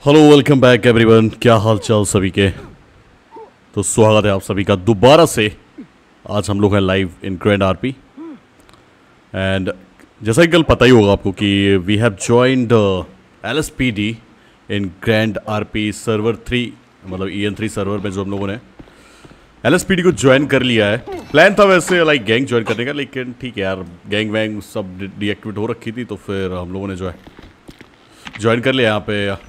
Hello welcome back everyone. क्या हाल चाल सभी के। तो स्वागत है आप सभी का दोबारा से। आज हम लोग हैं live in grand RP and जैसा कि कल पता ही होगा आपको कि we have joined LSPD in grand RP server 3, मतलब EN3 सर्वर में जो हम लोगों ने LSPD को ज्वाइन कर लिया है। प्लान था वैसे लाइक गैंग ज्वाइन करने का, लेकिन ठीक है यार, गैंग वैंग सब डीएक्टिवेट हो रखी थी, तो फिर हम लोगों ने जो है ज्वाइन कर लिया यहाँ पे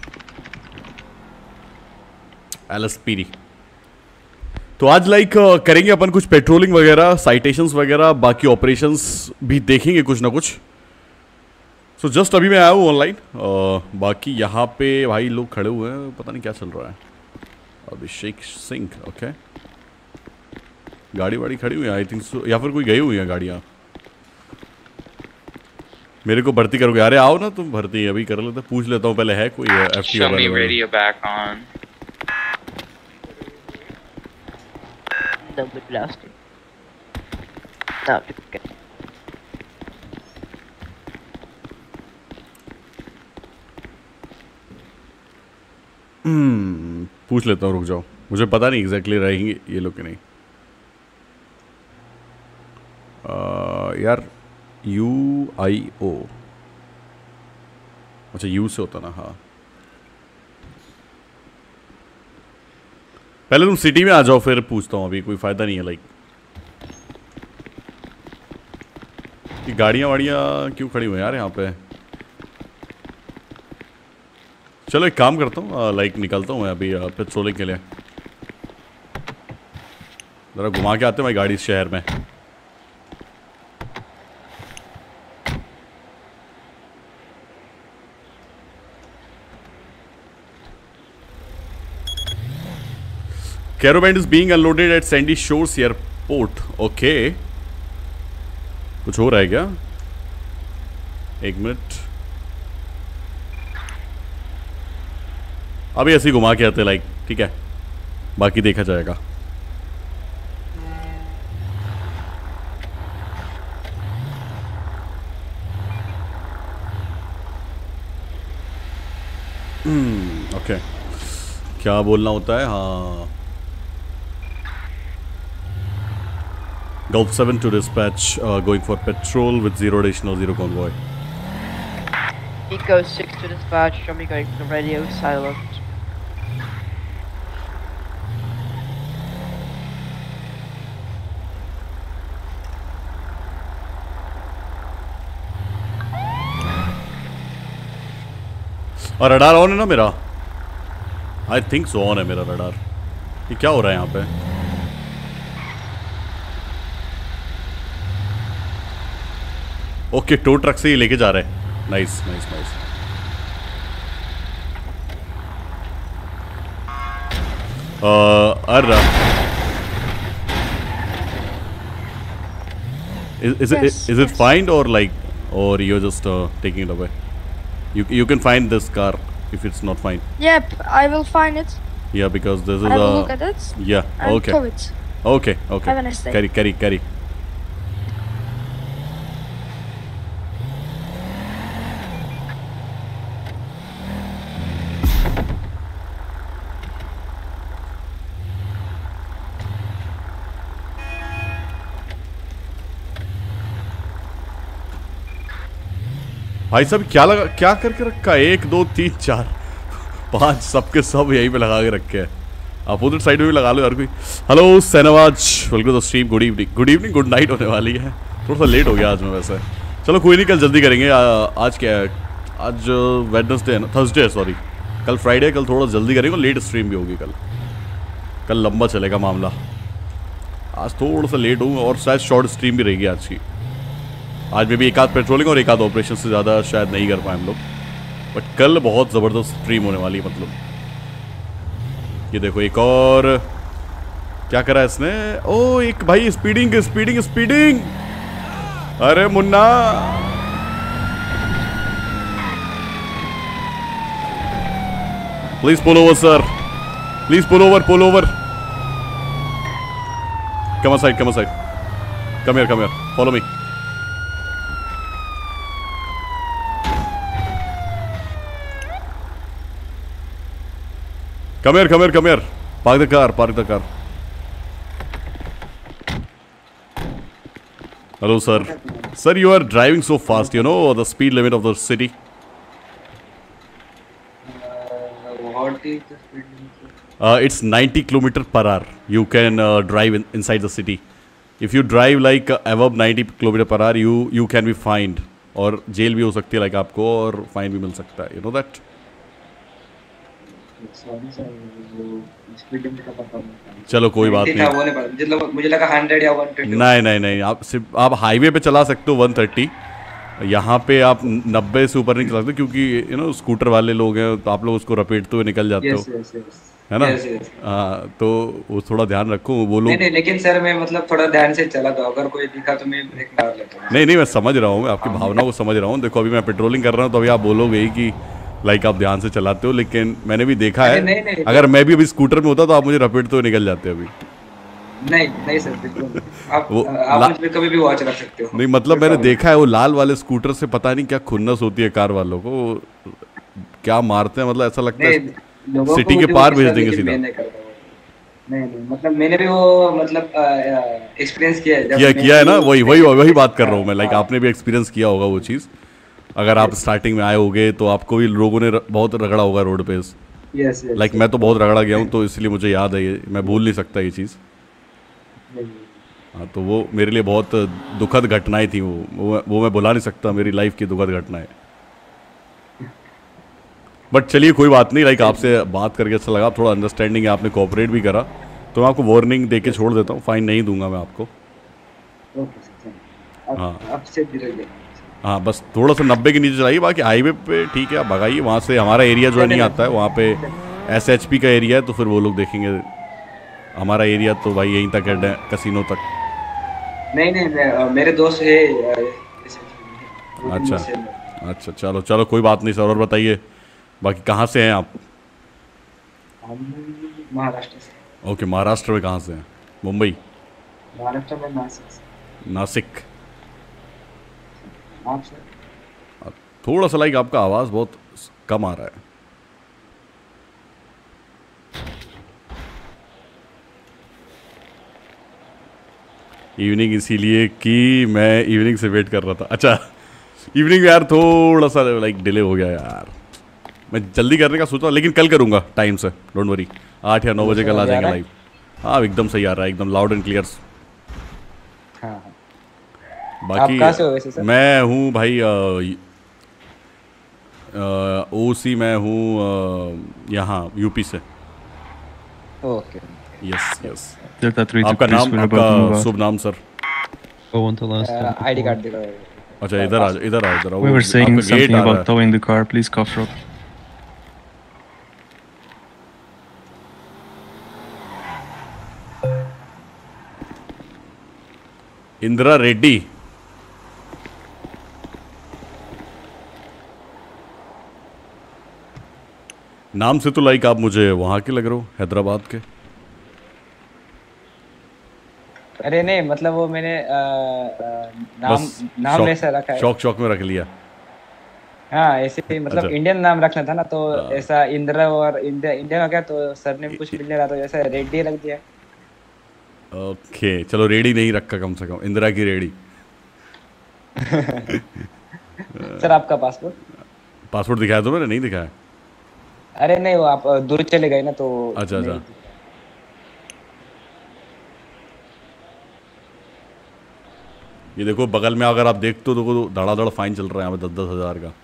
LSPD। तो आज लाइक करेंगे अपन कुछ पेट्रोलिंग वगैरह, साइटेशंस वगैरह, बाकी ऑपरेशंस भी देखेंगे कुछ ना कुछ। सो जस्ट अभी मैं आया हूँ ऑनलाइन। बाकी यहाँ पे भाई लोग खड़े हुए हैं, पता नहीं क्या चल रहा है। अभिषेक सिंह, ओके। गाड़ी वाड़ी खड़ी हुई है आई थिंक सो, या फिर कोई गई हुई है गाड़ियाँ। मेरे को भर्ती करोगे? अरे आओ ना तुम, भर्ती अभी कर लेते, पूछ लेता हूँ पहले है कोई FT। Double blasted. No, okay. पूछ लेता हूँ, रुक जाओ, मुझे पता नहीं एग्जैक्टली रहेंगे ये लोग कि नहीं। यार UIO, अच्छा यू से होता ना। हाँ पहले तुम सिटी में आ जाओ, फिर पूछता हूँ। अभी कोई फायदा नहीं है लाइक ये गाड़ियाँ वाड़ियाँ क्यों खड़ी हुई हैं यार यहाँ पे। चलो एक काम करता हूँ, लाइक निकलता हूँ मैं अभी पेट्रोलिंग के लिए। ज़रा घुमा के आते हैं भाई गाड़ी इस शहर में। Caravan is being unloaded at Sandy Shores Airport. Okay, कुछ हो रहा है क्या? एक मिनट, अभी ऐसे ही घुमा के आते लाइक, ठीक है, बाकी देखा जाएगा। ओके, क्या बोलना होता है? हाँ, Gulf 7 to dispatch, going for patrol with 0 additional 0 convoy. Eco 6 to dispatch, show me going to radio silent. और रडार ऑन है ना मेरा? आई थिंक सो ऑन है मेरा रडार। ये क्या हो रहा है यहाँ पे? ओके, टो ट्रक से ही लेके जा रहे हैं। Nice nice nice. Is it fine or like, or you're just taking it away? You can find this car if it's not fine. Yep, I will find it. Yeah, because this is I will look at it. Yeah. And Okay. tow it. Okay. Okay. Have a nice day. Carry. भाई साहब क्या करके रखा है? 1 2 3 4 5 सबके सब यहीं पे लगा के रखे हैं। अपोजिट साइड में भी लगा लो यार कोई। हेलो सैनवाज, welcome to the stream. Good evening good night होने वाली है। थोड़ा सा लेट हो गया आज में वैसे। चलो कोई नहीं, कल जल्दी करेंगे। आज क्या है? आज वेडनेसडे है ना, थर्सडे है सॉरी। कल फ्राइडे, कल थोड़ा जल्दी करेंगे। लेट स्ट्रीम भी होगी कल लंबा चलेगा मामला। आज थोड़ा सा लेट हूँ और शायद शॉर्ट स्ट्रीम भी रहेगी आज की। आज में भी एक आध पेट्रोलिंग और एक आध ऑपरेशन से ज़्यादा शायद नहीं कर पाए हम लोग, बट कल बहुत ज़बरदस्त स्ट्रीम होने वाली है। मतलब ये देखो, एक और क्या करा इसने? ओ एक भाई स्पीडिंग। अरे Munna, please pull over sir, please pull over. Come side, come here, follow me. come here. Park the car. Hello, sir. Sir, you are driving so fast. You know the speed limit of the city? What is the speed limit? It's 90 km per hour. You can drive inside the city. If you drive like above 90 km per hour, you can be fined. और jail भी हो सकती है like आपको और fine भी मिल सकता है. You know that? Sorry sir, वो स्पीड लिमिट का पता नहीं। चलो कोई बात था, नहीं. वो नहीं पता, मतलब मुझे लगा 100 या 120। नहीं, आप हाईवे पे चला सकते हो 130. यहाँ पे आप 90 से ऊपर नहीं चला सकते क्योंकि स्कूटर वाले लोग हैं तो आप लोग उसको रपेटते हुए निकल जाते हो, है ना? हाँ, तो वो थोड़ा ध्यान रखो वो लोग. नहीं, लेकिन सर मैं मतलब थोड़ा ध्यान से चला, तो अगर कोई दिखा तो मैं ब्रेक मार लेता हूँ। नहीं, मैं समझ रहा हूँ, मैं आपकी भावना को समझ रहा हूँ. देखो अभी मैं पेट्रोलिंग कर रहा हूँ तो अभी आप बोलोगे ही कि लाइक आप ध्यान से चलाते हो, लेकिन मैंने भी देखा है. नहीं, अगर मैं भी अभी स्कूटर में होता तो आप मुझे रपेटते हुए निकल जाते अभी. नहीं सर, बिल्कुल आप मुझ पे कभी भी वॉच रख सकते हो. नहीं, मतलब मैंने देखा है वो लाल वाले स्कूटर से पता नहीं क्या खुन्नस होती है कार वालों को, क्या मारते हैं, मतलब ऐसा लगता है सिटी के पार भेज देंगे सीधा. नहीं, मतलब मैंने भी वो मतलब एक्सपीरियंस किया है ना. वही बात कर रहा हूँ मैं. लाइक आपने भी एक्सपीरियंस किया होगा वो चीज़. अगर आप स्टार्टिंग में आए होगे तो आपको भी लोगों ने बहुत रगड़ा होगा रोड पे. लाइक मैं तो बहुत रगड़ा गया हूँ, तो इसलिए मुझे याद है ये, मैं भूल नहीं सकता ये चीज़. हाँ, तो वो मेरे लिए बहुत दुखद घटनाएं थी. वो मैं भुला नहीं सकता, मेरी लाइफ की दुखद घटनाएं. बट चलिए कोई बात नहीं. लाइक आपसे बात करके अच्छा लगा, थोड़ा अंडरस्टैंडिंग है, आपने कोऑपरेट भी करा, तो मैं आपको वार्निंग दे के छोड़ देता हूँ. फाइन नहीं दूंगा मैं आपको. हाँ, बस थोड़ा सा 90 के नीचे चलाइए. बाकी हाईवे पे ठीक है, आप भगाइए वहाँ से. हमारा एरिया जो है नहीं आता है वहाँ पे, SHP का एरिया है, तो फिर वो लोग देखेंगे. हमारा एरिया तो भाई यहीं तक है, कसिनो तक. नहीं, मेरे दोस्त है. अच्छा, चलो कोई बात नहीं सर. और बताइए बाकी कहाँ से हैं आप? हम महाराष्ट्र से. ओके, महाराष्ट्र में कहाँ से हैं? मुंबई? महाराष्ट्र में नासिक. आप सर? थोड़ा सा लाइक आपका आवाज़ बहुत कम आ रहा है. इवनिंग इसीलिए कि मैं इवनिंग से वेट कर रहा था. अच्छा, इवनिंग यार थोड़ा सा लाइक डिले हो गया यार. मैं जल्दी करने का सोचा, लेकिन कल करूँगा टाइम से, डोंट वरी. 8 या 9 बजे कल आ जाएंगे लाइव. हाँ, एकदम सही आ रहा है, एकदम लाउड एंड क्लियर. बाकी कहाँ से हो वैसे सर? मैं हूँ भाई OC. मैं हूँ यहाँ यूपी से. ओके. यस. आपका नाम, आपका शुभ नाम सर? आईडी कार्ड दिखाओ. अच्छा, इधर आओ. We were saying something about towing the car. Please, Cuff Road. Indira Reddy. नाम से तो लाइक आप मुझे वहाँ के लग रहे हो, हैदराबाद के. अरे नहीं, मतलब वो मैंने नाम वैसा रखा है. शौक में रख लिया. हाँ, ऐसे ही मतलब अच्छा. इंडियन नाम रखना था ना, तो ऐसा इंदिरा और इंडिया हो गया, तो सरनेम कुछ मिल नहीं रहा, तो ऐसा रेड्डी रख दिया. ओके, चलो रेडी नहीं रखा, कम से कम इंदिरा की रेडी. सर आपका पासपोर्ट दिखाया तो मैंने? नहीं दिखाया. अरे नहीं, वो आप दूर चले गए ना, तो. अच्छा. ये देखो बगल में अगर आप देखते हो तो धड़ाधड़ फाइन चल रहा है यहाँ पे 10-10 हज़ार का.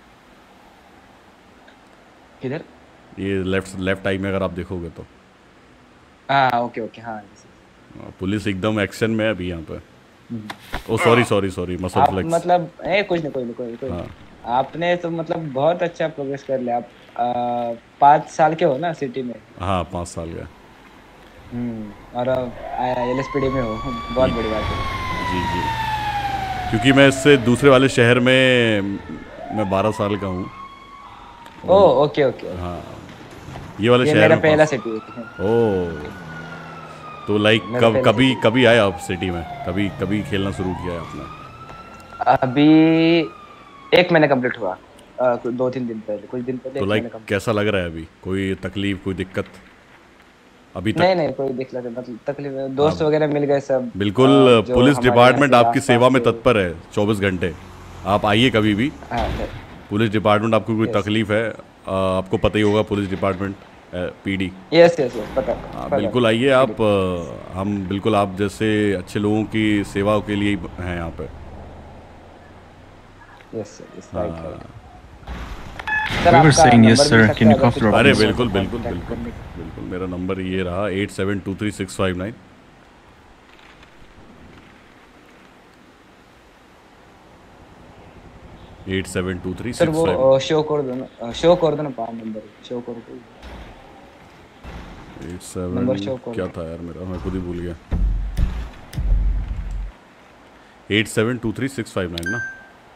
किधर? ये लेफ्ट आई में अगर आप देखोगे तो. हाँ, ओके. हाँ, पुलिस एकदम एक्शन में है अभी यहाँ पे. Oh sorry muscle flex. मतलब कुछ नहीं. हाँ. आपने तो मतलब बहुत अच्छा प्रोग्रेस कर लिया. आप 5 साल के हो ना सिटी में? हाँ, 5 साल का. और LSPD में हो, बहुत बड़ी बात है. जी, क्योंकि मैं इससे दूसरे वाले शहर में मैं 12 साल का हूँ. Oh, okay. हाँ, ये वाले शहर मेरा में पहला सिटी है. ओह, तो लाइक कभी आए आप सिटी में? कभी खेलना शुरू किया है आपने? अभी 1 महीना कंप्लीट हुआ. 2-3 दिन पहले, कुछ दिन पहले. तो लाइक कैसा लग रहा है अभी? कोई तकलीफ, कोई दिक्कत? अभी तक? नहीं कोई दिक्कत नहीं, मतलब तकलीफ दोस्त वगैरह मिल गए सब। बिल्कुल, जो पुलिस हमारे डिपार्टमेंट यहाँ से आपकी आसपास सेवा में के- तत्पर है 24 घंटे। आप आइए कभी भी। हाँ, पुलिस डिपार्टमेंट, आपको कोई Yes. तकलीफ है, आपको पता ही होगा पुलिस डिपार्टमेंट, पीडी। यस पता हाँ पता। बिल्कुल आइए आप, हम बिल्कुल आप जैसे अच्छे लोगों की सेवा के लिए ही हैं यहाँ पे। Yes right right. We were saying yes, sir. Can you cough drop? अरे please? बिल्कुल बिल्कुल बिल्कुल बिल्कुल, मेरा नंबर ये रहा 872365 872365। सर वो शो कर दो ना 5 नंबर शो कर दो। नंबर show 87 करो। क्या था यार मेरा, मैं खुद ही भूल गया। 872365 ना।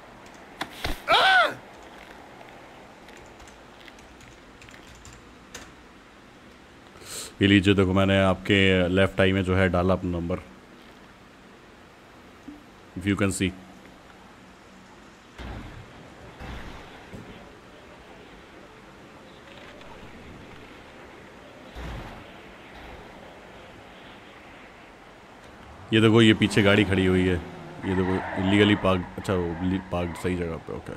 ये लीजिए, देखो मैंने आपके लेफ्ट आई में जो है डाला अपना number, if you can see. ये देखो, ये पीछे गाड़ी खड़ी हुई है, ये देखो इलीगली पार्क। अच्छा वो पार्क सही जगह पे, ओके।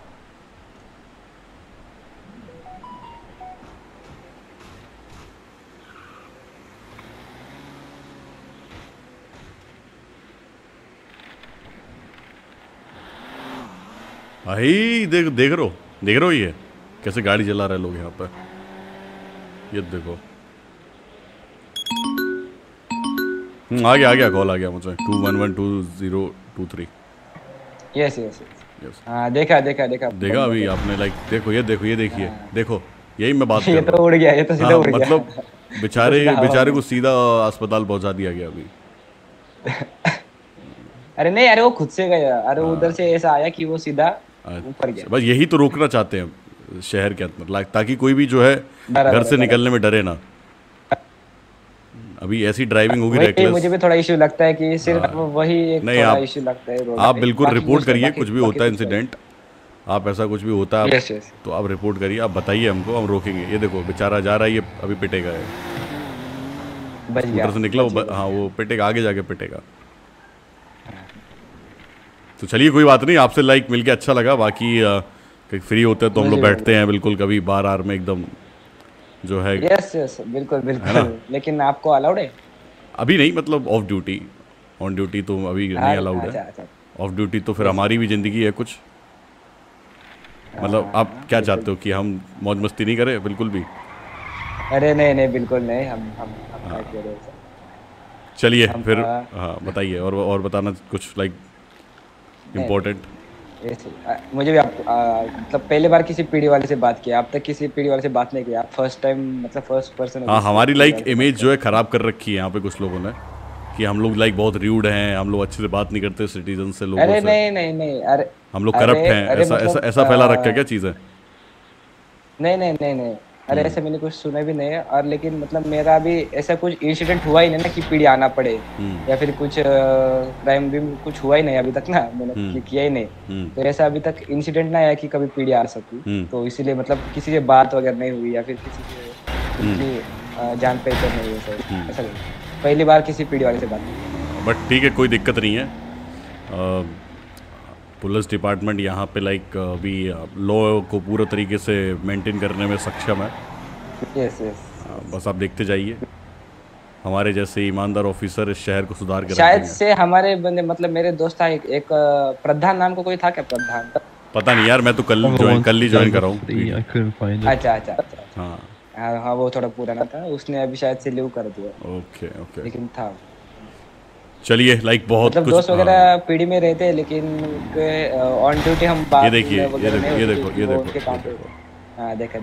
भाई देख रहे हो ये कैसे गाड़ी चला रहे लोग यहाँ पे, ये देखो। आ गया कॉल आ गया मुझे 21122023। Yes Yes. हाँ देखा देखा अभी आपने, लाइक देखो ये देखिए देखो, यही मैं बात ये कर तो रहा हूँ। उड़ गया, ये तो सीधा हाँ, उड़ गया। मतलब बेचारे हवा में। को सीधा अस्पताल पहुंचा दिया गया अभी। अरे नहीं, अरे वो खुद से गया, अरे उधर से ऐसा आया कि वो सीधा ऊपर गया। बस यही तो रोकना चाहते हैं शहर के अंदर, ताकि कोई भी जो है बराबर, घर से निकलने में डरे ना। अभी ऐसी ड्राइविंग होगी वही रेकलेस। मुझे भी थोड़ा इशू लगता है कि सिर्फ वही एक नहीं, थोड़ा आप- इशू लगता है रोड आप पे। बिल्कुल बाकी रिपोर्ट कुछ नहीं, करिए, बाकी- कुछ भी बाकी होता है कुछ नहीं। इंसिडेंट, आप ऐसा कुछ भी होता है Yes, yes. तो आप रिपोर्ट करिए, आप बताइए हमको, हम रोकेंगे। ये देखो बेचारा जा रहा है, ये अभी पिटेगा, ये बच गया स्कूटर से निकला बच वो, गया। हाँ वो पिटेगा, आगे जाके पिटेगा। तो चलिए कोई बात नहीं, आपसे लाइक मिलके अच्छा लगा। बाकी फ्री होते हैं तो हम लोग मुझे भी बैठते हैं बिल्कुल कभी बार आर में एकदम जो है। यस बिल्कुल है ना? बिल्कुल, लेकिन आपको अलाउड है? अभी नहीं, मतलब ऑफ ड्यूटी, ऑन ड्यूटी तो अभी नहीं अलाउड है। अच्छा। ऑफ ड्यूटी तो फिर हमारी भी ज़िंदगी है कुछ, मतलब आप क्या चाहते हो कि हम मौज मस्ती नहीं करें? बिल्कुल भी। अरे नहीं बिल्कुल नहीं, हम क्या कह रहे हैं सर? चलिए हम, फिर हाँ बताइए, और बताना कुछ लाइक इम्पोर्टेंट। मुझे भी मतलब पहले बार किसी पीढ़ी वाले से बात किया, अब तक किसी पीढ़ी वाले से बात नहीं किया, आप फर्स्ट टाइम, मतलब फर्स्ट पर्सन। हाँ, हमारी लाइक इमेज जो है ख़राब कर रखी है यहाँ पे कुछ लोगों ने, कि हम लोग लाइक बहुत रूड हैं, हम लोग अच्छे से बात नहीं करते सिटीजन से, लोगों अरे से। नहीं अरे हम लोग करप्ट हैं, अरे ऐसा मतलब, ऐसा फैला रखा है क्या चीज़ है? नहीं अरे ऐसा मैंने कुछ सुना भी नहीं है। और लेकिन मतलब मेरा भी ऐसा कुछ इंसिडेंट हुआ ही नहीं ना कि पीढ़ी आना पड़े, या फिर कुछ क्राइम भी कुछ हुआ ही नहीं अभी तक ना, मैंने किया ही नहीं। तो ऐसा अभी तक इंसिडेंट ना आया कि कभी पीढ़ी आ सकी, तो इसीलिए मतलब किसी से बात वगैरह नहीं हुई, या फिर किसी से उनकी जान पहचान नहीं हुई सर, ऐसा नहीं। पहली बार किसी पीढ़ी वाले से बात की। बट ठीक है, कोई दिक्कत नहीं है। पुलिस डिपार्टमेंट यहाँ पे लाइक अभी लॉ को पूरे तरीके से मेंटेन करने में सक्षम है। यस बस आप देखते जाइए, हमारे जैसे ईमानदार ऑफिसर इस शहर को सुधार कर शायद से हमारे बंदे, मतलब मेरे दोस्त था एक प्रधान नाम का कोई था क्या? प्रधान पता नहीं यार, मैं तो कल ही ज्वाइन कर रहा हूँ। I couldn't find it. अच्छा हाँ हाँ वो थोड़ा पुराना था, उसने अभी शायद से लीव कर दिया, ओके लेकिन था। चलिए लाइक बहुत मतलब कुछ। दोस्त वगैरह पीढ़ी में रहते हैं, लेकिन ऑन ड्यूटी हम बात ये देखिए, वगैरह नहीं ये होती, देखो, क्योंकि ये वो देखो, उनके ये काम पे। देखो। हाँ देखा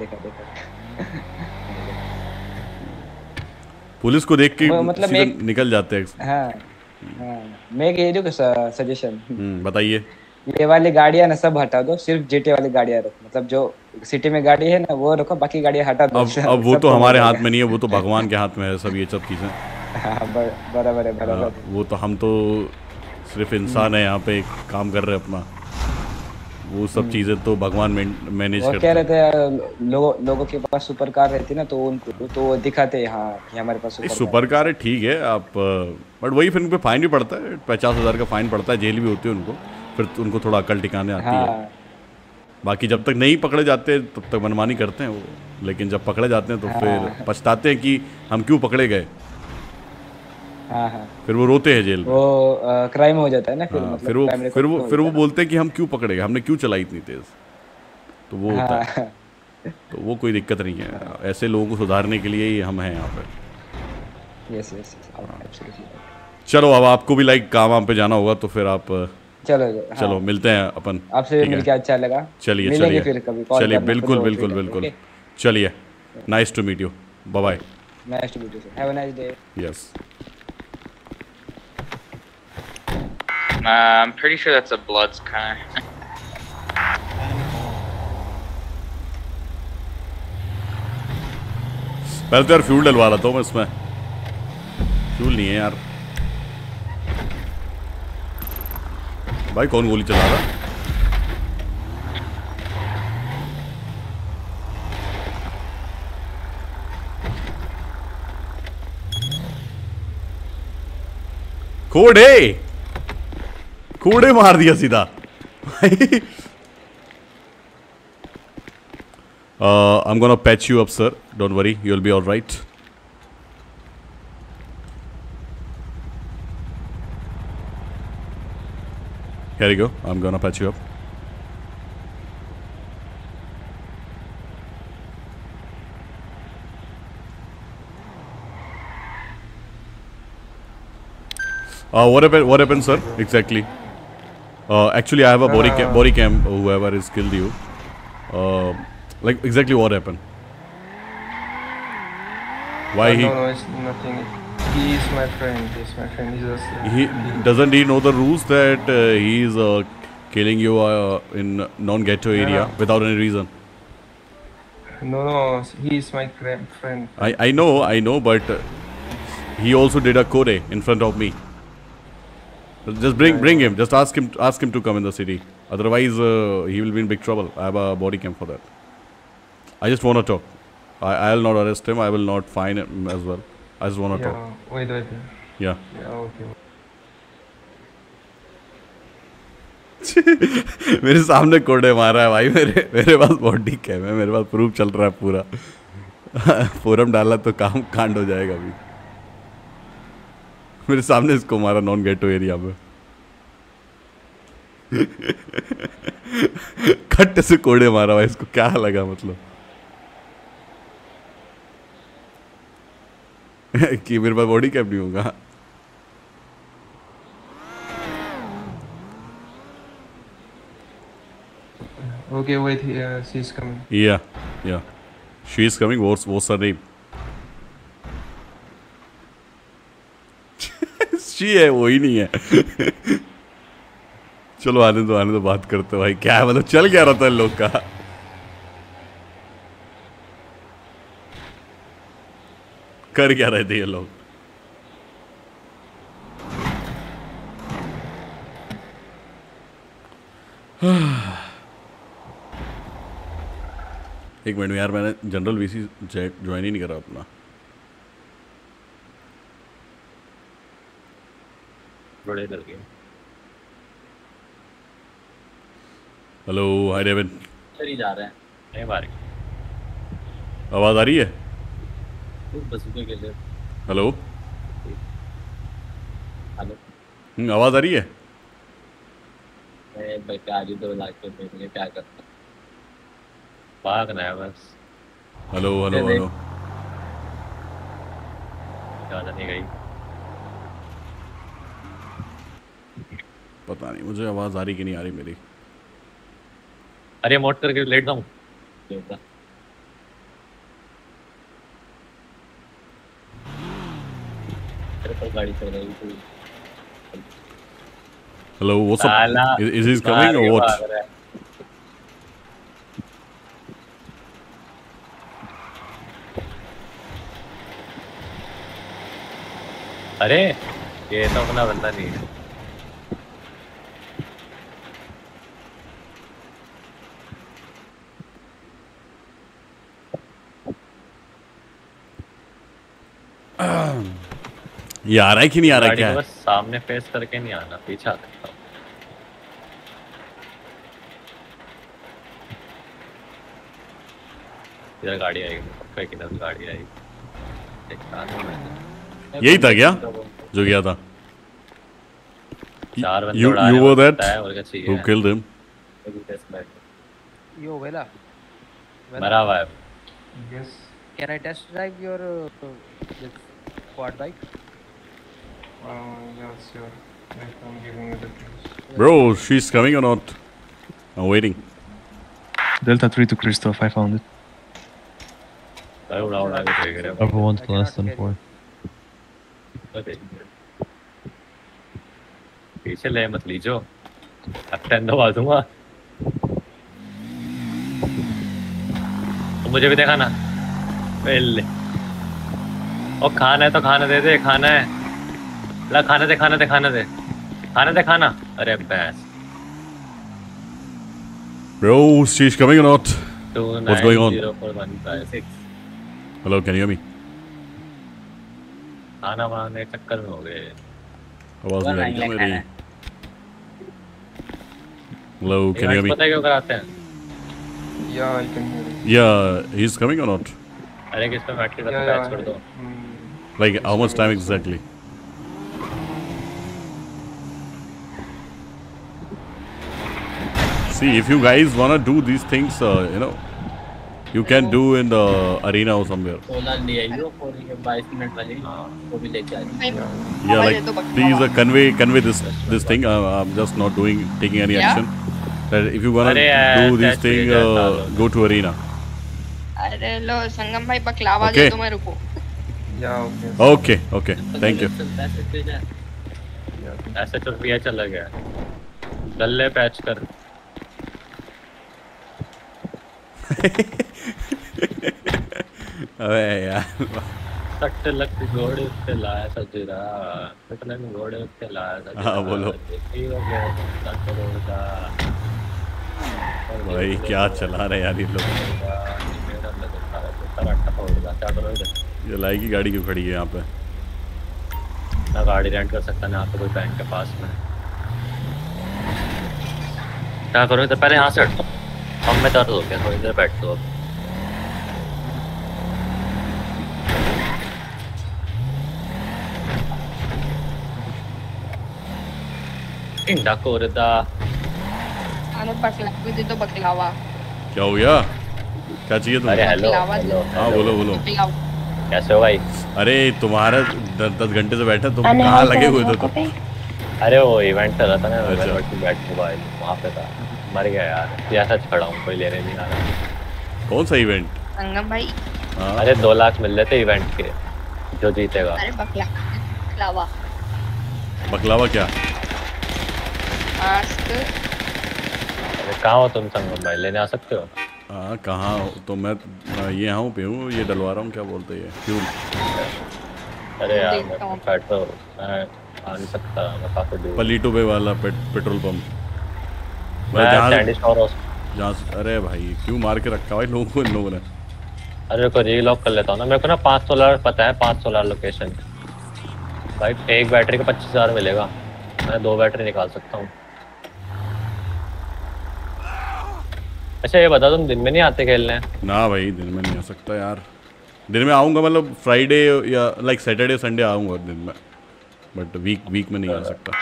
पुलिस को देख के मतलब सीधे मैं- निकल जाते हैं। हाँ मैं एक ये दूँ सजेशन, बताइए। ये वाली गाड़ियाँ ना सब हटा दो, सिर्फ जीटे वाली गाड़ियाँ रखो, मतलब जो सिटी में गाड़ी है ना वो रखो, बाकी गाड़ियाँ हटा दो। अब वो तो हमारे हाथ में नहीं है, वो तो भगवान के हाथ में है सब, ये सब चीज़ें। हाँ बराबर है। वो तो हम तो सिर्फ इंसान है, यहाँ पे काम कर रहे हैं अपना। वो सब चीज़ें तो भगवान मैनेज वो करता कह है। रहे थे लोगों के पास सुपर कार रहती ना, तो उनको तो वो दिखाते हैं हाँ कि हमारे पास एक सुपर सुपर कार है, ठीक है आप, बट वही फिर उन पे फाइन भी पड़ता है, 50,000 का फाइन पड़ता है, जेल भी होती है उनको, फिर उनको थोड़ा अकल टिकाने आती है। हाँ बाकी जब तक नहीं पकड़े जाते तब तक मनमानी करते हैं वो, लेकिन जब पकड़े जाते हैं तो फिर पछताते हैं कि हम क्यों पकड़े गए, हाँ हाँ, फिर वो रोते हैं जेल में। वो क्राइम हो जाता है ना फिर, हाँ, मतलब फिर वो crime फिर record वो तो फिर वो होता बोलते हैं कि हम क्यों पकड़े गए, हमने क्यों चलाई इतनी तेज, तो वो है। होता है। हाँ तो वो कोई दिक्कत नहीं है, ऐसे लोगों को सुधारने के लिए ही हम हैं यहाँ पे। Yes yes absolutely. चलो अब आपको भी लाइक काम वाम पे जाना होगा, तो फिर आप चलो चलो हाँ, मिलते हैं अपन। आपसे ठीक है? मिलके अच्छा लगा। चलिए मिलेंगे चलिए फिर कभी, कॉल चलिए, करना, फिर बिल्कुल वो बिल्कुल free बिल्कुल, टाइम, चलिए, nice to meet you, bye bye. Nice to meet you sir, have a nice day. Yes. I'm pretty sure that's a Bloods car. पहले तो यार फ्यूल डलवा रहा था मैं इसमें, फ्यूल नहीं है यार। भाई कौन गोली चला रहा है? कोड़े कोड़े मार दिया सीधा। I'm gonna patch you up, sir. Don't worry, you'll be all right. Here you go. I'm gonna patch you up. What happened? What happened, sir? Exactly. Actually, I have a body cam. Whoever has killed you. Like exactly what happened? Why he? No, it's nothing. He is my friend. He's my friend. He's just. He doesn't he know the rules that he is killing you in non-ghetto area without any reason? No, he is my friend. I know, but he also did a code in front of me. Just bring him. Just ask him to come in the city. Otherwise, he will be in big trouble. I have a body cam for that. I just want to talk. I'll not arrest him. I will not fine him as well. I just want to talk. Wait. Yeah. Yeah, okay. मेरे सामने कोड़े मारा है भाई, मेरे पास body cam है, मेरे पास proof चल रहा है पूरा। फोरम डाला तो काम कांड हो जाएगा अभी। मेरे सामने इसको मारा नॉन गेटो एरिया में। खट से कोड़े मारा भाई, इसको क्या लगा मतलब कि मेरे पास बॉडी कैम नहीं होगा। Okay, wait. She's coming. Yeah. She is coming. What's her name? she है, वो ही नहीं है। चलो आने दो बात करते भाई, क्या है मतलब चल क्या रहा था इन लोग का। कर क्या रहे थे ये लोग? एक मिनट में यार, मैंने जनरल वीसी ज्वाइन ही नहीं करा अपना। बड़े डर गए। Hello, hi David. सर ही जा रहे हैं, नहीं बाहर। आवाज आ रही है? बसूके के लिए। हेलो हेलो, आवाज आ रही है? मैं बेकारी दो लाख के देंगे, क्या करता भागना है बस। हेलो ज़्यादा नहीं गई। पता नहीं मुझे आवाज आ रही कि नहीं आ रही मेरी। अरे मोड करके लेट जाऊँ। तेरे पर गाड़ी चल रही है। Hello, what's up? Is he coming और व्हाट? अरे ये तो अपना बंदा नहीं है। ये आ रहा है कि नहीं आ रहा क्या? बस सामने फेस करके नहीं आना, पीछे आ सकता हूँ। इधर गाड़ी आएगी, पक्का किधर गाड़ी आएगी। यही था क्या जो गया था? चार बंदे You उड़ाने were वाला that है, और क्या चाहिए? who killed him? Yo, Vela. मरा हुआ है। Yes. Can I test drive your this quad bike? Yeah, sure. Like, I'm giving you the keys. Bro, she's coming or not? I'm waiting. Delta 3 to Christoph, I found it. अरे उड़ा के देख रहे हो। Bravo 1 to less than 4. पीछे ले मत लीजो, F10 दबा दूंगा। तो मुझे भी देखा ना, पहले। और खाना है तो खाना दे दे, खाना है। ला खाना दे, खाना दे, खाना दे, खाना दे, खाना। अरे बस। Bro, she's coming or not? What's going on? 29041556। Hello, can you hear me? खाना मांगने के चक्कर में हो गए। आवाज नहीं आ रही क्या मेरी? Hello, can you hear me? पता है क्यों कराते हैं? Yeah, I can hear you. Yeah, he's coming or not? अरे किस पे बैटरी का Yeah, पैच yeah. कर दो। Like how much time exactly? See, if you guys wanna do these things, you know, you can do in the arena or somewhere. 16 ले आइयो, 22 minute वाली, वो भी लेके आ जाइए। Yeah, like please convey this thing. I'm just not taking any action. That if you wanna do this thing, go to arena. अरे लो संगम भाई बकलावा Okay. दे दो मेरे को। Yeah, okay. Okay. Thank you. ऐसे तो भी चला गया। गल्ले पैच कर। अबे यार। सट्टे लग घोड़े पे लाया सजरा, सट्टे लग घोड़े पे लाया सजरा। हाँ, बोलो। भाई क्या चला रहे यार ये लोग। ये लाई की गाड़ी क्यों खड़ी है यहाँ पे? ना गाड़ी रेंट कर सकता ना आपको कोई बैंक के पास में। क्या करूँ तो पहले यहाँ से हटता हूँ। हम में दर्द हो गया, थोड़ी देर बैठ दो। इंडा कोरदा। अरे बकलावा दे दो बकलावा। क्या हो गया? क्या चाहिए तुम्हें? अरे हेलो बकलावा दे दो। हाँ बोलो। कैसे हो भाई? अरे तुम्हारा 10 घंटे से बैठा, तुम कहाँ लगे हुए थे तुम? अरे वो इवेंट चल रहा था ना, अच्छा। बैठ मोबाइल वहाँ पे था, मर गया यार। ऐसा खड़ा हूँ, कोई लेने नहीं आ रहा। कौन सा इवेंट? संगम भाई। हाँ। अरे 2 लाख मिल रहे थे इवेंट के, जो जीतेगा। अरे बकलावा। बकलावा क्या? आस्क। अरे कहाँ हो तुम संगम भाई, लेने आ सकते हो? हाँ कहाँ हो? तो मैं ये यहाँ पे हूँ, ये डलवा रहा हूँ, क्या बोलते हैं फ्यूल। अरे यार मैं पेट्रोल मैं आ नहीं सकता, मैं काफी दूर। पलीटो पे वाला पेट्रोल पंप। मैं सैंडी शोर जहाँ से। अरे भाई क्यों मार के रखा भाई लोगों को इन लोगों ने? अरे को रीलॉक कर लेता हूँ ना, मेरे को ना 5 सोलर पता है, 5 सोलर लोकेशन भाई। एक बैटरी का 25,000 मिलेगा, मैं 2 बैटरी निकाल सकता हूँ। अच्छा ये बता, तुम दिन में नहीं आते खेलने? ना भाई दिन में नहीं आ सकता यार। दिन में आऊँगा मतलब फ्राइडे या लाइक सैटरडे संडे आऊँगा दिन में, बट वीक में नहीं आ सकता।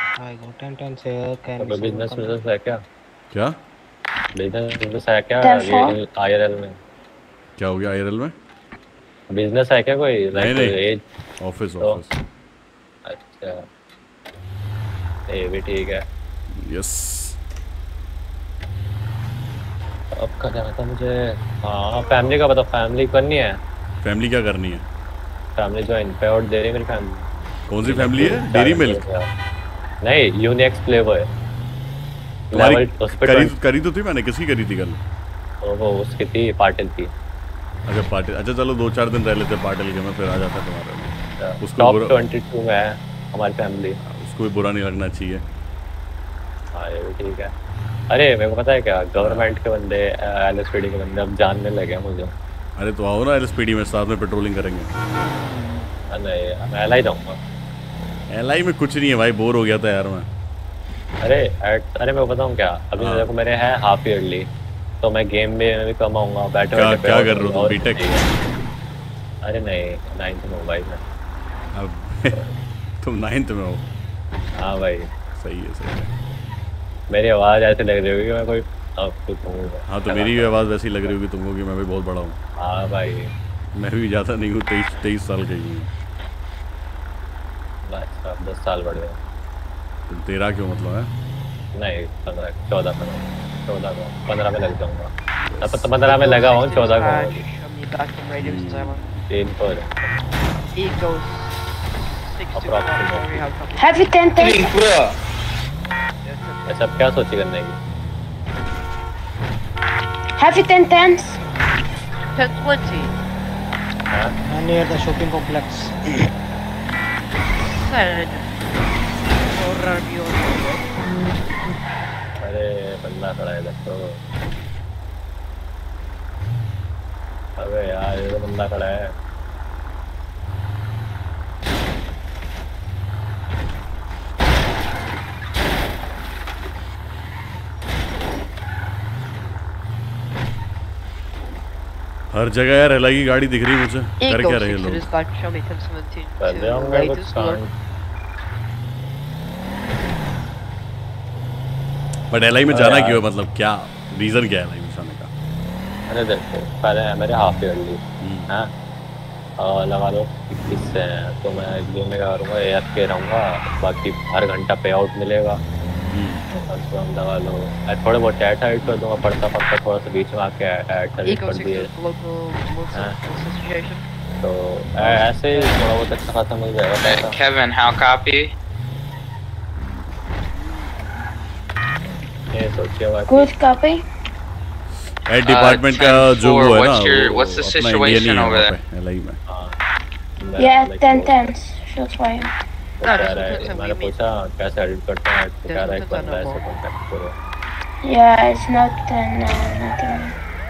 बिजनेस है क्या? क्या बिजनेस है क्या आईआरएल में? क्या हो गया आईआरएल में? बिजनेस है क्या कोई? नहीं ऑफिस। अच्छा ये भी ठीक है। यस। अब क्या जाना था मुझे? हाँ फैमिली का बताओ, फैमिली करनी है? फैमिली क्या करनी है? फैमिली ज्वाइन पे और डेरी मिल्क फैमिली। कौन सी फैमिली है? डेरी मिल्क नहीं, यूनिक्स फ्लेवर। तुम्हारी करी तो थी मैंने। किसकी करी थी कल? वो उसकी थी, पाटिल की। अच्छा पाटिल। अच्छा चलो 2-4 दिन रह लेते पाटिल के, मैं फिर आ जाता तुम्हारे। उसको टॉप बुरा 22 में है हमारी फैमिली। उसको भी बुरा नहीं लगना चाहिए। हाँ ये भी ठीक है। अरे मेरे को पता है क्या, गवर्नमेंट के बंदे एलएसपीडी के बंदे अब जानने लगे हैं मुझे। अरे तो आओ ना एलएसपीडी में, साथ में पेट्रोलिंग करेंगे। नहीं मैं एल ही जाऊँगा। एलआई में कुछ नहीं है भाई, बोर हो गया था यार मैं। अरे मैं बताऊँ क्या, अभी देखो मेरे हैं हाफ ईयरली, तो मैं गेम में भी कमाऊंगा बैठे क्या बैठे। क्या कर रहे हो तुम, बीटेक? अरे नहीं 9th में हूँ भाई मैं। अब तुम 9th में हो? हाँ भाई सही है। मेरी मेरी आवाज़ ऐसे लग रही होगी कि मैं कोई कुछ हूँ। हाँ तो मेरी भी आवाज़ वैसी लग रही होगी तुमको कि मैं भी बहुत बड़ा हूँ। हाँ भाई मैं भी ज़्यादा नहीं हूँ, 23 साल का ही हूँ। बस अब 10 साल बढ़ गए। तुम 13 क्यों मतलब है? नहीं 14 को 15 में लग जाऊंगा। अब तो 15 में लगा हूँ, 14 को Show me back from Radio Silence. 3 पर। Eco 624. Have you 10 पूरा अच्छा अब क्या सोची करने की? Have you 10? 1020. हाँ near the shopping complex. Sad. Horror view. अरे बंदा खड़ा है इधर तो। अबे यार ये तो बंदा खड़ा है। हर जगह यार एलआई की गाड़ी दिख रही है मुझे। कर क्या रहे हैं लोग? Dispatch, show me 1017 कर to रहे होंगे कुछ latest काम। alert. बट एलआई में जाना क्यों है, मतलब क्या रीज़न क्या है एलआई में जाने का? अरे देखो पहले है मेरे हाफ ईयरली हाँ, और लगा लो 21 से हैं, तो मैं गेम में क्या करूँगा, AFK रहूँगा, बाकी हर घंटा पे आउट मिलेगा। तो हम लगा लो थोड़े बहुत ऐड कर दूँगा, पढ़ता थोड़ा सा बीच में आके ऐड सर्विस Eco कर 6 दिए, to local association. तो ऐसे ही थोड़ा बहुत अच्छा खासा मिल जाएगा पैसा। Kevin, how copy? ये सोचिए बाकी। Good copy. एड डिपार्टमेंट का जो वो है ना, what's the situation over there? LI में। Yeah, 10. Shots fired. वो कह रहा है, मैंने पूछा कैसे एडिट करते हैं, तो कह रहा है एक बंदा ऐसे कॉन्टैक्ट करो। Yeah, it's not 10. Nothing.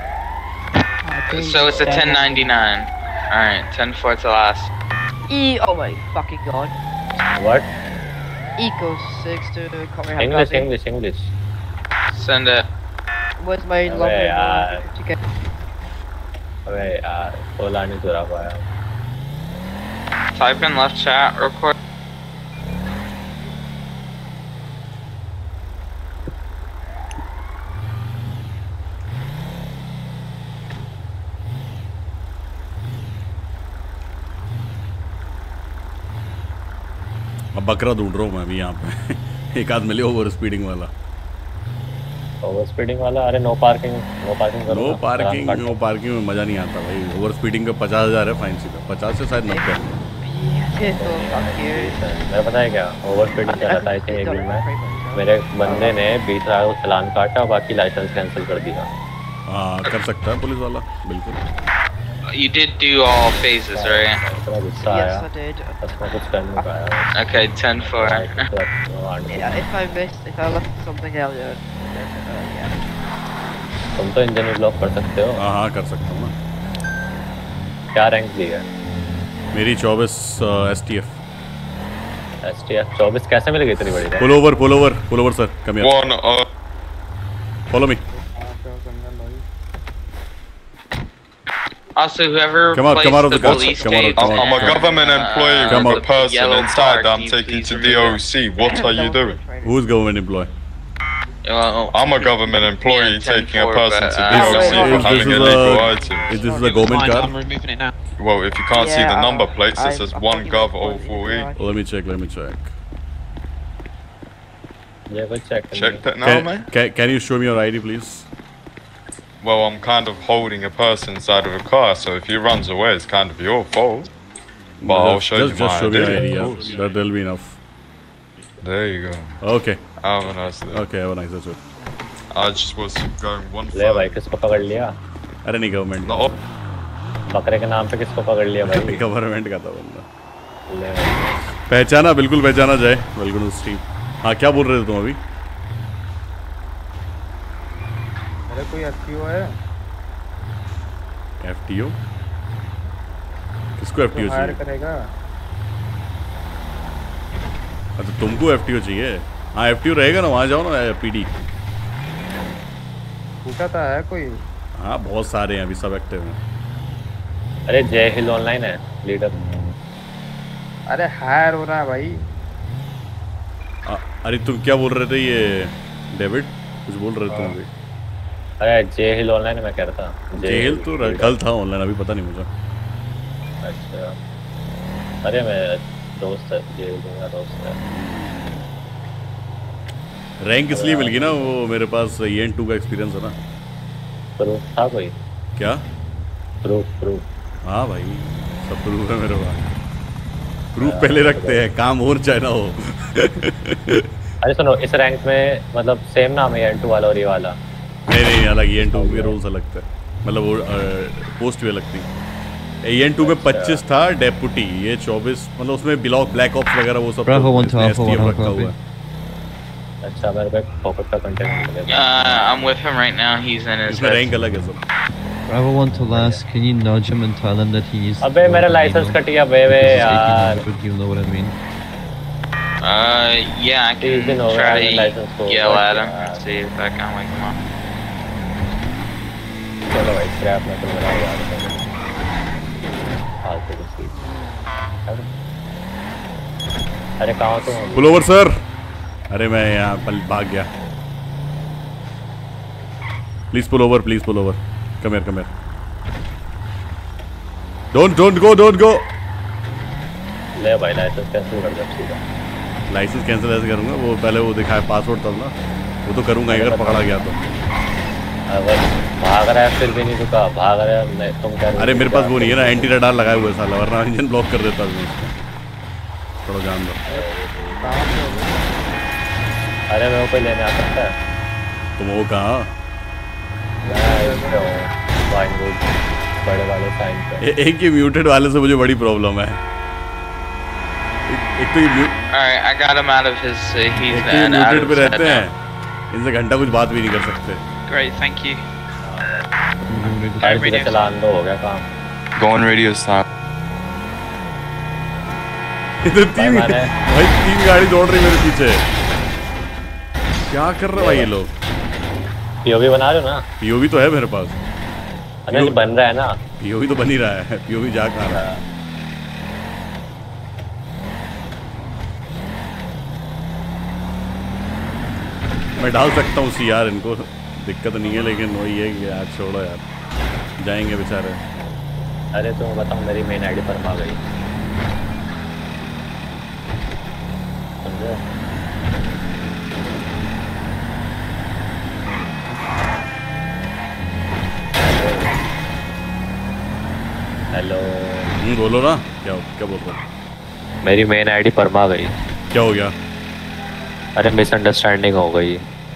So it's a 1099. Alright, 10-4 to last. Oh my fucking god. What? Eco 6 to cover how English, copy. English. Send it. Where's my अबे lovely यार। ticket? अबे यार ओला नहीं चुरा पाया। Type in left chat real quick. अब बकरा ढूंढ रहा हूँ मैं भी यहाँ पे। एक आध मिले ओवर स्पीडिंग वाला। ओवर स्पीडिंग वाला? अरे नो पार्किंग करो। नो पार्किंग में मज़ा नहीं आता भाई। ओवर स्पीडिंग का 50,000 है फाइन सीधा, 50 से शायद 90। मेरा पता है क्या, ओवर स्पीडिंग कर रहा था आई थिंक एक दिन में, मेरे बंदे ने 20,000 को चालान काटा, बाकी लाइसेंस कैंसिल कर दिया। हाँ कर सकता है पुलिस वाला, बिल्कुल। You did do all phases, right? इतना गुस्सा Yes, आया, I did. बस मैं कुछ कर नहीं पाया। Okay, 10-4. Yeah, if I missed, if I left something out there, then yeah. तुम तो इंजन ब्लॉक कर सकते हो। हाँ कर सकता हूँ ना। क्या रैंक दी है? मेरी 24 STF। STF 24 कैसे मिल गई इतनी बड़ी rank? Pull over sir, come here. Follow me. Also, whoever Come out placed of the the car. police Come out, state, come out. I'm a government employee Come with on. a person Yellow inside car, I'm can you taking please to remove DOC. What are you doing? Who's government employee? Well, I'm a government employee Yeah, taking a 10-4, person but, to uh, DOC Is for this having is illegal a items. is this a government car? removing it now. Well, if you can't see the Yeah, number plates, it I'm says a 1 fucking Gov employee, 048. right? Let me check. ये कुछ check Check that now, man. Can you show me your ID, please? Well, I'm kind of holding a person inside of a car, so if he runs away, it's kind of your fault. But I'll show you Just my show me your ID. ID. of Yeah. course. That'll be enough. There you go. Okay. Have a nice day. Okay. Have a nice day. I just was going one ले भाई further. किसको पकड़ लिया? अरे नहीं government No, बकरे के नाम पे किसको पकड़ लिया भाई? गवर्नमेंट का था बंदा। ले भाई। पहचाना, बिल्कुल पहचाना जाए। Welcome to stream. हाँ क्या बोल रहे थे तुम अभी? अरे कोई FTO है? FTO? किसको FTO हायर चाहिए? करेगा? अच्छा तुमको FTO चाहिए? हाँ FTO रहेगा ना, वहाँ जाओ ना PD। पूछा था है कोई? हाँ बहुत सारे हैं अभी, सब एक्टिव हैं। अरे जय हिल ऑनलाइन है लीडर। अरे हायर हो रहा है भाई। अरे तुम क्या बोल रहे थे ये डेविड? कुछ बोल रहे थे अभी? अरे जय हिल ऑनलाइन है मैं कह रहा था। जय हिल तो कल था ऑनलाइन, अभी पता नहीं मुझे। अच्छा अरे मेरा दोस्त है, जय हिल मेरा दोस्त है। रैंक इसलिए मिल गई ना, वो मेरे पास EN2 का एक्सपीरियंस है ना। प्रूफ था कोई? क्या प्रूफ? हाँ भाई सब प्रूफ है मेरे पास। प्रूफ पहले रखते हैं, काम हो चाहे ना हो। अरे सुनो, इस रैंक में मतलब सेम नाम है EN2 वाला और ये वाला? नहीं अलग, EN2 के रोल्स अलग थे, मतलब वो पोस्ट भी अलग थी। EN2 में 25 था डेपुटी, ये 24, मतलब उसमें ब्लैक ऑप्स वगैरह वो सब रखा हुआ है। अच्छा मेरे पे फोकस का कंटेंट मिलेगा। I'm with him right now. He's in his इसमें रैंक अलग है सब। Bravo 1 to last, can you nudge him and tell him that he needs अबे मेरा लाइसेंस कट गया बे यार। You know what I mean? Yeah, I can try to yell at him and see if I can wake him up. चलो भाई scrap में तो मेरा यार फालतू की चीज। अरे कहाँ तो पुल ओवर सर। अरे मैं यहाँ पर भाग गया। Please pull over, please pull over. Come here. Don't go. ले भाई लाइसेंस कैंसिल कर दे सीधा। लाइसेंस कैंसिल ऐसे करूँगा, वो पहले वो दिखाया पासवर्ड तब ना, वो तो करूँगा अगर पकड़ा गया तो। अगर भाग रहा है फिर भी नहीं रुका, भाग रहा है नहीं तुम क्या? अरे मेरे पास वो नहीं है ना, एंटी रडार लगाया हुआ है साला, वरना इंजन ब्लॉक कर देता है। थोड़ा जान दो। अरे मेरे को लेने आ सकता है? तुम वो कहाँ? बड़े वाले साइन पे। एक ये म्यूटेड वाले से मुझे बड़ी प्रॉब्लम है। एक तो ये Alright, I got him out of his. He's muted पे रहते हैं, इनसे घंटा कुछ बात भी नहीं कर सकते। Great, thank you. चलान दो, हो गया काम। Go on radio stop. इधर तीन गाड़ी दौड़ रही मेरे पीछे। क्या कर रहे भाई ये लोग? POV बना रहे हो ना? POV तो है मेरे पास। अरे बन रहा है ना? POV तो बन ही रहा है, POV जा कहाँ रहा है? मैं डाल सकता हूँ यार, इनको दिक्कत नहीं है, लेकिन वही है कि यार छोड़ो यार, जाएंगे बेचारे। अरे तुम बताओ, मेरी मेन आईडी पर आ गई समझे? हेलो बोलो ना, क्या बोल रहे हो? मेरी मेन आईडी पर आ गई। क्या हो गया? अरे मिसअंडरस्टैंडिंग हो गई।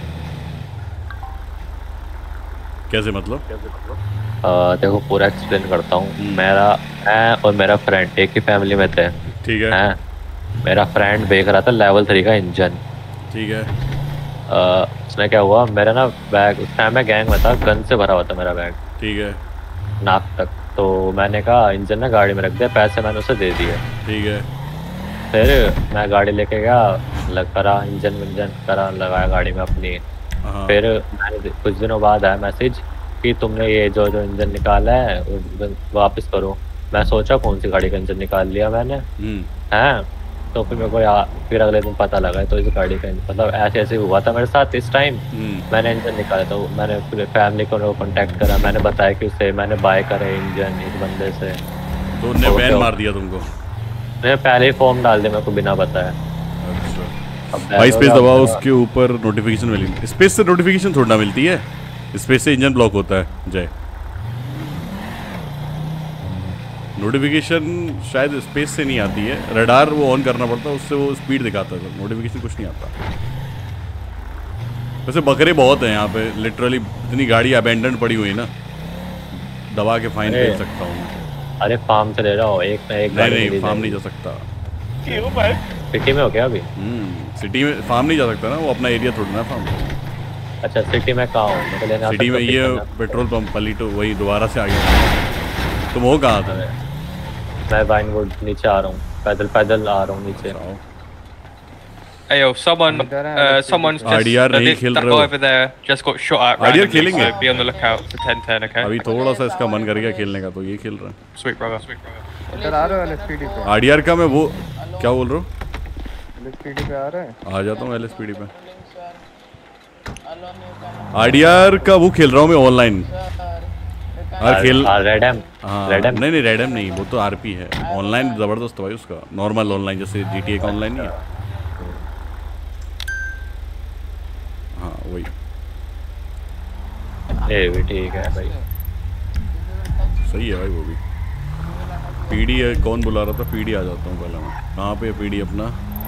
कैसे मतलब? देखो पूरा एक्सप्लेन करता हूँ। मैं और मेरा फ्रेंड एक ही फैमिली में थे, ठीक है? मेरा फ्रेंड देख रहा था लेवल 3 का इंजन, ठीक है? उसमें क्या हुआ, मेरा ना बैग, उस टाइम मैं गैंग में था, गन से भरा हुआ था मेरा बैग, ठीक है, नाक तक। तो मैंने कहा इंजन ना गाड़ी में रख दिया, पैसे मैंने उसे दे दिए, ठीक है? फिर मैं गाड़ी लेके गया, करा इंजन करा, लगाया गाड़ी में अपनी। फिर मैंने कुछ दिनों बाद आया मैसेज कि तुमने ये जो इंजन निकाला है वापस करो। मैं सोचा कौन सी गाड़ी का इंजन निकाल लिया मैंने, हैं? तो फिर मेरे को फिर अगले दिन पता लगा तो इस गाड़ी का मतलब ऐसे हुआ था मेरे साथ। इस टाइम मैंने इंजन निकाला, तो मैंने पूरे फैमिली को कॉन्टेक्ट करा, मैंने बताया कि उससे मैंने बाय करा इंजन इस बंदे से। तो उन्होंने बैन मार दिया तुमको? मैं पहले ही फॉर्म डाल दिया मेरे को बिना बताया। अच्छा, भाई स्पेस दबाओ, उसके ऊपर नोटिफिकेशन मिली। स्पेस से नोटिफिकेशन थोड़ी ना मिलती है, स्पेस से इंजन ब्लॉक होता है। जय, नोटिफिकेशन शायद स्पेस से नहीं आती है, रडार वो ऑन करना पड़ता है, उससे वो स्पीड दिखाता है, नोटिफिकेशन कुछ नहीं आता। वैसे बकरे बहुत हैं यहाँ पे, लिटरली इतनी गाड़ी अबेंडन पड़ी हुई है ना, दबा के फाइन दे सकता हूँ। अरे फार्म से ले रहा हूँ एक ना एक। नहीं फार्म नहीं जा सकता। सिटी में हो क्या अभी? सिटी में फार्म नहीं जा सकता ना, वो अपना एरिया थोड़ा ना फार्म। अच्छा सिटी में कहाँ हूँ? सिटी में ये पेट्रोल पंप पलीटो, वही दोबारा से आ गया। तुम हो कहाँ था? मैं वाइनवुड नीचे आ रहा हूँ, पैदल आ रहा हूँ नीचे। Hey yo, someone's just RDR नहीं खेल that रहे guy हो। over there just got shot at. RDR randomly, खेलेंगे? so be on the lookout for 10-10, okay? अभी थोड़ा सा इसका मन कर गया खेलने का, तो ये खेल रहा है। Sweet brother. इधर आ रहे हो LSPD पे? RDR का मैं वो क्या बोल रहा हूँ? LSPD पे आ रहे हैं? आ जाता हूँ LSPD पे। RDR का वो खेल रहा हूँ मैं ऑनलाइन। रेडम। हाँ नहीं रेडम नहीं, वो तो RP है। ऑनलाइन जबरदस्त भाई उसका, नॉर्मल ऑनलाइन जैसे GTA का ऑनलाइन नहीं है। हाँ वही। ये भी ठीक है भाई, सही है भाई वो भी। PD है, कौन बुला रहा था? PD आ जाता हूँ पहले मैं। कहाँ पे PD अपना?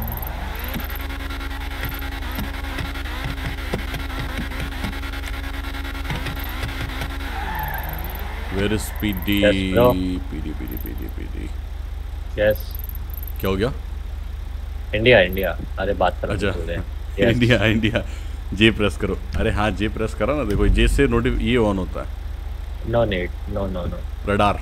Where is PD? Yes, bro. PD. Yes क्या हो गया? इंडिया। अरे बात कर अच्छा रहे हैं। इंडिया जे प्रेस करो। अरे हाँ जे प्रेस करो ना, देखो जे से नोटिफ ये ऑन होता है। No need, no radar.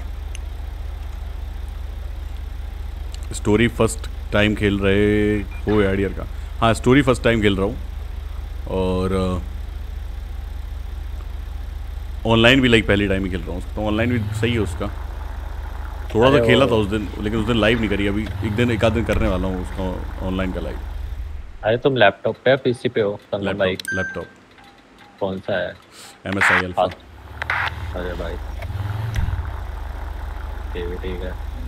Story first time खेल रहे हो आइडियर का? हाँ स्टोरी फर्स्ट टाइम खेल रहा हूँ, और ऑनलाइन भी लाइक पहली टाइम ही खेल रहा हूँ। तो ऑनलाइन भी सही है उसका। थोड़ा सा खेला था उस दिन, लेकिन उस दिन लाइव नहीं करी। अभी एक आध दिन करने वाला हूँ उसका ऑनलाइन का लाइव। अरे तुम लैपटॉप पे PC पे हो? लैपटॉप कौन सा है? MSI alpha. अरे भाई ये भी ठीक है।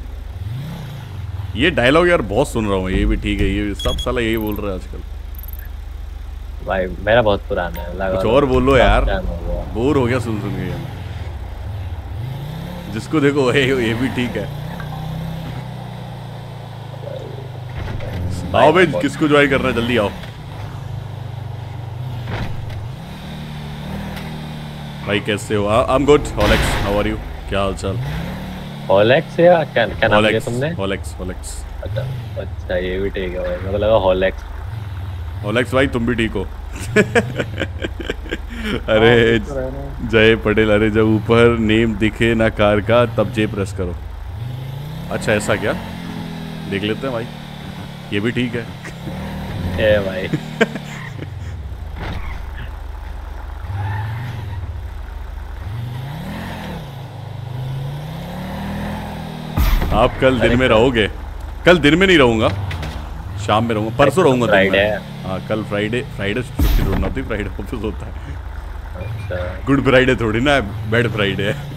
ये डायलॉग यार बहुत सुन रहा हूँ, ये भी ठीक है, ये सब साला यही बोल रहा है आजकल। भाई मेरा बहुत पुराना है, लगा कुछ और बोलो यार, हो बोर हो गया सुन के। जिसको देखो ये भी ठीक है। आओ भाई, किसको ज्वाइन करना है जल्दी आओ भाई। कैसे हो? I am good. Holex how are you? क्या हाल चाल? होलेक्स या क्या नाम लिया तुमने? होलेक्स। अच्छा ये भी ठीक है भाई, मेरे को लगा होलेक्स भाई तुम भी ठीक हो? अरे जय पटेल, अरे जब ऊपर नेम दिखे ना कार का तब जे प्रेस करो। अच्छा ऐसा क्या? देख लेते हैं भाई, ये भी ठीक है। ए भाई आप कल दिन में रहोगे? कल दिन में नहीं रहूंगा, शाम में रहूंगा। परसों रहूंगा। फ्राइडे। हाँ कल फ्राइडे छुट्टी थोड़ी ना होती, फ्राइडे ऑफिस होता है। अच्छा गुड फ्राइडे थोड़ी ना, बैड फ्राइडे है।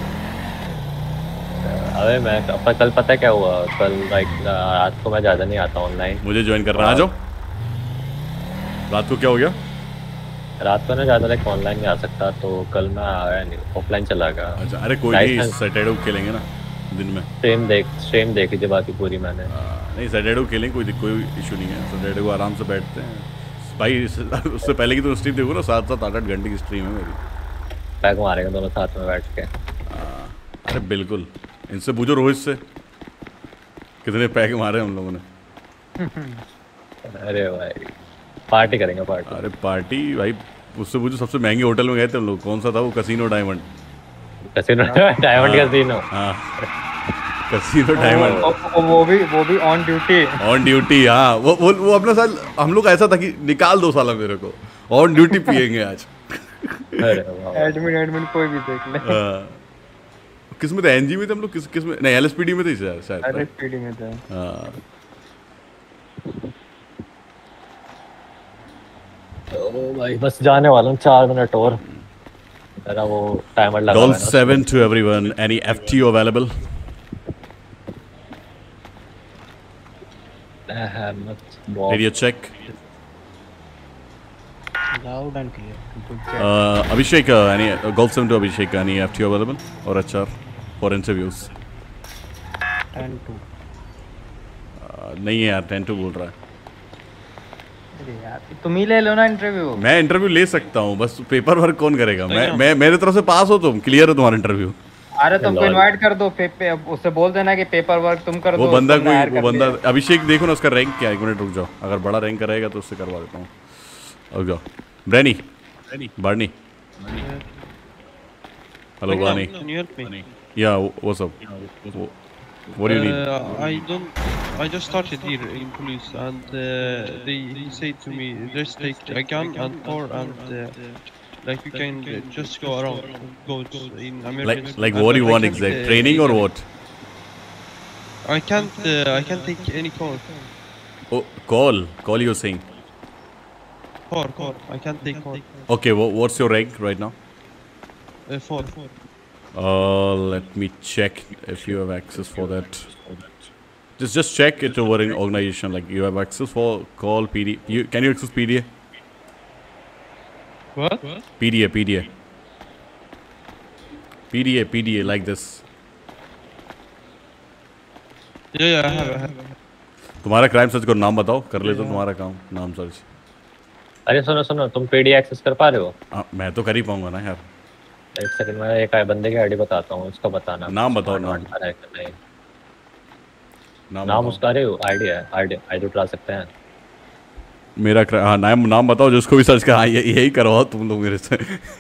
अबे मैं कल पता क्या हुआ? कल रात को मैं ज़्यादा नहीं आता ऑनलाइन। मुझे ज्वाइन करना, आ जाओ। रात को क्या हो गया? रात को ना ज़्यादा ऑनलाइन नहीं आ सकता, तो कल मैं आया नहीं, ऑफलाइन चला गया। अच्छा अरे कोई नहीं, सैटरडे को खेलेंगे ना दिन में। स्ट्रीम देखी थी बाकी पूरी मैंने। नहीं सैटरडे को खेलेंगे, कोई इशू नहीं है। सैटरडे को आराम से बैठते हैं भाई। उससे पहले की तो स्ट्रीम देखो ना, 7-7 8-8 घंटे की स्ट्रीम है मेरी। पैक मारेंगे दोनों साथ में बैठ के। अरे बिल्कुल, इनसे पूछो रोहित से कितने पैक मारे हम लोगों ने। अरे भाई पार्टी करेंगे पार्टी। अरे पार्टी भाई उससे पूछो, सबसे महंगे होटल में गए थे हम लोग। कौन सा था वो? Casino diamond. Diamond casino. हाँ कसिनो डायमंड। वो भी ऑन ड्यूटी। हाँ वो अपना साल हम लोग ऐसा था कि निकाल दो साला मेरे को, ऑन ड्यूटी पियेंगे आज। एडमिन कोई भी देख ले। किस में थे? एनजी में थे हम लोग? किस में? नहीं LSPD में थे शायद। LSPD में थे। हाँ तो भाई बस जाने वाला हूँ, 4 मिनट और मेरा वो टाइमर लगा हुआ है। 7 to everyone. Any FTO available? Did you check? Loud and clear. Abhishek, any Golf 7 to Abhishek, any FTO available or HR for interviews? 10-2. नहीं है यार, 10-2 बोल रहा है। अरे यार तुम ही ले लो ना इंटरव्यू। मैं इंटरव्यू ले सकता हूँ, बस पेपर वर्क कौन करेगा? मैं मेरे तरफ से पास हो तुम, क्लियर हो तुम्हारा इंटरव्यू। अरे तुमको इनवाइट कर दो, उससे बोल देना कि पेपर वर्क तुम कर दो। वो बंदा अभिषेक देखो ना, उसका रैंक क्या है? 1 मिनट रुक जाओ, अगर बड़ा रैंक रहेगा तो उससे करवा देता हूँ। रुक जाओ। Barney hello Barney. Yeah, what's up? What do you need? I don't I just started here in police, and he said to me, just take a gun and car, and like you can just go around, go in America. Like what do you want exactly? Training or what? I can't take any call. Oh, call you're saying? Call. I can't take call. Okay, what's your rank right now? 4. Let me check if you have access for that. Just check it over in organization. Like you have access for call PDA. Can you access PDA? What? PDA like this. Yeah, I have. तुम्हारा crime search को नाम बताओ, कर लेते तुम्हारा काम, नाम search. अरे सुनो तुम पीडी एक्सेस कर पा रहे हो? मैं तो कर ही पाऊंगा ना यार। एक सेकंड में एक बंदे की आईडी बताता हूँ, उसका बताना। नाम बताओ। नाम उसका आईडी उठा सकते हैं। मेरा हाँ नाम बताओ, जिसको भी सर्च कर। हाँ यही करवाओ तुम लोग मेरे से।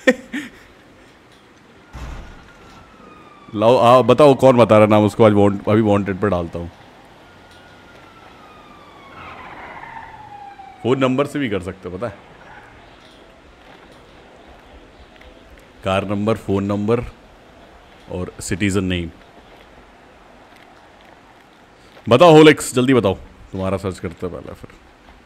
लाओ बताओ कौन बता रहा नाम उसको। आज अभी वांटेड पर डालता हूँ। फोन नंबर से भी कर सकते हो, पता है? कार नंबर, फोन नंबर और सिटीजन नेम। बताओ होलेक्स, जल्दी बताओ। तुम्हारा सर्च करते हैं पहले फिर।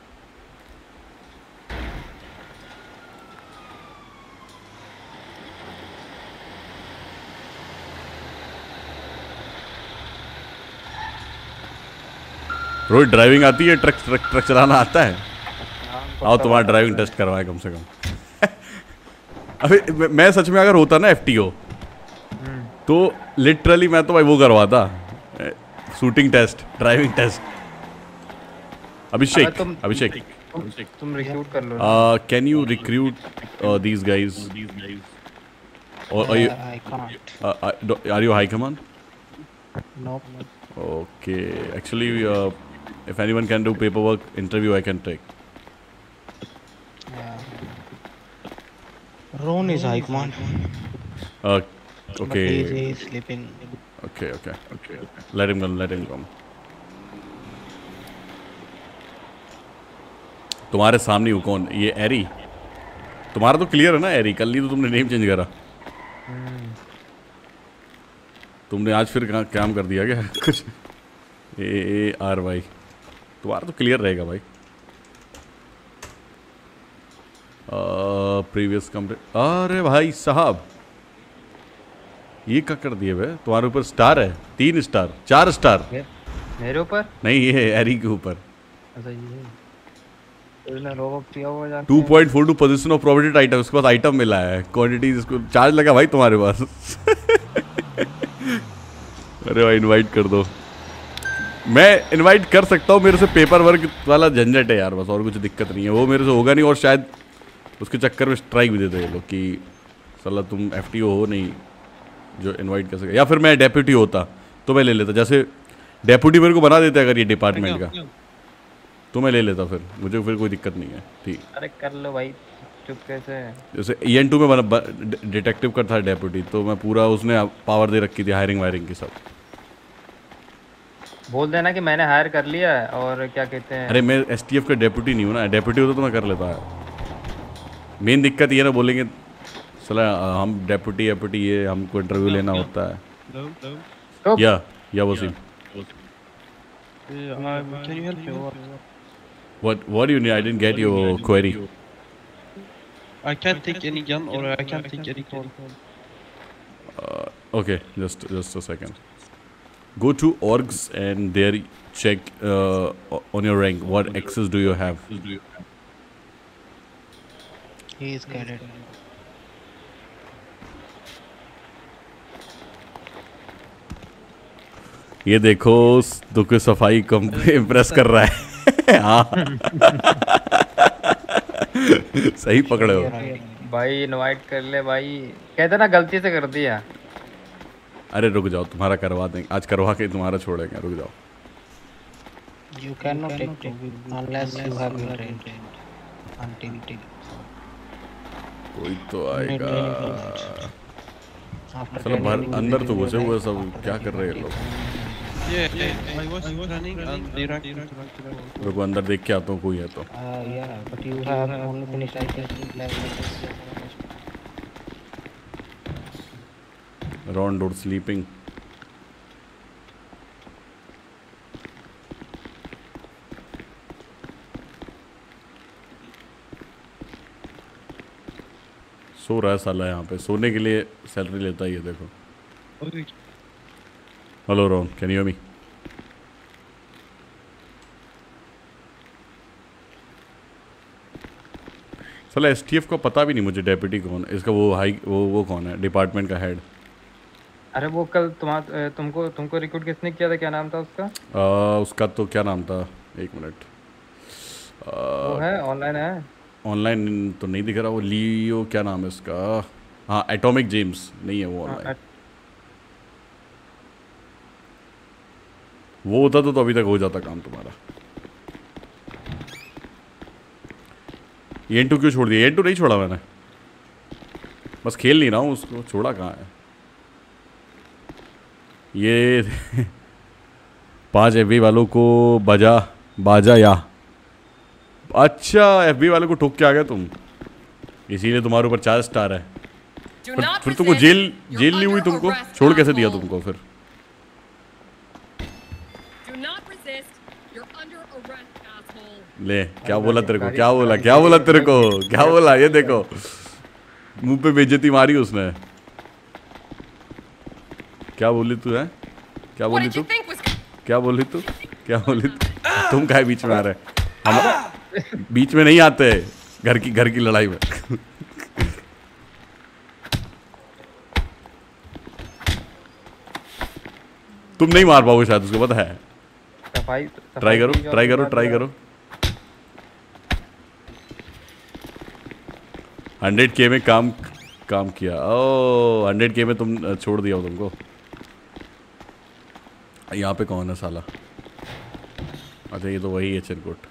रोहित ड्राइविंग आती है? ट्रक चलाना आता है? आओ तुम्हारा ड्राइविंग टेस्ट करवाए कम से कम। अबे मैं सच में अगर होता ना FTO तो लिटरली मैं तो भाई वो करवाता, shooting test, driving test. Abhishek तुम रिक्रूट कर लो। Can you recruit these guys? Are you high command? No. Okay, actually if anyone can do paperwork interview I can take. Ron is high command. Okay. But he is sleeping. Okay. Let him come. तुम्हारे सामने हूँ कौन? ये एरी। तुम्हारा तो clear है ना एरी? कल ही तो तुमने नेम चेंज करा। तुमने आज फिर काम कर दिया क्या कुछ? ARY तुम्हारा तो क्लियर रहेगा भाई। Previous complete. अरे भाई साहब ये क्या कर दिए भाई? तुम्हारे ऊपर स्टार है, 3 स्टार 4 स्टार। मेरे ऊपर नहीं, ये है एरी के ऊपर। अच्छा ये 2.42 पोजीशन ऑफ प्रोबेटेड आइटम। उसके बाद आइटम मिला है, क्वांटिटी इसको चार्ज लगा भाई तुम्हारे पास। अरे भाई इनवाइट कर दो। मैं इनवाइट कर सकता हूँ, मेरे से पेपर वर्क वाला झंझट है यार बस, और कुछ दिक्कत नहीं है। वो मेरे से होगा नहीं, और शायद उसके चक्कर में स्ट्राइक भी देते हैं लोग कि साला तुम FTO हो नहीं जो इनवाइट कर सके। या फिर मैं डेप्यूटी होता तो मैं ले लेता। जैसे डेप्यूटी मेरे को बना देते अगर ये डिपार्टमेंट का, तो मैं ले लेता। फिर मुझे फिर कोई दिक्कत नहीं है। ठीक, अरे कर लो भाई चुपके से। जैसे EN2 में डिटेक्टिव का था डेप्यूटी, तो मैं पूरा उसने पावर दे रखी थी हायरिंग वायरिंग की सब। बोल देना कि मैंने हायर कर लिया है। और क्या कहते हैं, अरे मैं STF का डेप्यूटी नहीं हूँ ना। डेप्यूटी होता तो मैं कर लेता। मेन दिक्कत ये ना बोलेंगे साला हम डेप्यूटी ये हमको इंटरव्यू लेना होता है। या Wasim, Can you help me? what do you need? I didn't get your query. I can't take any gun or I can't take any call. Okay, just a second. Go to orgs and there check on your rank what access do you have. he is cadet. ये देखो दुख सफाई कम impress कर रहा है। हाँ सही पकड़े हो भाई। इनवाइट कर ले भाई, कहते ना गलती से कर दिया। अरे रुक जाओ, तुम्हारा करवा देंगे आज, करवा के तुम्हारा छोड़ेंगे। रुक जाओ। You cannot take unless you have your rent until कोई तो आएगा। चलो बाहर अंदर तो घुसे हुए सब, क्या कर रहे हैं लोग? Yeah, I was running and they ran into the रुको अंदर देख के आता हूँ कोई है तो. Yeah, but you have only finished I guess level. Around or sleeping. सो रहा है साला यहाँ पे. सोने के लिए सैलरी लेता है ये देखो. Hello Ron, can you hear me? साला एसटीएफ का पता भी नहीं मुझे. डेप्यूटी कौन है इसका? वो कौन है डिपार्टमेंट का हेड? अरे वो कल तुमको रिक्रूट किसने किया था? क्या नाम था उसका? उसका तो क्या नाम था, एक मिनट. वो है ऑनलाइन है. ऑनलाइन तो नहीं दिख रहा. वो लियो क्या नाम है इसका? हाँ एटॉमिक जेम्स. नहीं है वो ऑनलाइन. वो होता तो अभी तक हो जाता काम तुम्हारा. N2 क्यों छोड़ दिया? N2 नहीं छोड़ा मैंने, बस खेल नहीं रहा हूँ उसको. छोड़ा कहाँ है ये 5 FB वालों को बाजा या. अच्छा FB वालों को ठोक के आ गया तुम, इसीलिए तुम्हारे ऊपर 4 स्टार है. फिर तुमको जेल नहीं हुई? तुमको छोड़ कैसे दिया तुमको फिर? ले क्या बोला तेरे को? क्या बोला ये देखो, मुंह पे बेइज्जती मारी उसने. क्या बोली तू है? क्या बोली तू? तुम काहे बीच में आ रहे? हम बीच में नहीं आते घर की लड़ाई में. तुम नहीं मार पाओगे शायद, उसको पता है. ट्राई करो. 100K में काम किया. ओह 100K में तुम छोड़ दिया हो तुमको. यहाँ पे कौन है साला? अच्छा ये तो वही है चिरकुट.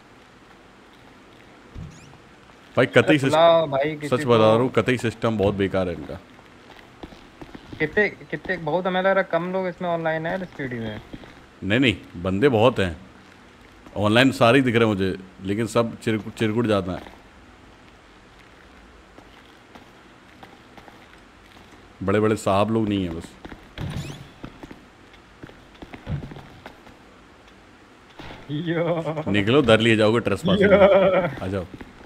भाई कतई सच बता रहा हूँ, कतई सिस्टम बहुत बेकार है इनका. कितने बहुत हमें लग रहा कम लोग इसमें ऑनलाइन है एलएसपीडी में. नहीं बंदे बहुत हैं ऑनलाइन, सारे ही दिख रहे हैं मुझे, लेकिन सब चिरकुट जाता है. बड़े साहब लोग नहीं है बस. निकलो, दर लिए जाओगे ट्रेसपासिंग. आ जाओ.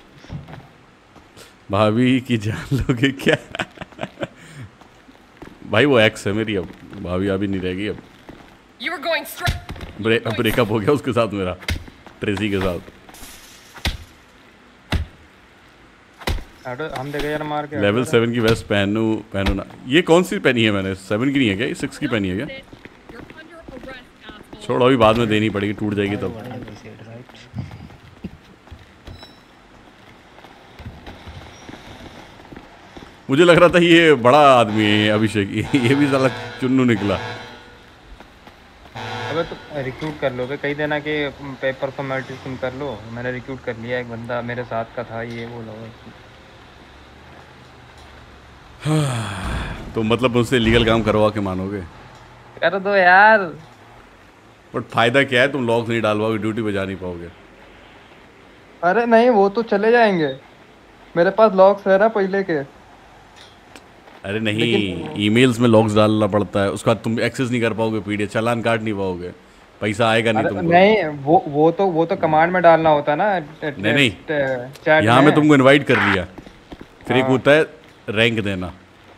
भाभी की जान लोगे क्या? भाई वो एक्स है मेरी, अब भाभी अभी नहीं रहेगी. अब ब्रेकअप हो गया उसके साथ मेरा, ट्रेसी के साथ. हम देखे यार मार के. लेवल 7 की वेस्ट पहनो ना. ये कौन सी पहनी है मैंने? 7 की नहीं है क्या? ये 6 की पहनी है क्या? छोड़ो अभी बाद में देनी पड़ेगी, टूट जाएगी तब. मुझे लग रहा था ये बड़ा आदमी है अभिषेक, ये भी साला चुन्नू निकला. अबे तो रिक्रूट कर लो, कही देना कि पेपर फॉर्मेलिटी तुम कर लो. मैंने रिक्रूट कर लिया, एक बंदा मेरे साथ का था, ये वो लोग. तो मतलब मुझसे लीगल काम करवा के मानोगे? कर दो यार. बट फायदा क्या है? तुम लॉक्स नहीं डालवाओगे, ड्यूटी पे जा नहीं पाओगे. अरे नहीं, वो तो चले जाएंगे. मेरे पास लॉक्स है ना पहले के. अरे नहीं, ईमेल्स में लॉक्स डालना पड़ता है, उसके बाद तुम एक्सेस नहीं कर पाओगे पीडीएफ, चालान काट नहीं पाओगे, पैसा आएगा नहीं तुमको. नहीं वो तो कमांड में डालना होता है ना. नहीं यहाँ में तुमको इनवाइट कर लिया, फिर एक होता है रैंक देना,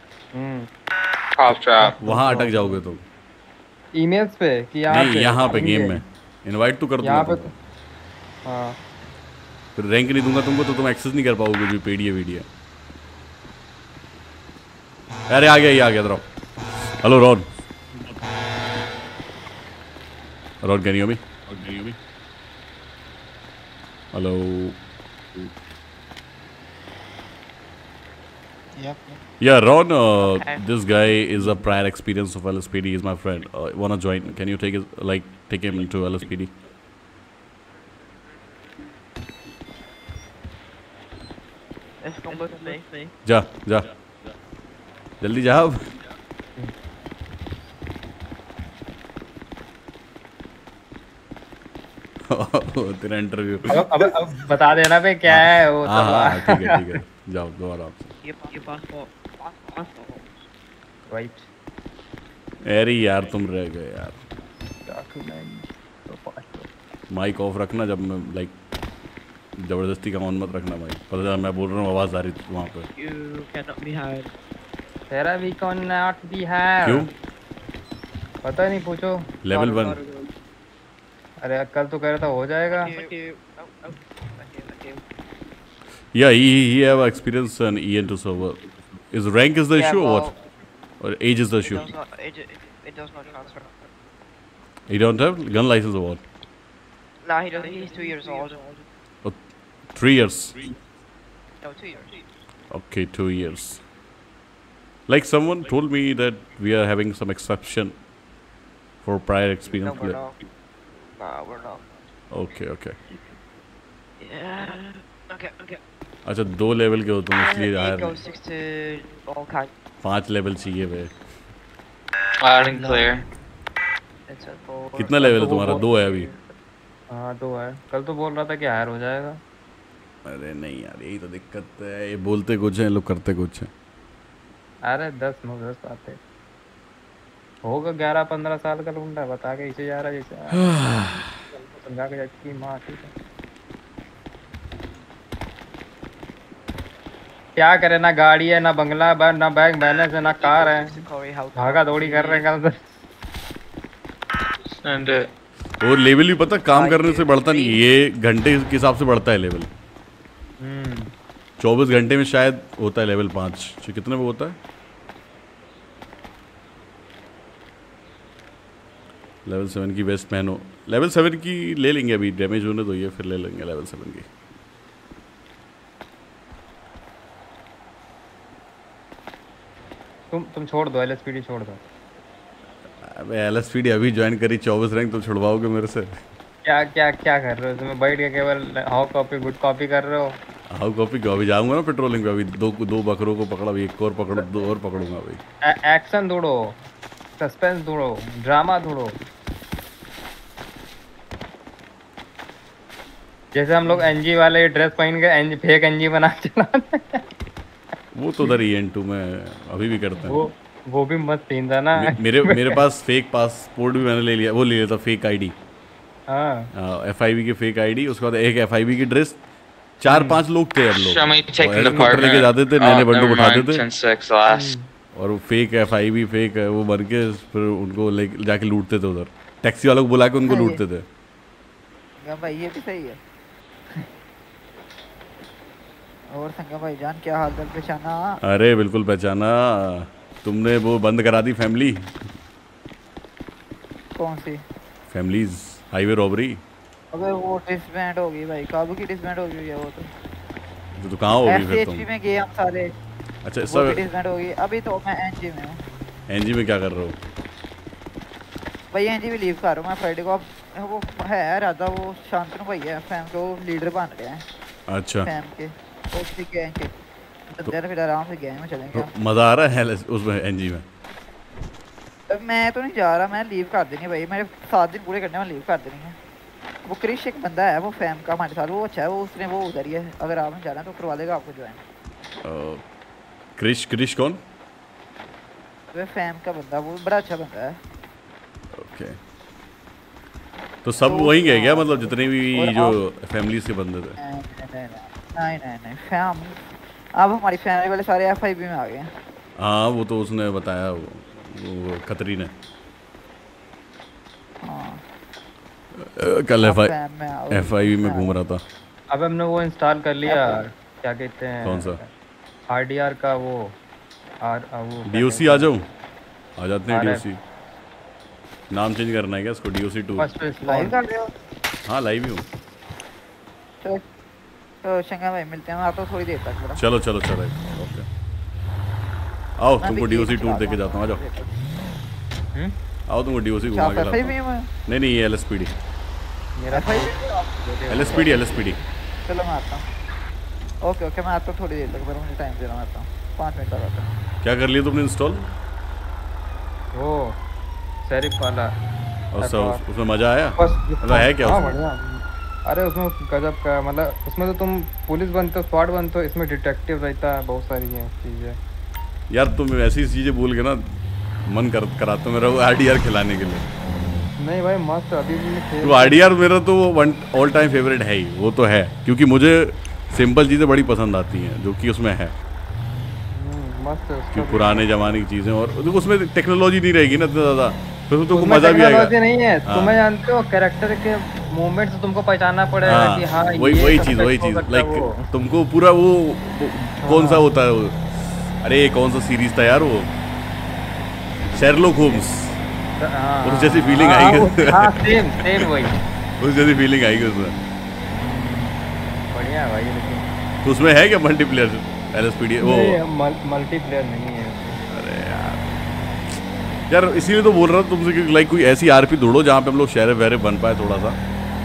वहाँ अटक जाओगे तुम. ईमेल्स पे कि यहाँ पे गेम में इनवाइट तो कर दूंगा, फिर रैंक नहीं दूंगा तुमको तो तुम एक्सेस नहीं कर पाओगे जो पीडीएफ. अरे आ गया इधर. Hello Ron, can you hear me? Hello. Yeah, Ron, this guy is a prior experience of LSPD. He's my friend. Wanna join? Can you take him to LSPD? जा जल्दी जा. अब तेरा इंटरव्यू। अब बता देना पे क्या है वो। हाँ ठीक है जाओ दो आराम से। ये पासपोर्ट राइट। अरे यार तुम रह गए यार। माइक ऑफ रखना जब मैं लाइक जबरदस्ती का ऑन मत रखना भाई। पता चला मैं बोल रहा हूँ आवाज आ रही थी वहाँ पे। You cannot be hired. तेरा भी कौन नॉट भी है? क्यों? पता नहीं, पूछो। लेवल 1। अरे कल तो कह रहा था हो जाएगा। Yeah, he have experience on EN2 server. Is rank is the issue or what? Or age is the issue? It does not transfer. You don't have gun license or what? Nah, he doesn't. He's 2 years old. Oh, 3 years. No, 2 years. Okay, 2 years. Like someone told me that we are having some exception for prior experience. No, we're not. Nah, we're not. Okay. Yeah. Okay. अच्छा 2 level के हो तुम इसलिए It higher. goes 6 to all kind. 5 level चाहिए वे। Loud and clear. It's a four. कितना level है तुम्हारा? 2 है अभी। हाँ 2 है। कल तो बोल रहा था कि हायर हो जाएगा। अरे नहीं यार यही तो दिक्कत है। ये बोलते कुछ हैं लोग करते कुछ हैं। अरे 10 आते होगा। 11-15 साल का लूंडा बता के इसे जा रहा जैसे समझा के जाती माँ। ठीक है क्या करे, ना गाड़ी है ना बंगला ना बैंक बैलेंस है ना कार है। भागा दौड़ी कर रहे हैं कल And और लेवल भी पता काम करने से बढ़ता नहीं, ये घंटे के हिसाब से बढ़ता है लेवल। 24 घंटे में शायद होता है लेवल 5। कितने में होता है? लेवल 7 की वेस्ट मैन हो। लेवल 7 की ले लेंगे अभी, डैमेज होने दो ये, फिर ले लेंगे लेवल 7 की। तुम छोड़ दो, एलएसपीडी छोड़ दो। अबे एलएसपीडी अभी ज्वाइन करी, 24 रैंक तुम छुड़वाओगे मेरे से? क्या कर रहे हो तुम? बैठ के केवल हाउ कॉपी गुड कॉपी कर रहे हो। हाउ कॉपी को अभी जाऊंगा ना पेट्रोलिंग पे। अभी दो बकरों को पकड़ा, अभी एक और पकड़ो, 2 और पकड़ूंगा अभी। एक्शन ढूंढो, सस्पेंस ढूंढो, ड्रामा ढूंढो। जैसे हम लोग एनजी वाले ड्रेस पहन के फेक एनजी बना चला। वो तो उधर EN2 में अभी भी करते हैं। वो भी मस्त सीन था ना। मेरे पास फेक पासपोर्ट भी मैंने ले लिया। वो ले लिया था फेक आईडी। हाँ FIB की फेक आईडी, उसके बाद एक FIB की ड्रेस। 4-5 लोग थे हम लोग। show me taking the partner. लेके जाते थे, नए बंदूक उठाते थे 10-6 last. और वो फेक FIB फेक वो बन के फिर उनको जाके लूटते थे उधर। टैक्सी वालों को बुला के उनको लूटते थे। भाई ये भी सही है। और संगा भाई जान क्या हाल चाल, पहचाना? अरे बिल्कुल पहचाना। तुमने वो बंद करा दी फैमिली। कौन सी फैमिलीज? Highway robbery. अबे वो डिसबैंड हो गई भाई, काबू की डिसबैंड हो गई है वो तो कहाँ हो गई फिर तुम? FCHP में गए हम सारे। अच्छा सब डिसबैंड हो गई। अभी तो मैं एनजी में हूँ। एनजी में क्या कर रहे हो? भाई एनजी भी लीव कर रहा हूँ मैं फ्राइडे को। अब वो है राजा, वो शांतनु भाई है फैम के, वो लीडर बन गए हैं। अच्छा फैम के वो ठीक है इनके अंदर फिर आराम से गए में चलेंगे। मजा आ रहा है उसमें एनजी में? मैं तो नहीं जा रहा, मैं लीव कर देनी भाई। मेरे 7 दिन पूरे करने में लीव कर देनी है। वो क्रिश एक बंदा है वो फैम का हमारे साथ, वो अच्छा है। वो उसने वो उधर ही है, अगर आपने जाना तो करवा देगा आपको ज्वाइन। क्रिश कौन? वो फैम का बंदा, वो बड़ा अच्छा बंदा है। ओके तो सब वहीं गए क्या, मतलब जितने भी जो फैमिली से बंदे थे? नहीं फैम अब हमारी फैमिली वाले सारे FIB में आ गए हैं। हाँ वो तो उसने बताया, वो खतरी ने। कल FIB में घूम रहा था। अब हमने वो इंस्टॉल कर लिया, क्या कहते हैं कौन सा? RDR का वो DOC। आ जाऊँ? आ जाते हैं DOC। नाम चेंज करना है क्या इसको? DOC2 लाइव कर रहे हो? हाँ लाइव ही हूँ। तो शंगा भाई मिलते हैं, मैं आता हूँ थोड़ी देर तक। चलो ओके आओ, तुमको DOC2 देके जाता हूँ। आ जाओ आओ, तुमको DOC घुमा के लाता हूँ। नहीं ये LSPD। LSPD। चलो मैं आता हूँ। ओके मैं आता हूँ थोड़ी देर तक, मुझे टाइम दे रहा हूँ। आता हूँ 5 मिनट तक आता हूँ। क्या कर लिया तुमने इंस्टॉल? वो सेरिफ वाला। और उसमें मजा आया? मतलब है क्या उसमें? अरे उसमें गजब का मतलब उसमें तो तुम पुलिस बनते हो, स्वाट बनते हो, इसमें डिटेक्टिव रहता है, बहुत सारी हैं चीजें। यार तुम ऐसी चीजें बोल के ना मन कराते हो मेरा वो आरडीआर खिलाने के लिए। नहीं भाई मस्त, अभी भी मैं खेल। तो आरडीआर मेरा तो वन ऑल टाइम फेवरेट है ही, वो तो है, क्योंकि मुझे सिंपल चीज़ें बड़ी पसंद आती हैं जो कि उसमें है। मस्त है कि पुराने ज़माने की चीज़ें, और उसमें टेक्नोलॉजी नहीं रहेगी ना इतना ज़्यादा, फिर तो मज़ा भी आएगा। टेक्नोलॉजी नहीं है, तुम्हें जानते हो कैरेक्टर के मूवमेंट से तुमको पहचानना पड़ेगा कि हाँ वही चीज़ लाइक तुमको पूरा वो कौन सा होता है वो, अरे कौन सा सीरीज था यार वो, शेरलॉक होम्स, उस जैसी फीलिंग आएगी। हाँ सेम वही, उस जैसी फीलिंग आएगी उसमें। बढ़िया है भाई। लेकिन तो उसमें है क्या मल्टीप्लेयर LSPD वो? मल्टीप्लेयर नहीं है। अरे यार इसीलिए तो बोल रहा था तुमसे कि लाइक कोई ऐसी आरपी ढूंढो जहाँ पे हम लोग शेरिफ वेरिफ बन पाए थोड़ा सा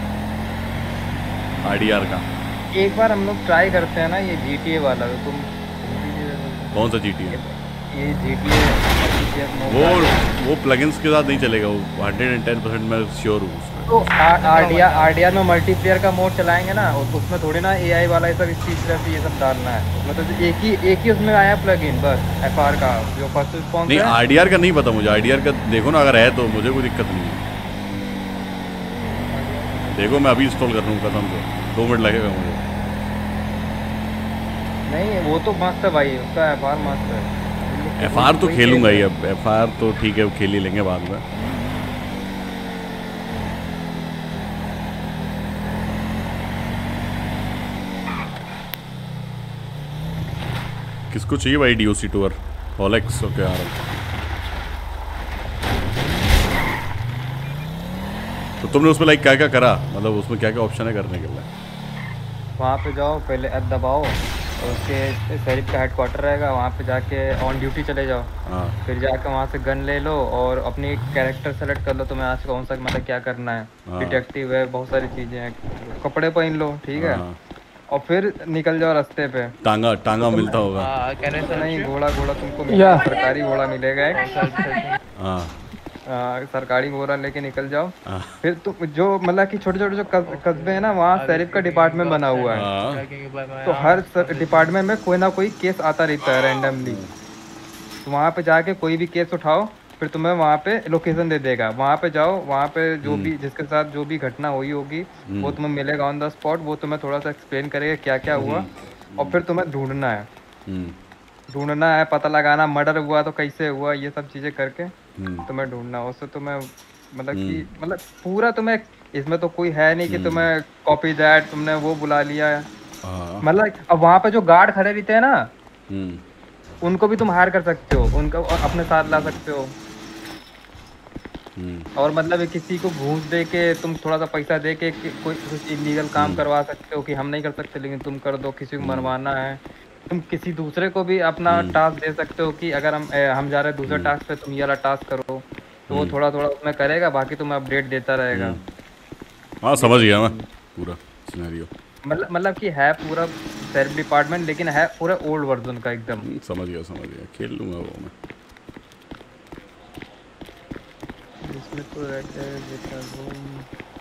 आरडीआर का। एक बार हम लोग ट्राई करते हैं ना ये GTA वाला, तो तुम कौन सा GTA? ये GTA वो प्लगइन्स के साथ नहीं चलेगा, वो 110% मैं श्योर हूँ उसमें। तो आरडीआर में मल्टीप्लेयर का मोड चलाएंगे ना, उसमें थोड़ी ना AI वाला ये सब स्पीच रहती, ये सब डालना है। मतलब एक ही उसमें आया प्लगइन बस, FR का जो फर्स्ट रिस्पॉन्स नहीं आरडीआर का नहीं पता मुझे, आरडीआर का देखो ना, अगर है तो मुझे कोई दिक्कत नहीं है। देखो मैं अभी इंस्टॉल कर लूँगा कसम से, 2 मिनट लगेगा मुझे। नहीं वो तो मस्त है भाई, उसका FR मस्त है। FR तो खेलूंगा ही, अब FR तो ठीक है, खेल ही लेंगे बाद में। किसको चाहिए भाई DOC टूर? हॉलेक्स ओके आ रहा। तो तुमने उसमें लाइक क्या क्या करा, मतलब उसमें क्या क्या ऑप्शन है करने के लिए? वहाँ पे जाओ, पहले F दबाओ, और उसके शेरिफ का हेडक्वार्टर रहेगा, वहाँ पे जाके ऑन ड्यूटी चले जाओ। फिर जाके वहाँ से गन ले लो और अपनी कैरेक्टर सेलेक्ट कर लो, तुम्हें आज कौन सा मतलब क्या करना है। डिटेक्टिव है, बहुत सारी चीज़ें हैं, कपड़े पहन लो ठीक है, और फिर निकल जाओ रास्ते पे। टांगा मिलता होगा? नहीं, घोड़ा तुमको मिलेगा, सरकारी घोड़ा मिलेगा एक। सरकारी घोड़ा लेके निकल जाओ। फिर तुम जो मतलब कि छोटे छोटे जो कस्बे हैं ना, वहाँ शेरिफ का डिपार्टमेंट बना हुआ है, तो हर डिपार्टमेंट में कोई ना कोई केस आता रहता है रैंडमली। तो वहाँ पे जाके कोई भी केस उठाओ, फिर तुम्हें वहाँ पे लोकेशन दे देगा, वहाँ पे जाओ, वहाँ पे जो भी जिसके साथ जो भी घटना हुई होगी वो तुम्हें मिलेगा ऑन द स्पॉट, वो तुम्हें थोड़ा सा एक्सप्लेन करेगा क्या क्या हुआ, और फिर तुम्हें ढूंढना है, पता लगाना मर्डर हुआ तो कैसे हुआ, ये सब चीजें करके तुम्हें ढूंढना। उससे तुम्हें मतलब कि मतलब पूरा तुम्हें इसमें तो कोई है नहीं कि तुम्हें कॉपी दैट तुमने वो बुला लिया है। मतलब अब वहाँ पे जो गार्ड खड़े रहते हैं ना, उनको भी तुम हायर कर सकते हो, उनको अपने साथ ला सकते हो। और मतलब किसी को घूस दे के तुम थोड़ा सा पैसा दे के कोई कुछ इलीगल काम करवा सकते हो कि हम नहीं कर सकते लेकिन तुम कर दो। किसी को मरवाना है, तुम किसी दूसरे को भी अपना टास्क दे सकते हो कि अगर हम जा रहे हैं दूसरे टास्क पे, तुम ये वाला टास्क करो, तो वो थोड़ा थोड़ा उसमें करेगा, बाकी तुम्हें अपडेट देता रहेगा। हाँ समझ गया मैं पूरा सिनेरियो। मतलब कि है पूरा शेरिफ डिपार्टमेंट, लेकिन है पूरा ओल्ड वर्जन का एकदम। समझ गया, खेल लूंगा वो मैं। इसमें तो रहता है जैसा रूम।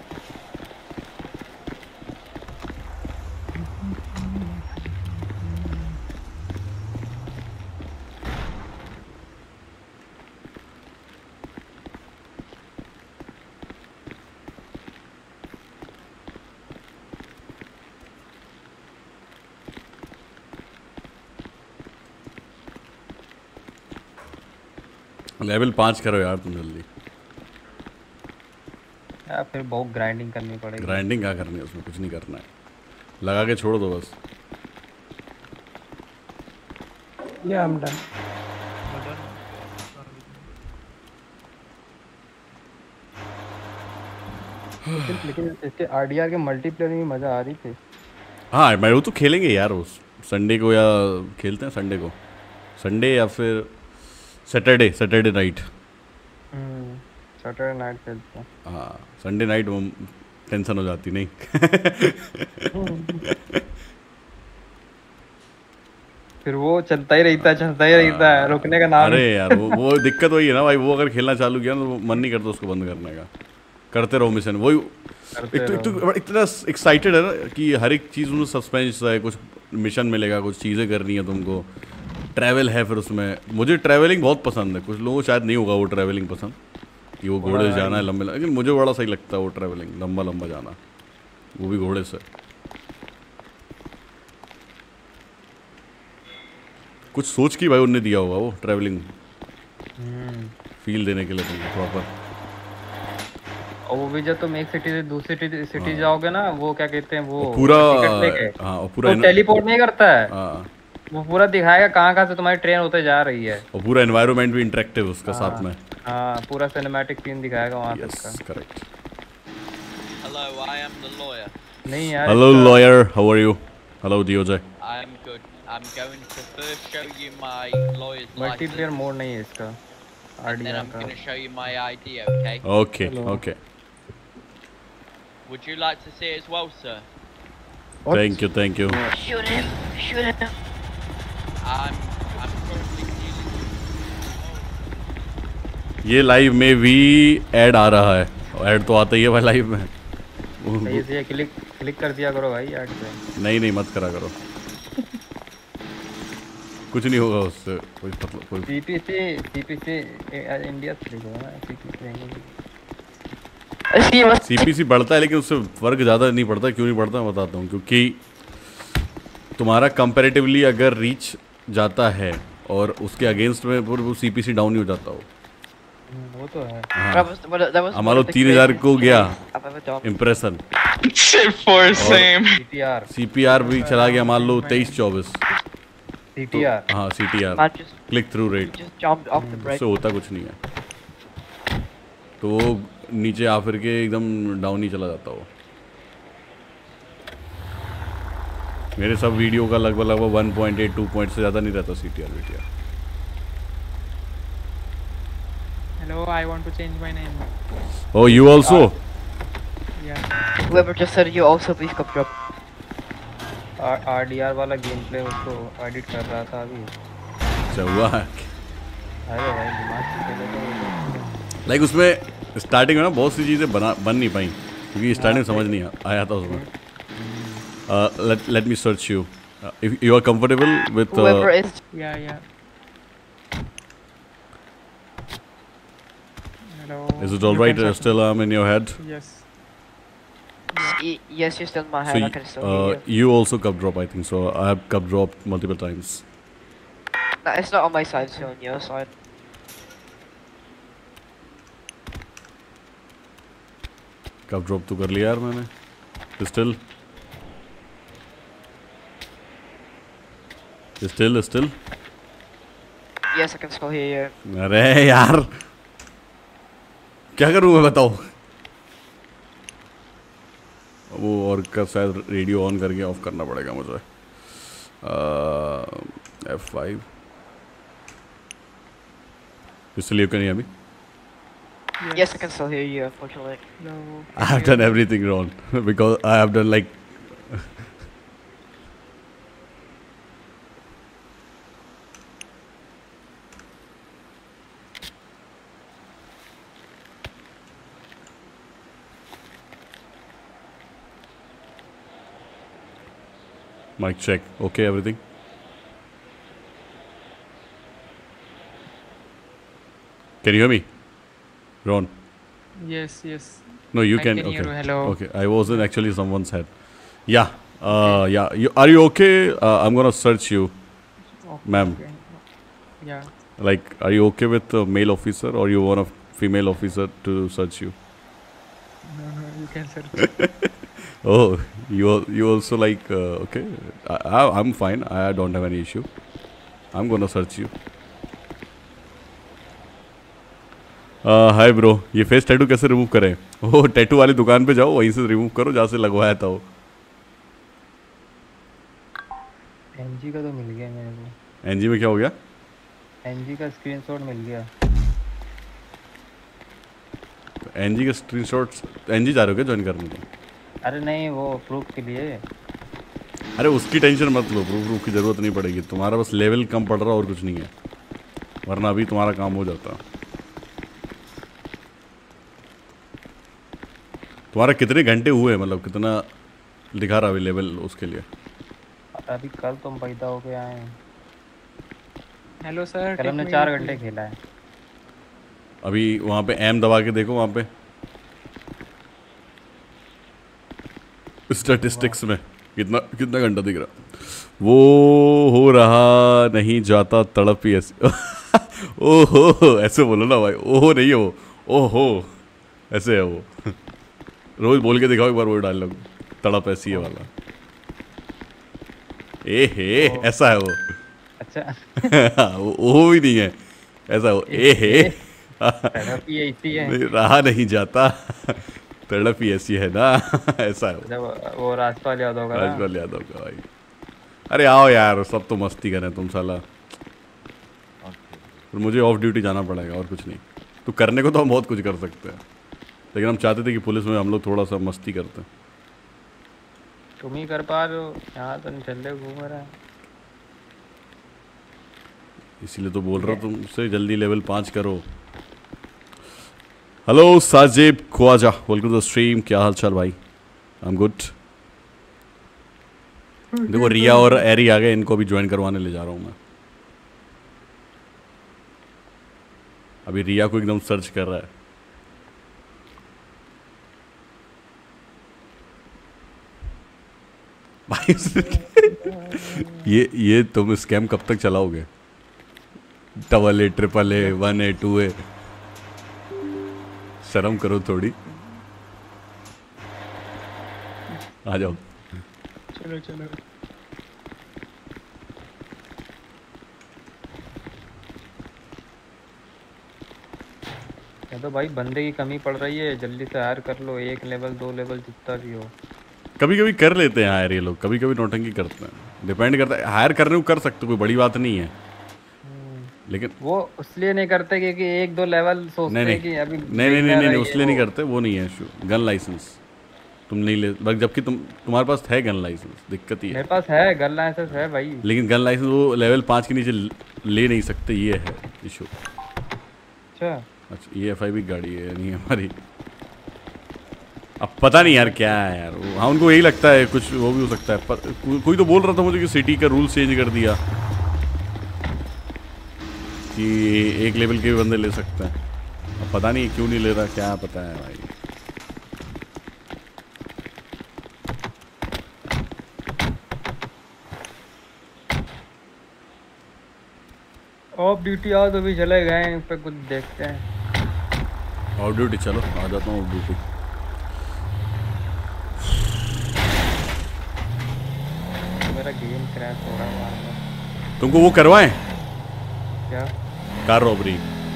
लेवल 5 करो यार तुम जल्दी। यार फिर बहुत ग्राइंडिंग करनी पड़ेगी। ग्राइंडिंग क्या करनी है उसमें, कुछ नहीं करना है, लगा के छोड़ दो बस। Yeah, I'm done. लेकिन इसके आरडीआर के मल्टीप्लेयर में मजा आ रही थी। हाँ मैं वो तो खेलेंगे यार, उस संडे को, या खेलते हैं संडे को, संडे या फिर सैटरडे नाइट। सैटरडे नाइट खेलते हैं। हाँ संडे नाइट वो टेंशन हो जाती नहीं। फिर वो चलता ही रहता है, रुकने का नाम। अरे यार वो दिक्कत वही है ना भाई, वो अगर खेलना चालू किया ना तो मन नहीं करता उसको बंद करने का। करते रहो मिशन। वही एक तो इतना एक्साइटेड है ना कि हर एक चीज़ में सस्पेंस है, कुछ मिशन मिलेगा, कुछ चीज़ें करनी है तुमको, ट्रैवल है फिर उसमें। मुझे ट्रैवलिंग बहुत पसंद है, कुछ लोगों को शायद नहीं होगा वो ट्रैवलिंग पसंद कि वो घोड़े से जाना है लंबे, लेकिन मुझे बड़ा सही लगता है वो ट्रैवलिंग, लंबा लंबा जाना, वो भी घोड़े से। कुछ सोच की भाई उनने दिया होगा वो ट्रैवलिंग फील देने के लिए तुमको प्रॉपर। और वो भी जब तुम एक सिटी से दूसरी सिटी जाओगे ना, वो क्या कहते हैं वो पूरा पूरा टेलीपोर्ट नहीं करता है, वो पूरा दिखाएगा कहाँ से तुम्हारी ट्रेन होते जा रही है, और पूरा एनवायरनमेंट भी इंटरेक्टिव उसका साथ में। हाँ, पूरा सिनेमैटिक सीन दिखाएगा वहाँ तक का। Correct. Hello, I am the lawyer. नहीं यार। Hello lawyer, how are you? Hello DOJ. I am good. I'm going to first show you my lawyer's license. Multiplayer mode नहीं है इसका। And then I'm going to show you my ID, okay? Okay, okay. Would you like to see it as well, sir? Thank you, thank you. Shoot him! Shoot him! I'm currently ये live में भी add आ रहा है, add तो आता ही है भाई live में। ये क्लिक कर दिया करो भाई ऐड पे। नहीं मत करा करो। कुछ नहीं होगा उससे, कोई मतलब कोई सीपीसी इंडिया सीपीसी बढ़ता है, लेकिन उससे फर्क ज़्यादा नहीं पड़ता। क्यों नहीं पड़ता मैं बताता हूँ। क्योंकि तुम्हारा कंपैरेटिवली अगर रीच जाता है और उसके अगेंस्ट में वो सीपीसी डाउन नहीं हो जाता वो तो है। हमारा 3000 को गया इम्प्रेशन, सीपीआर भी चला गया मान लो 23-24। सीटीआर हाँ सीटीआर क्लिक थ्रू रेट उससे होता कुछ नहीं है, तो वो नीचे आ फिर के एकदम डाउन ही चला जाता वो। मेरे सब वीडियो का लगभग 1.8 2 पॉइंट से ज़्यादा नहीं रहता CTR VTR. Hello, I want to change my name. Oh, you also? Yeah. Whoever just said you also, please come drop. RDR वाला गेम प्ले उसको एडिट कर रहा था अभी। अच्छा हुआ? अरे भाई दिमाग लाइक उसमें स्टार्टिंग में ना बहुत सी चीज़ें बन नहीं पाई क्योंकि स्टार्टिंग समझ नहीं आया था उसमें। Let me search you. If you are comfortable with. Whoever is. Yeah. Hello. Is it all right? Still, I'm in your head. Yes. Yes, you're still in my head. So I can still hear you. You also cup drop, I think. So I have cup dropped multiple times. No, it's not on my side. It's on your side. Cup drop तो कर लिया यार मैंने. Still. Yes, I can still hear you. अरे यार क्या करूँ मैं बताओ. वो और का शायद रेडियो ऑन करके ऑफ करना पड़ेगा मुझे. F5. इसलिए क्यों नहीं अभी? Yes, I can still hear you. Unfortunately. No. I have done everything wrong because I have done like. Mic check. Okay, everything. Can you hear me, Ron? Yes. No, you I can. Hear Okay. you. Hello. Okay. I wasn't actually someone's head. Yeah. Yeah. Are you okay? I'm gonna search you, ma'am. Okay. Yeah. Like, are you okay with a male officer, or you want a female officer to search you? No, you can search. Oh, you also like okay. I'm fine. I don't have any issue. I'm gonna search you. Hi bro, ये face tattoo कैसे remove करें? वो tattoo वाली दुकान पे जाओ, वहीं से रिमूव करो जहाँ से लगवाया था वो. एनजी का तो मिल गया मेरे को. एनजी में क्या हो गया? एनजी का स्क्रीनशॉट मिल गया. एनजी का स्क्रीनशॉट्स एनजी जा रहे हो क्या ज्वाइन करने को? अरे नहीं, वो प्रूफ के लिए. अरे उसकी टेंशन मत लो, प्रूफ की ज़रूरत नहीं पड़ेगी. तुम्हारा बस लेवल कम पड़ रहा और कुछ नहीं है, वरना अभी तुम्हारा काम हो जाता. तुम्हारा कितने घंटे हुए, मतलब कितना दिखा रहा अवेलेबल उसके लिए? अभी कल तुम पैदा हो के आए हैं। हेलो सर, कल हमने 4 घंटे खेला है। अभी वहाँ पे एम दबा के देखो, वहाँ पे स्टैटिस्टिक्स में कितना कितना घंटा दिख रहा। वो हो रहा नहीं जाता तड़प ही ऐसे ओहो ऐसे बोलो ना भाई, ओहो नहीं है वो, ओहो ऐसे है वो रोज बोल के दिखाओ एक बार वो डायलॉग, तड़प ऐसी है वाला। ए हे ऐसा है वो। अच्छा वो ओहो भी नहीं है, ऐसा वो ए हे तड़प ही ऐसी है, रहा नहीं जाता तड़प ही ऐसी है ना ऐसा है जब वो राजपाल यादव का, राजपाल यादव का भाई। अरे आओ यार, सब तो मस्ती करें तुम साला, फिर मुझे ऑफ ड्यूटी जाना पड़ेगा और कुछ नहीं। तो करने को तो हम बहुत कुछ कर सकते हैं, लेकिन हम चाहते थे कि पुलिस में हम लोग थोड़ा सा मस्ती करते हैं। तुम ही कर पा रहे हो, यहाँ तो चले घूम रहा है, इसीलिए तो बोल रहा हूँ तुमसे जल्दी लेवल 5 करो। Hello Sajib Khwaja, welcome to the stream. क्या हाल चाल भाई? I am good. देखो रिया और एरी आ गए, इनको भी ज्वाइन करवाने ले जा रहा हूँ मैं। अभी रिया को एकदम सर्च कर रहा है। भाई ये तुम स्कैम कब तक चलाओगे? Double A, triple A, 1A, 2A, शर्म करो थोड़ी। आ जाओ चलो चलो। तो भाई बंदे की कमी पड़ रही है, जल्दी से हायर कर लो, 1 लेवल 2 लेवल जितना भी हो। कभी कभी कर लेते हैं हायर ये लोग, कभी कभी नौटंकी करते हैं, डिपेंड करता है। हायर करने को कर सकते, कोई बड़ी बात नहीं है, लेकिन वो इसलिए नहीं करते क्योंकि 1-2 लेवल सोचते हैं कि अभी नहीं उसलिए नहीं करते, वो नहीं है इशू। गन लाइसेंस तुम नहीं ले, जबकि तुम्हारे पास है गन लाइसेंस, दिक्कत ही है। मेरे पास है गन लाइसेंस है भाई, लेकिन गन लाइसेंस वो लेवल 5 के नीचे ले नहीं सकते, ये है इशू। अच्छा ये FIB गाड़ी है नहीं हमारी। अब पता नहीं यार क्या है यार, हाँ उनको यही लगता है, कुछ वो भी हो सकता है। पर कोई तो बोल रहा था मुझे कि सिटी का रूल चेंज कर दिया कि 1 लेवल के भी बंदे ले सकते हैं। अब पता नहीं क्यों नहीं ले रहा, क्या पता है भाई। ऑफ ड्यूटी आओ तो भी चले गए, पे कुछ देखते हैं। ऑफ ड्यूटी चलो, आ जाता हूँ ऑफ ड्यूटी। मेरा गेम क्रैश हो रहा है। तुमको वो करवाएं क्या? Car robbery.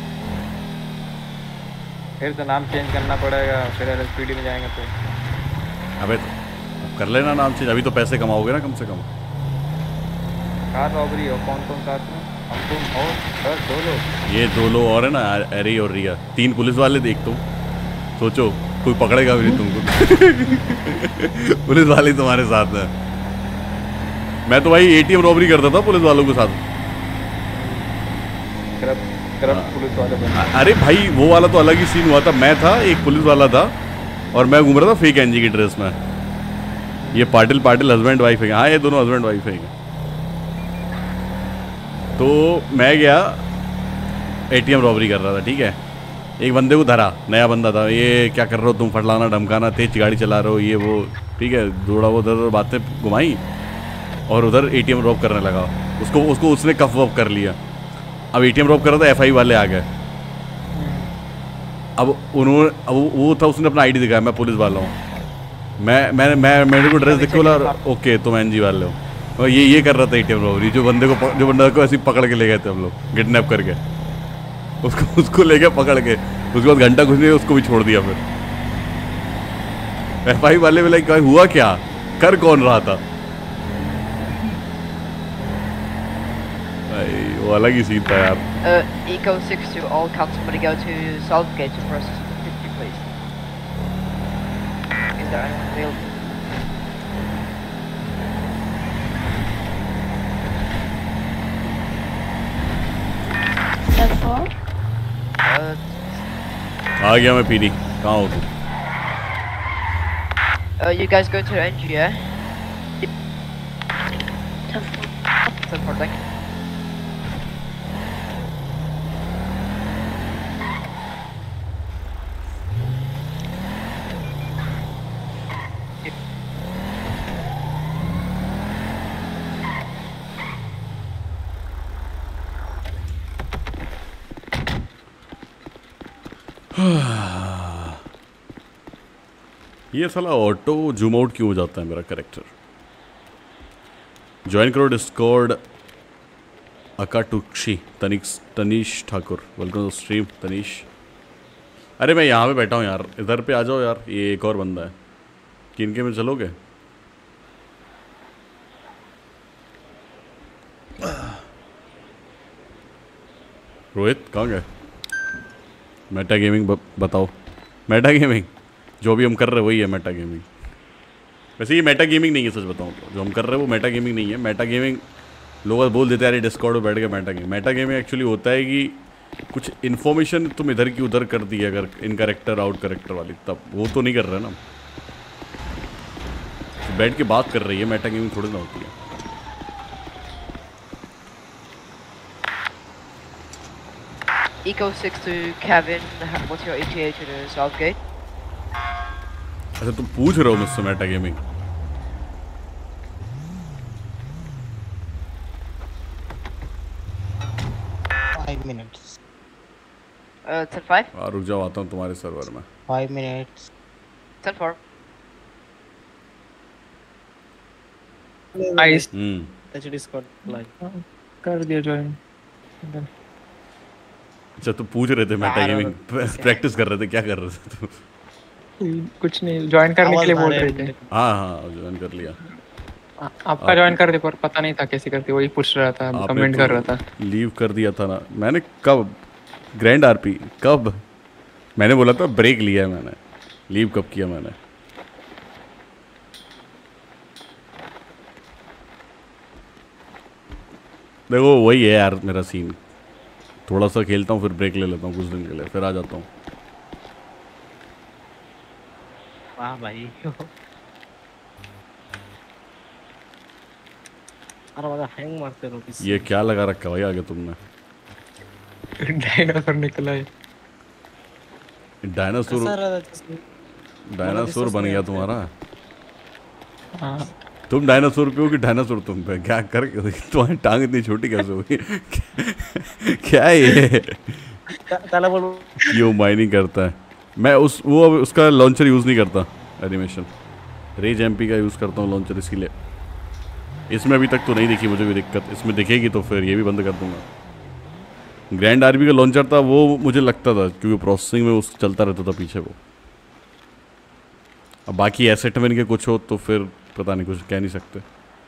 फिर तो नाम चेंज करना पड़ेगा, फिर LSPD में जाएंगे तो। अबे तो अब कर लेना नाम चेंज, अभी तो पैसे कमाओगे ना कम से कम। कार रॉबरी हो, कौन कौन साथ में? हम तुम और बस 2 लोग। ये 2 लोग और है ना, एरी और रिया। 3 पुलिस वाले देख तुम, सोचो कोई पकड़ेगा भी नहीं तुमको पुलिस वाले तुम्हारे साथ है। मैं तो भाई ATM रॉबरी करता था पुलिस वालों के साथ। करप्ट पुलिस वाले बने। अरे भाई वो वाला तो अलग ही सीन हुआ था। मैं था, एक पुलिस वाला था और मैं घूम रहा था फेक NG की ड्रेस में। ये पाटिल हस्बैंड वाइफ है। हाँ ये दोनों हस्बैंड वाइफ है। तो मैं गया ATM रॉबरी कर रहा था, ठीक है। एक बंदे को धरा, नया बंदा था। ये क्या कर रहे हो तुम, फटलाना धमकाना, तेज गाड़ी चला रहे हो, ये वो, ठीक है। थोड़ा वो उधर बातें घुमाई और उधर ATM रॉब करने लगा। उसको उसने कफ वफ कर लिया। अब ATM रॉब कर रहा था, FI वाले आ गए। अब वो था, उसने अपना ID दिखाया, मैं पुलिस वाला हूँ। मैं मेरे को ड्रेस देख के बोला ओके तुम NG वाले हो। और ये कर रहा था ATM रॉबरी। जो बंदा को ऐसे पकड़ के ले गए थे हम लोग, किडनैप करके। उसको ले गए पकड़ के। उसके बाद घंटा कुछ नहीं, उसको भी छोड़ दिया। फिर FI वाले में लाइक हुआ क्या, कर कौन रहा था भाई, वो अलग ही सीन था यार। Eco 6 to all cops, somebody go to Southgate to process 50 please. Is there anyone available? आ गया मैं PD। कहाँ हो तुम? You guys go to the NG, yeah? Support, thank you. ये साला ऑटो जूम आउट क्यों हो जाता है मेरा कैरेक्टर? ज्वाइन करो डिस्कॉर्ड अकाटुक्षी Tanish Thakur, welcome to stream Tanish. अरे मैं यहाँ पे बैठा हूँ यार, इधर पे आ जाओ यार। ये एक और बंदा है, किनके में चलोगे? रोहित कहाँ गए? मेटा गेमिंग बताओ। मेटा गेमिंग जो भी हम कर रहे हैं वही है मेटा गेमिंग। वैसे ये मेटा गेमिंग नहीं है, सच बताऊँ तो जो हम कर रहे हैं वो मेटा गेमिंग नहीं है। मेटा गेमिंग लोग बोल देते हैं यार डिस्कॉर्ड में बैठ के Meta gaming. Meta gaming actually होता है कि कुछ इन्फॉर्मेशन तुम इधर की उधर कर दी अगर इन करेक्टर आउट करेक्टर वाली, तब वो तो नहीं कर रहे ना, तो बैठ के बात कर रही है। मेटा गेमिंग थोड़ी ना होती है। Eco 6 to Kevin, what's your ETA to the south gate? अच्छा तुम पूछ रहे हो मुझसे मेटा गेमिंग? Till 5? रुक जाओ, आता हूँ तुम्हारे सर्वर में। 5 minutes. Till 4. Nice. Touch Discord live. कर दिया ज्वाइन। अच्छा तो पूछ रहे थे मेटा गेमिंग, प्रैक्टिस कर रहे थे, क्या कर रहे थे तुम? कुछ नहीं, ज्वाइन करने के लिए बोल रहे थे। हाँ ज्वाइन कर लिया। आपका ज्वाइन कर दे, पर पता नहीं था कैसे करते, वही पूछ रहा था, कमेंट कर रहा था। लीव कर दिया था ना मैंने। कब? ग्रैंड आरपी कब? मैंने बोला था ब्रेक लिया है मैंने। लीव कब किया मैंने? देखो वही है यार मेरा सीन, थोड़ा सा खेलता हूँ फिर ब्रेक ले लेता हूँ कुछ दिन के लिए, फिर आ जाता हूँ। वाह भाई। अरे वाला हैंग मारते रहो किसी। ये क्या लगा रखा भाई आगे तुमने? डायनासोर निकला है। डायनासोर बन गया तुम्हारा। हाँ। तुम डायनासोर पे हो कि डायनासोर तुम पे? क्या कर तुम्हारी टांग इतनी छोटी कैसे होगी? क्या है ये? ताला बोलो। क्यों माइनिंग करता है? मैं उसका लॉन्चर यूज़ नहीं करता, एनिमेशन रेज एमपी का यूज़ करता हूँ लॉन्चर, इसीलिए। इसमें अभी तक तो नहीं दिखी मुझे कोई दिक्कत, इसमें दिखेगी तो फिर ये भी बंद कर दूंगा। ग्रैंड आरबी का लॉन्चर था वो मुझे लगता था, क्योंकि प्रोसेसिंग में उस चलता रहता था पीछे वो। अब बाकी एसेट में इनके कुछ हो तो फिर पता नहीं, कुछ कह नहीं सकते।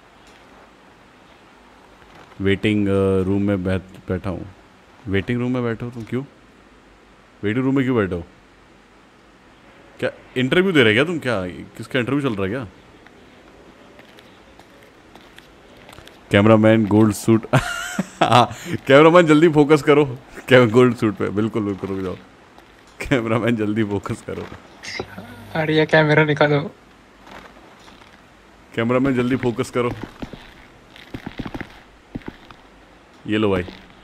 वेटिंग रूम में बैठा हूँ। वेटिंग रूम में बैठे हो तुम? क्यों वेटिंग रूम में क्यों बैठे हो? क्या इंटरव्यू दे रहे क्या तुम? क्या किसका इंटरव्यू चल रहा है क्या? Cameraman gold suit. कैमरामैन जल्दी फोकस करो गोल्ड सूट पे। बिल्कुल बिल्कुल रुक जाओ, कैमरामैन जल्दी फोकस करो। अरे ये कैमरा निकालो। कैमरामैन जल्दी फोकस करो। ये लो भाई।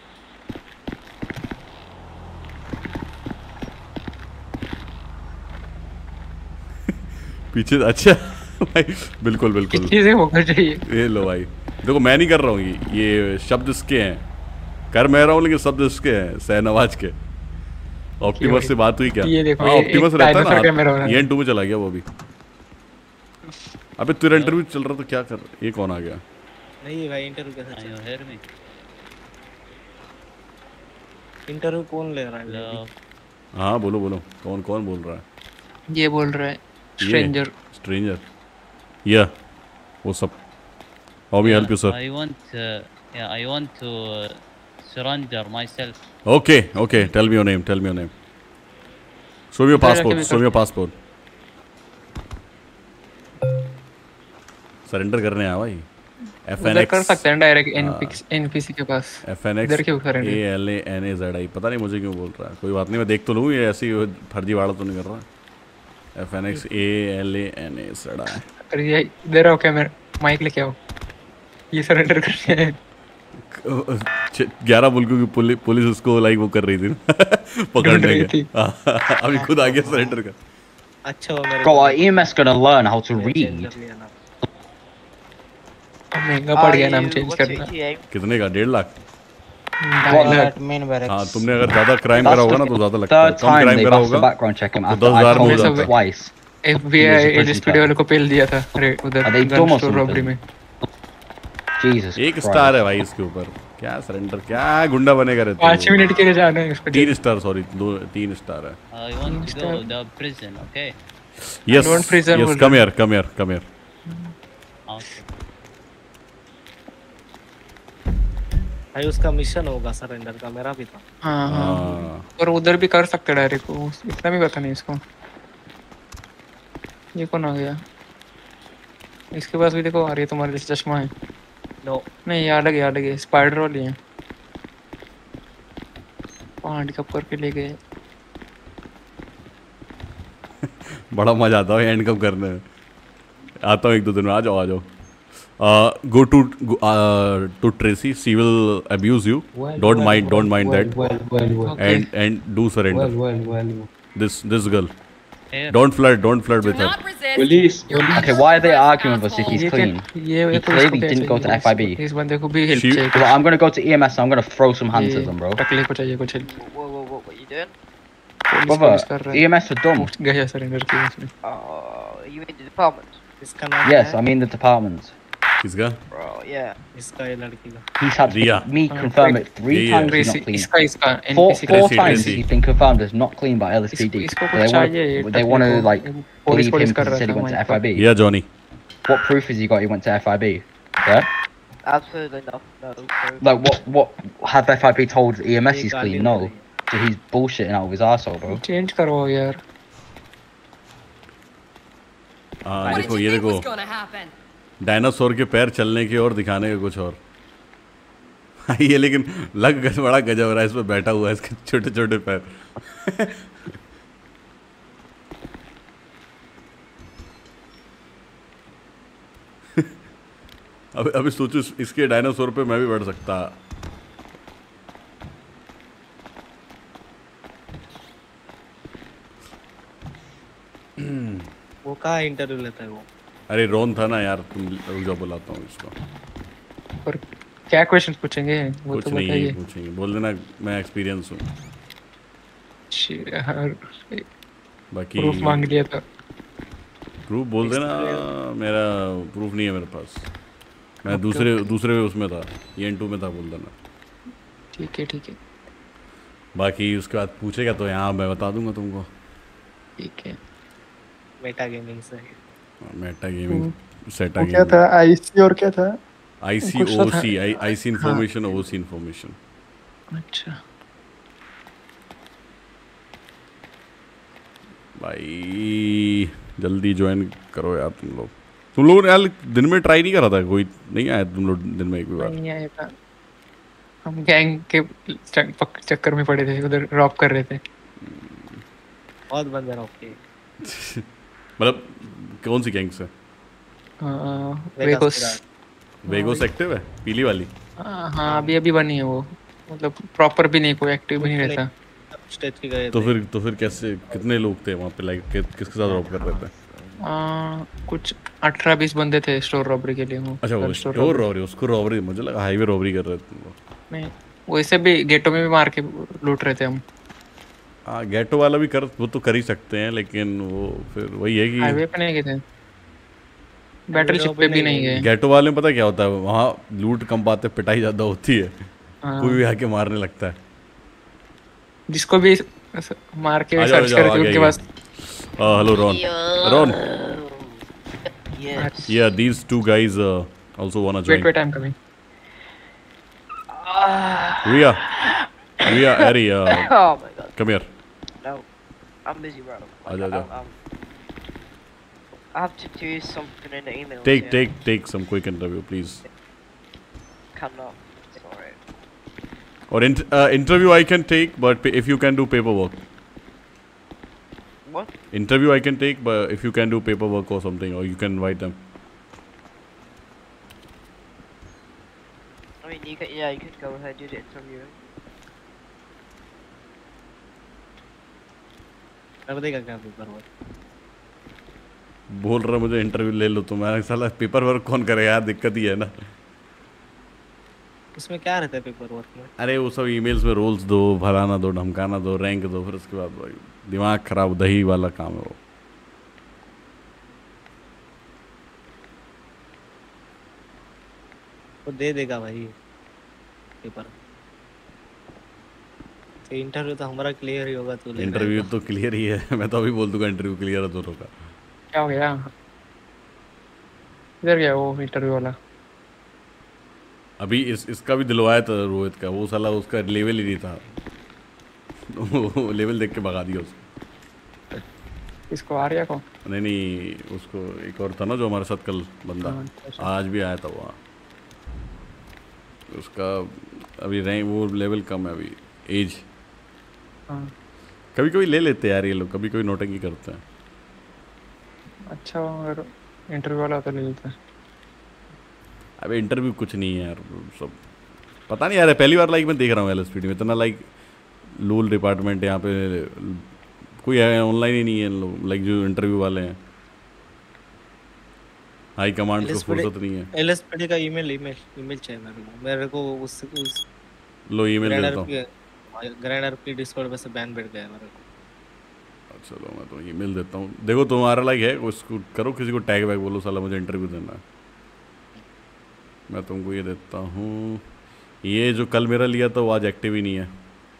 पीछे अच्छा भाई, बिल्कुल बिल्कुल चीजें होना चाहिए। ये लो भाई, देखो मैं नहीं कर रहा हूँ, ये शब्द इसके हैं, कर मैं रहा हूँ लेकिन शब्द इसके हैं, सहनवाज के। ऑप्टिमस से बात हुई क्या? ये देखो, हाँ ऑप्टिमस रहता है ना, ये N2 में चला गया वो भी। अबे तेरा इंटरव्यू चल रहा तो क्या कर, ये कौन आ गया? नहीं भाई इंटरव्यू कैसा चल रहा है? इंटरव्यू कौन ले रहा है? हाँ बोलो बोलो, कौन कौन बोल रहा है? ये बोल रहा है स्ट्रेंजर। स्ट्रेंजर या वो सब। How may I help you, sir? I want to surrender myself. Okay, okay. Tell me your name. Tell me your name. Show me your passport. Show me your passport. Surrender करने आया भाई। FNX कर सकते हैं direct NPC के पास। FNX इधर क्यों करेंगे? ALANAZI पता नहीं मुझे क्यों बोल रहा है। कोई बात नहीं, मैं देख तो लूँ ये ऐसी फर्जी वाड़ा तो नहीं कर रहा। FNX ALANA सड़ा है। अरे ये इधर आओ कैमरा माइक लेके आओ। ये सरेंडर करने हैं। 11 मुल्कों की पुलिस उसको लाइक वो कर रही थी पकड़ने के। अभी खुद आ गया सरेंडर का। अच्छा मेरे Bro, our EMS gonna learn how to read. महंगा पड़ गया नाम चेंज करना। कितने का 1.5 लाख? हाँ तुमने अगर ज्यादा क्राइम करा होगा ना तो ज्यादा लगता है। Third time they've asked the background check him after I called him twice. FBI LSPD वाले को पेल दिया था अरे उधर गन स्टोर रॉबरी में। Jesus एक स्टार है भाई इसके ऊपर। क्या सरेंडर क्या गुंडा बनेगा रहता है। 5 मिनट के लिए जाना है इसको। 3 स्टार सॉरी 3 स्टार है। I want to go the prison, okay? Yes, yes, come here. भाई उसका मिशन होगा सरेंडर का, मेरा भी था। हाँ। और उधर भी कर सकते डायरेक्ट, इतना भी पता नहीं इसको। ये कौन आ गया? इसके पास भी देखो आ रही है तुम्हारे जैसे चश्मा है। नो नहीं ये अलग है स्पाइडर वाली है। हैंड कप करके ले गए। बड़ा मजा आता है हैंड कप करने में। आता हूँ 1-2 दिन में। आ जाओ। Go to Tracy. She will abuse you. Don't mind that. And do surrender. This girl. Don't flirt with her. Police. Okay, why are they arguing with us if he's clean? He clearly didn't go to FIB. इस बंदे को भी help चाहिए। Well, I'm gonna go to EMS. I'm gonna throw some hands at them, bro. टकले को चाहिए कुछ help. What you doing? Brother, EMS are dumb. गया surrender किया इसने। You in the department? इसका नाम Yes, I'm in the department. किसका? Bro, yeah. इसका ये लड़की का। He's had me confirm it 3 times he's not clean. इसका 4 times he's been confirmed as not clean by LSPD. They want to like believe him because he said he went to FIB. Yeah, Johnny. What proof has he got he went to FIB? Yeah? Absolutely no proof. Like what have FIB told EMS he's clean? No. So he's bullshitting out of his arsehole, bro. Change करो यार। देखो ये देखो dinosaur के पैर चलने की और दिखाने के कुछ और। ये लेकिन बड़ा गजब रहा है। इस पे बैठा हुआ है इसके छोटे पैर। अभी सोचो इसके डायनासोर पे मैं भी बैठ सकता। वो कहाँ इंटरव्यू लेता है वो? अरे रोन था ना यार। तुम रुक बुलाता हूँ इसको। और क्या क्वेश्चन पूछेंगे वो कुछ तो नहीं बताइए। पूछेंगे। बोल देना मैं एक्सपीरियंस हूँ। बाकी प्रूफ मांग लिया था। प्रूफ बोल देना। मेरा प्रूफ नहीं है मेरे पास। मैं दूसरे उसमें था EN2 में था। बोल देना। ठीक है। बाकी उसके बाद पूछेगा तो यहाँ मैं बता दूंगा तुमको। ठीक है। मेटा गेमिंग से। मेटा गेमिंग सेटा गेमिंग क्या था? IC और क्या था? IC information OC information. अच्छा भाई जल्दी ज्वाइन करो यार तुम लोग ने यार दिन में ट्राई नहीं करा था? कोई नहीं आया तुम लोग दिन में एक भी बार? नहीं आया था। हम गैंग के चक्कर में पड़े थे, उधर रॉब कर रहे थे। बहुत बंदे रॉब किए। मतलब कौन सी गैंग से? वेगोस एक्टिव है पीली वाली? हाँ अभी बनी है वो। मतलब प्रॉपर भी नहीं, कोई एक्टिव भी नहीं रहता। स्टेज पे गए तो फिर कैसे कितने लोग थे वहाँ पे? लाइक किसके साथ रॉब कर रहे थे? कुछ 18-20 बंदे थे स्टोर रॉबरी के लिए। वो अच्छा वो स्टोर रॉबरी, उसको रॉबरी मुझे लगा हाईवे रॉबरी कर रहे थे। नहीं वैसे भी गेटो में भी मार के लूट रहे थे हम। हाँ गेटो वाला भी वो तो कर ही सकते हैं, लेकिन वो फिर वही है कि हाईवे पे नहीं गए थे, बैटलशिप पे भी नहीं गए। गेटो वाले में पता क्या होता है, वहाँ लूट कम पाते, पिटाई ज्यादा होती है। कोई भी आके मारने लगता है। जिसको भी मार के सर्च करके उनके पास। Hello Ron. Yeah, these two guys also wanna join. Wait, I'm coming. Ria, Ari, oh my God. Come here. No, I'm busy, bro. Aja. I have to do something in the email. Take some quick interview, please. Cannot. It's alright. Or interview I can take, but if you can do paperwork. What? Interview I can take, but if you can do paperwork or something, or you can invite them. I mean, you could go ahead do the interview. कर देगा क्या paper work? बोल रहा मुझे interview ले लो तो मैंने साला पेपर वर्क कौन करे यार, दिक्कत ही है ना। उसमें क्या रहता है पेपर वर्क में? अरे वो सब ईमेल्स में रोल्स दो, भराना दो, धमकाना दो, रैंक दो, फिर उसके बाद भाई दिमाग खराब, दही वाला काम है वो। वो दे देगा भाई पेपर। तो इंटरव्यू तो हमारा क्लियर ही होगा, तो इंटरव्यू तो क्लियर ही है, मैं तो अभी बोल दूंगा इंटरव्यू क्लियर है दोनों का। क्या हो गया? इधर गया वो इंटरव्यू वाला। अभी इसका भी दिलवाया था रोहित का, वो साला उसका लेवल ही नहीं था। वो लेवल देख के भगा दिया उसको। इसको आर्या को? नहीं उसको एक और था ना जो हमारे साथ कल बंदा, आज भी आया था वो। उसका अभी रैंक वो लेवल कम है अभी, एज। कभी कभी ले लेते हैं यार ये लोग, कभी कभी नोटिंग करते हैं। अच्छा अगर इंटरव्यू वाला तो ले लेते हैं। अबे इंटरव्यू कुछ नहीं है यार, सब पता नहीं यार, पहली बार लाइक मैं देख रहा हूँ LSPD में इतना लाइक लूल डिपार्टमेंट है यहाँ पे, कोई ऑनलाइन ही नहीं है लोग लाइक जो इंटरव्यू वाले हैं। हाई कमांड को फुर्सत नहीं है। LSPD का ईमेल चाहिए मेरे को उस लो ईमेल देता हूँ। ग्रैंड RP डिस्कॉर्ड पे से बैन बैठ गया मेरे को। चलो मैं तो ईमेल देता हूँ, देखो तुम्हारा लाइक है उसको करो, किसी को टैग बैग बोलो साला मुझे इंटरव्यू देना है। मैं तुमको ये देता हूँ, ये जो कल मेरा लिया था वो आज एक्टिव ही नहीं है।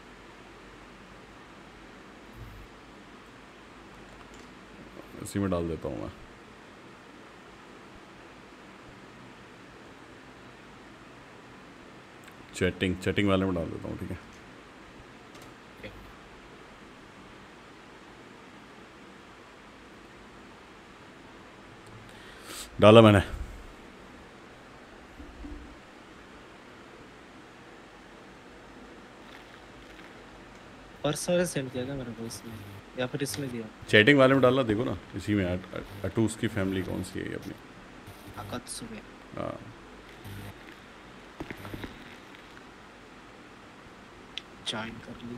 इसी में डाल देता हूँ मैं। चैटिंग वाले में डाल देता हूँ, ठीक है। डाला मैंने। पर्सनल सेंड किया था मेरे को इसमें, या फिर इसमें दिया? चैटिंग वाले में डालना, देखो ना इसी में। अटूस की फैमिली कौन सी है अपनी? अकत्सुबे। हाँ ज्वाइन कर ली।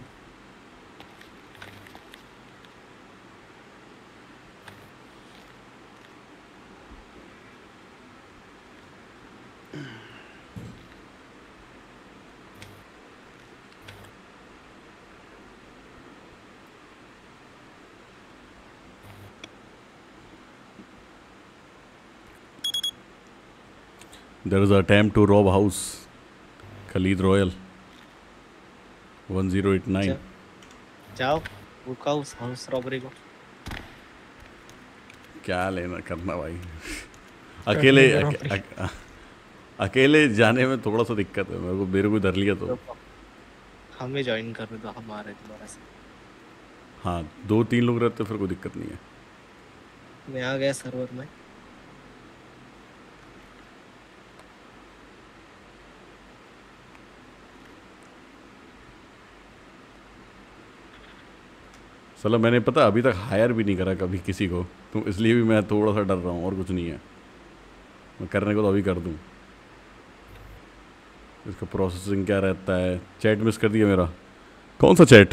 There is an attempt to rob house. Khalid Royal 1089. जाओ रुका उस हाउस रॉबरी को। क्या लेना करना भाई, अकेले जाने में थोड़ा सा दिक्कत है मेरे को डर लिया तो। हमें ज्वाइन कर रहे तो हमारे दोबारा से। हाँ 2-3 लोग रहते फिर कोई दिक्कत नहीं है। मैं आ गया सर्वर में। चलो मैंने पता अभी तक हायर भी नहीं करा कभी किसी को, तो इसलिए भी मैं थोड़ा सा डर रहा हूँ, और कुछ नहीं है। मैं करने को तो अभी कर दूँ। इसका प्रोसेसिंग क्या रहता है? चैट मिस कर दिया मेरा। कौन सा चैट?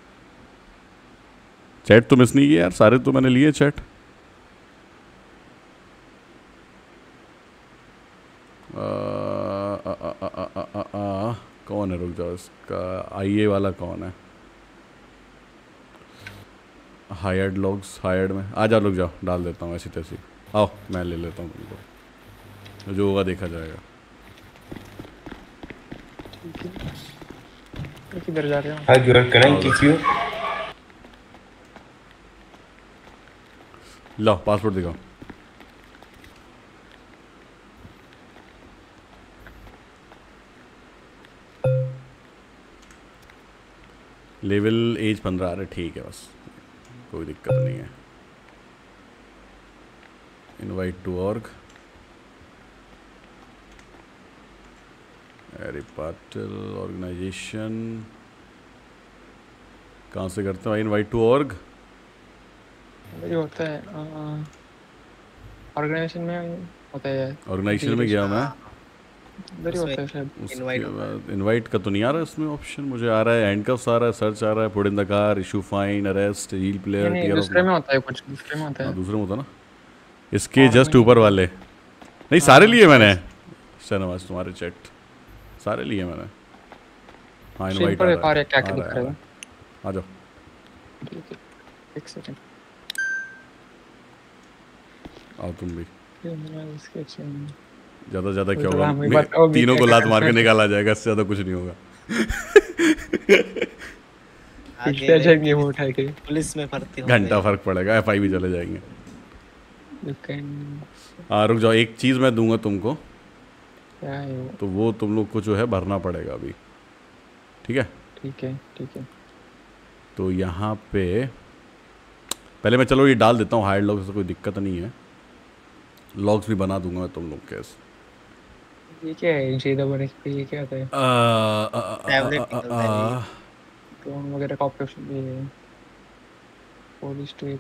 चैट तो मिस नहीं किया यार, सारे तो मैंने लिए चैट। कौन है, रुक जाओ, इसका IA वाला कौन है? हायर्ड लॉग्स, हायर्ड में आ जाओ, रुक जाओ डाल देता हूँ ऐसी तैसी। आओ मैं ले लेता हूँ तुमको, जो होगा देखा जाएगा। किधर जा रहे हो? Hi Guru, can I kick you? लो पासपोर्ट दिखाओ। लेवल एज 15 आ रहा है, ठीक है बस, कोई दिक्कत नहीं है। Invite to org, Harry Patil organisation, कहाँ से करते हैं भाई इनवाइट टू ऑर्ग? ये होता है ऑर्गेनाइजेशन में होता है। ऑर्गेनाइजेशन में गया मैं, इधर ही होता है शायद। इनवाइट का तो नहीं आ रहा इसमें ऑप्शन, मुझे आ रहा है हैंडकफ्स आ रहा है, सर्च आ रहा है, put in the car, issue fine, arrest, heal player, नहीं, दूसरे में होता है कुछ, दूसरे में होता है। दूसरे में होता ना, इसके जस्ट ऊपर वाले नहीं, सारे लिए मैंने शहनवाज तुम्हारे चेक सारे लिए मैंने। हाँ इनवाइट आ रहा है, क्या दिख रहा है, आ जाओ। एक सेकंड आओ तुम भी। ज़्यादा क्या होगा, तीनों को लात मार के निकाला जाएगा, इससे ज़्यादा कुछ नहीं होगा। आगे जाएंगे वो उठा के पुलिस में भर्ती होंगे, घंटा फर्क पड़ेगा, एफआई भी चले जाएंगे। रुक जाओ, एक चीज़ मैं दूंगा तुमको, क्या है वो? तो वो तुम लोग को जो है भरना पड़ेगा अभी, ठीक है? ठीक है। तो यहाँ पे पहले मैं चलो ये डाल देता हूँ, हाइड लॉग्स से कोई दिक्कत नहीं है, लॉग्स भी बना दूंगा मैं तुम लोग के। ये क्या है JWX पे, ये क्या होता है? ड्रोन वगैरह का ऑप्शन भी है, पुलिस टू।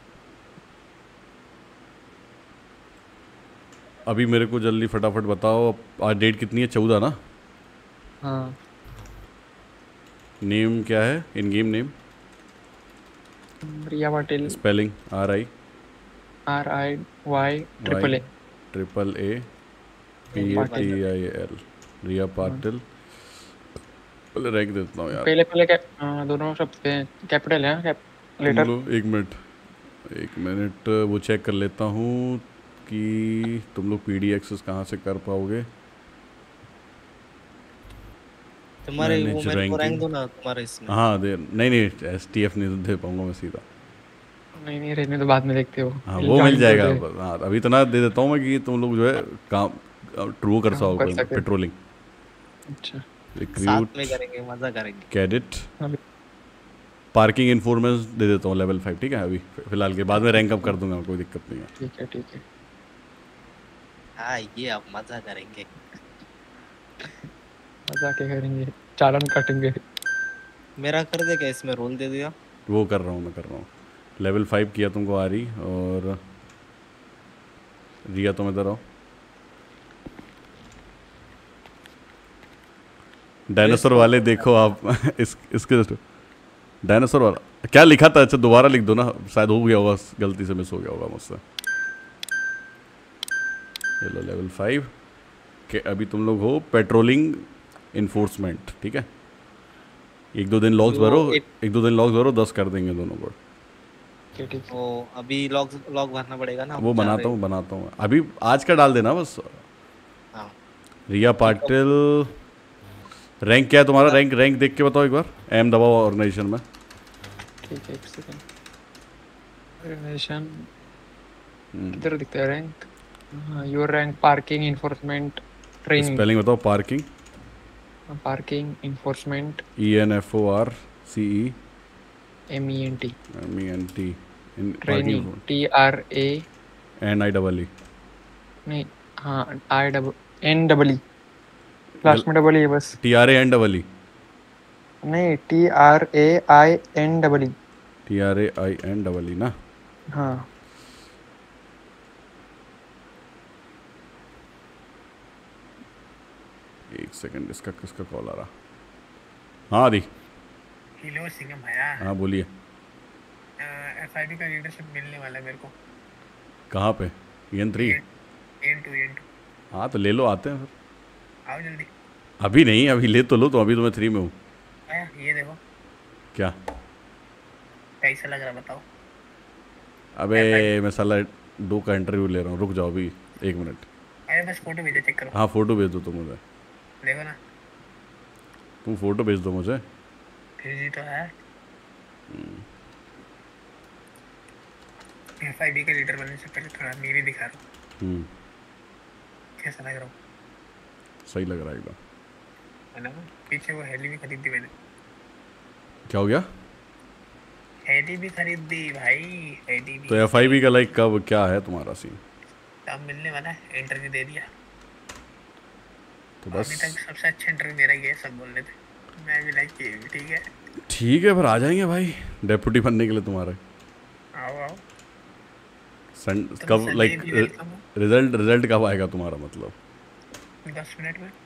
अभी मेरे को जल्दी फटाफट बताओ, आज डेट कितनी है? 14 ना? हाँ। नेम क्या है, in game name? Riya Patil. Spelling RI PATIL, Riya Patil. पहले रैंक देता हूँ यार, पहले दोनों शब्द कैपिटल है, लेटर। एक मिनट वो चेक कर लेता हूँ कि तुम लोग PD एक्सेस कहाँ से कर पाओगे। तुम्हारे वो मेरे को रैंक दो ना तुम्हारे इसमें। हाँ दे, नहीं STF नहीं दे पाऊंगा मैं सीधा। नहीं रहने तो बाद में देखते हो। हाँ वो मिल जाएगा। हाँ अभी तो ना दे देता हूँ मैं कि तुम लोग जो है काम ट्रू कर सकोगे, पेट्रोलिंग। अच्छा साथ में करेंगे, मजा करेंगे। कैडेट पार्किंग इन्फॉर्मेंस दे देता हूँ लेवल 5, ठीक है? अभी फिलहाल के बाद में रैंक अप कर दूंगा, कोई दिक्कत नहीं है। ठीक है। हाँ ये अब मजा करेंगे, मजा क्या करेंगे, चालान काटेंगे। मेरा कर दे क्या इसमें, रोल दे दिया? वो कर रहा हूँ, लेवल 5 किया तुमको आ रही, और रिया तुम इधर आओ। डायनासोर वाले देखो आप इसके डायनासोर वाला क्या लिखा था? अच्छा दोबारा लिख दो ना, शायद हो गया होगा, गलती से मिस हो गया होगा मुझसे। ये लो लेवल 5 के, अभी तुम लोग हो पेट्रोलिंग इन्फोर्समेंट, ठीक है? एक दो दिन लॉग्स भरो, 10 कर देंगे दोनों को। वो अभी लॉग भरना पड़ेगा ना? वो बनाता हूँ अभी, आज का डाल देना बस। हाँ। रिया पाटिल, रैंक क्या है तुम्हारा? रैंक देख के बताओ एक बार, एम दबाओ ऑर्गेनाइजेशन में। ठीक है, एक सेकंड। ऑर्गेनाइजेशन इधर दिखता है रैंक। हाँ, your rank parking enforcement training. Spelling बताओ। Parking enforcement ENFORCE MENT training TRANIE नहीं, हाँ INEE लास्ट में डबल ही है बस। TRANEE नहीं, TRAINEE TRAINEE ना? हाँ। एक सेकंड, इसका किसका कॉल आ रहा? हाँ दी। हेलो सिंघम भैया। हाँ बोलिए। FIB का लीडरशिप मिलने वाला है मेरे को। कहाँ पे? EN3? EN2। हाँ तो ले लो, आते हैं फिर। आओ जल्दी। अभी नहीं, अभी ले तो लो, तो अभी तो मैं 3 में हूँ। ये देखो। क्या कैसा लग रहा बताओ? अबे मैं साला 2 का इंटरव्यू ले रहा हूँ, रुक जाओ अभी 1 मिनट। अरे बस फोटो भेजो, चेक करो। हाँ फोटो भेज दो तुम मुझे। देखो ना, तुम फोटो भेज दो मुझे। भेजी तो है। FIB के लीडर बनने से पहले थोड़ा नीरी दिखा रहा हूँ। कैसा लग रहा हूँ? सही लग रहा है एकदम, है ना? पीछे वो हेली भी खरीद दी मैंने। क्या हो गया? हेली भी खरीद दी भाई, हेली भी। तो FIB का लाइक कब क्या है तुम्हारा सीन? काम मिलने वाला है, इंटरव्यू दे दिया। तो बस अभी तक सबसे अच्छा इंटरव्यू मेरा ये सब बोल रहे थे, मैं भी लाइक किए। ठीक है ठीक है, फिर आ जाएंगे भाई डेप्यूटी बनने के लिए तुम्हारे। आओ आओ। कब लाइक रिजल्ट कब आएगा तुम्हारा मतलब? 10 मिनट में।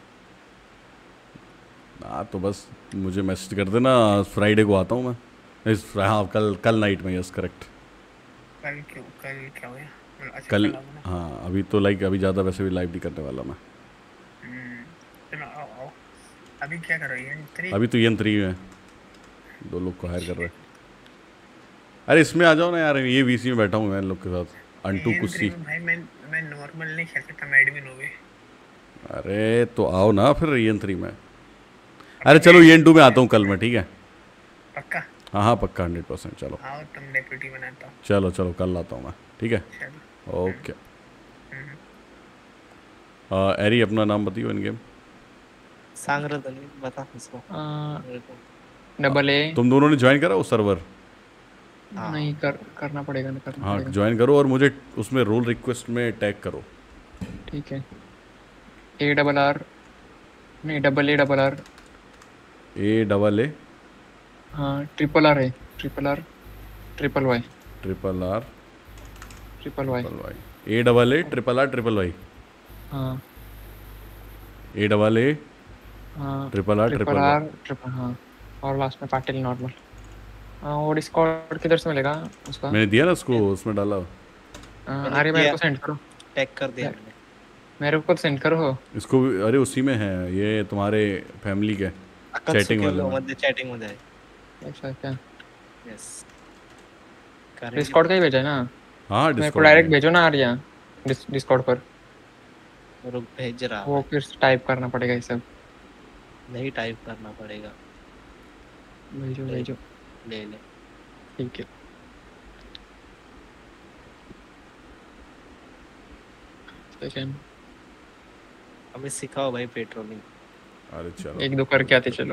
हाँ तो बस मुझे मैसेज कर देना, फ्राइडे को आता हूँ मैं। हाँ कल नाइट में, यस करेक्ट। कल क्या हुआ? अच्छा, कल हाँ अभी तो लाइक अभी ज़्यादा वैसे भी लाइव नहीं करने वाला मैं। चलो आओ। अभी क्या कर रही है? अभी तो EN3 में 2 लोग को हायर कर रहे हैं। अरे इसमें आ जाओ ना यार, ये VC में बैठा हूँ मैं लोग के साथ। अंटू कुर्सी भाई मैं नॉर्मल नहीं खेल सकता, मैं एडमिन हो गए। अरे तो आओ ना फिर EN3 में। अरे चलो EN2 में आता हूँ कल मैं, ठीक है? पक्का? हाँ पक्का 100%। चलो आओ, तुम डेप्यूटी बनाता हूँ। चलो कल आता हूँ मैं, ठीक है? ओके। एरी अपना नाम बताइए इन गेम। सांगरत बता इसको। AA। तुम दोनों ने ज्वाइन करा वो सर्वर? नहीं करना पड़ेगा ना, करना हाँ पड़ेगा। ज्वाइन करो और मुझे उसमें रोल रिक्वेस्ट में टैग करो। ठीक है। ARR नहीं AA AAA हाँ RRR है, RRY RRR AAA हाँ AAA हाँ RRR हाँ और लास्ट में पाटिल नॉर्मल। हाँ वो डिस्कॉर्ड किधर से मिलेगा उसका? मैंने दिया ना उसको, उसमें डाला। अरे मेरे को सेंड करो, टैग कर दिया मैंने। मेरे को सेंड करो इसको। अरे उसी में है ये तुम्हारे फैमिली के चैटिंग वाले चैटिंग में है। अच्छा क्या? यस डिस्कॉर्ड का ही भेजा है ना? हाँ मेरे को डायरेक्ट भेजो ना आर्या डिस्कॉर्ड पर। रुक भेज रहा वो फिर टाइप करना पड़ेगा ये सब? नहीं टाइप करना पड़ेगा। भेजो ले ठीक है। हमें सिखाओ भाई पेट्रोलिंग। अरे चलो 1-2 करके आते चलो।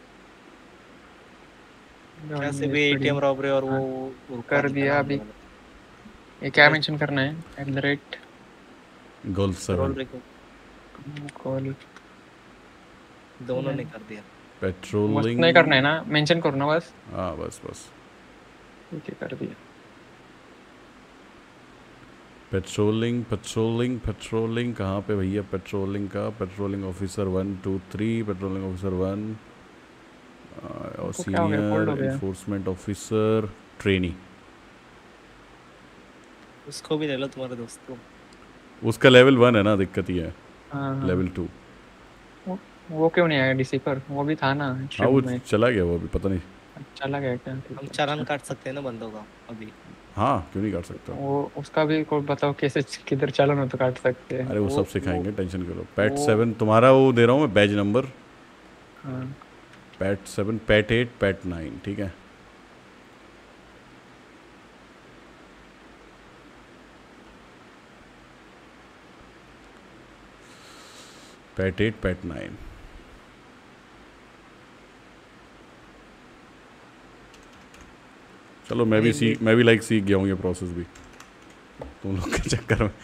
कैसे भी ATM रॉबरी और वो कर दिया अभी। ये क्या मेंशन करना है? गोल्फ 7 कॉल दोनों ने कर दिया। पेट्रोलिंग नहीं करना है ना, मेंशन करो ना बस। हाँ बस ठीक है कर दिया। पेट्रोलिंग कहाँ पे भैया? पेट्रोलिंग का पेट्रोलिंग ऑफिसर 1 2 3 पेट्रोलिंग ऑफिसर 1 और सीनियर एनफोर्समेंट ऑफिसर ट्रेनी। उसको भी ले लो तुम्हारे दोस्त को। उसका लेवल 1 है ना, दिक्कत ही है। लेवल 2 वो क्यों नहीं आया DC पर? वो भी था ना। हाँ वो चला गया, वो भी पता नहीं चला गया क्या? हम चालान काट सकते हैं ना बंदों का अभी। हाँ क्यों नहीं काट सकता? वो उसका भी कोई बताओ कैसे किधर चालान हो तो काट सकते हैं। अरे वो सब सिखाएंगे, टेंशन करो। पैट 7 तुम्हारा वो दे रहा हूँ मैं बैज नंबर। हाँ पैट 7 पैट 8 पैट 9 ठीक है। पैट 8 पैट 9 चलो मैं भी सीख गया हूँ ये प्रोसेस भी तुम लोग के चक्कर में।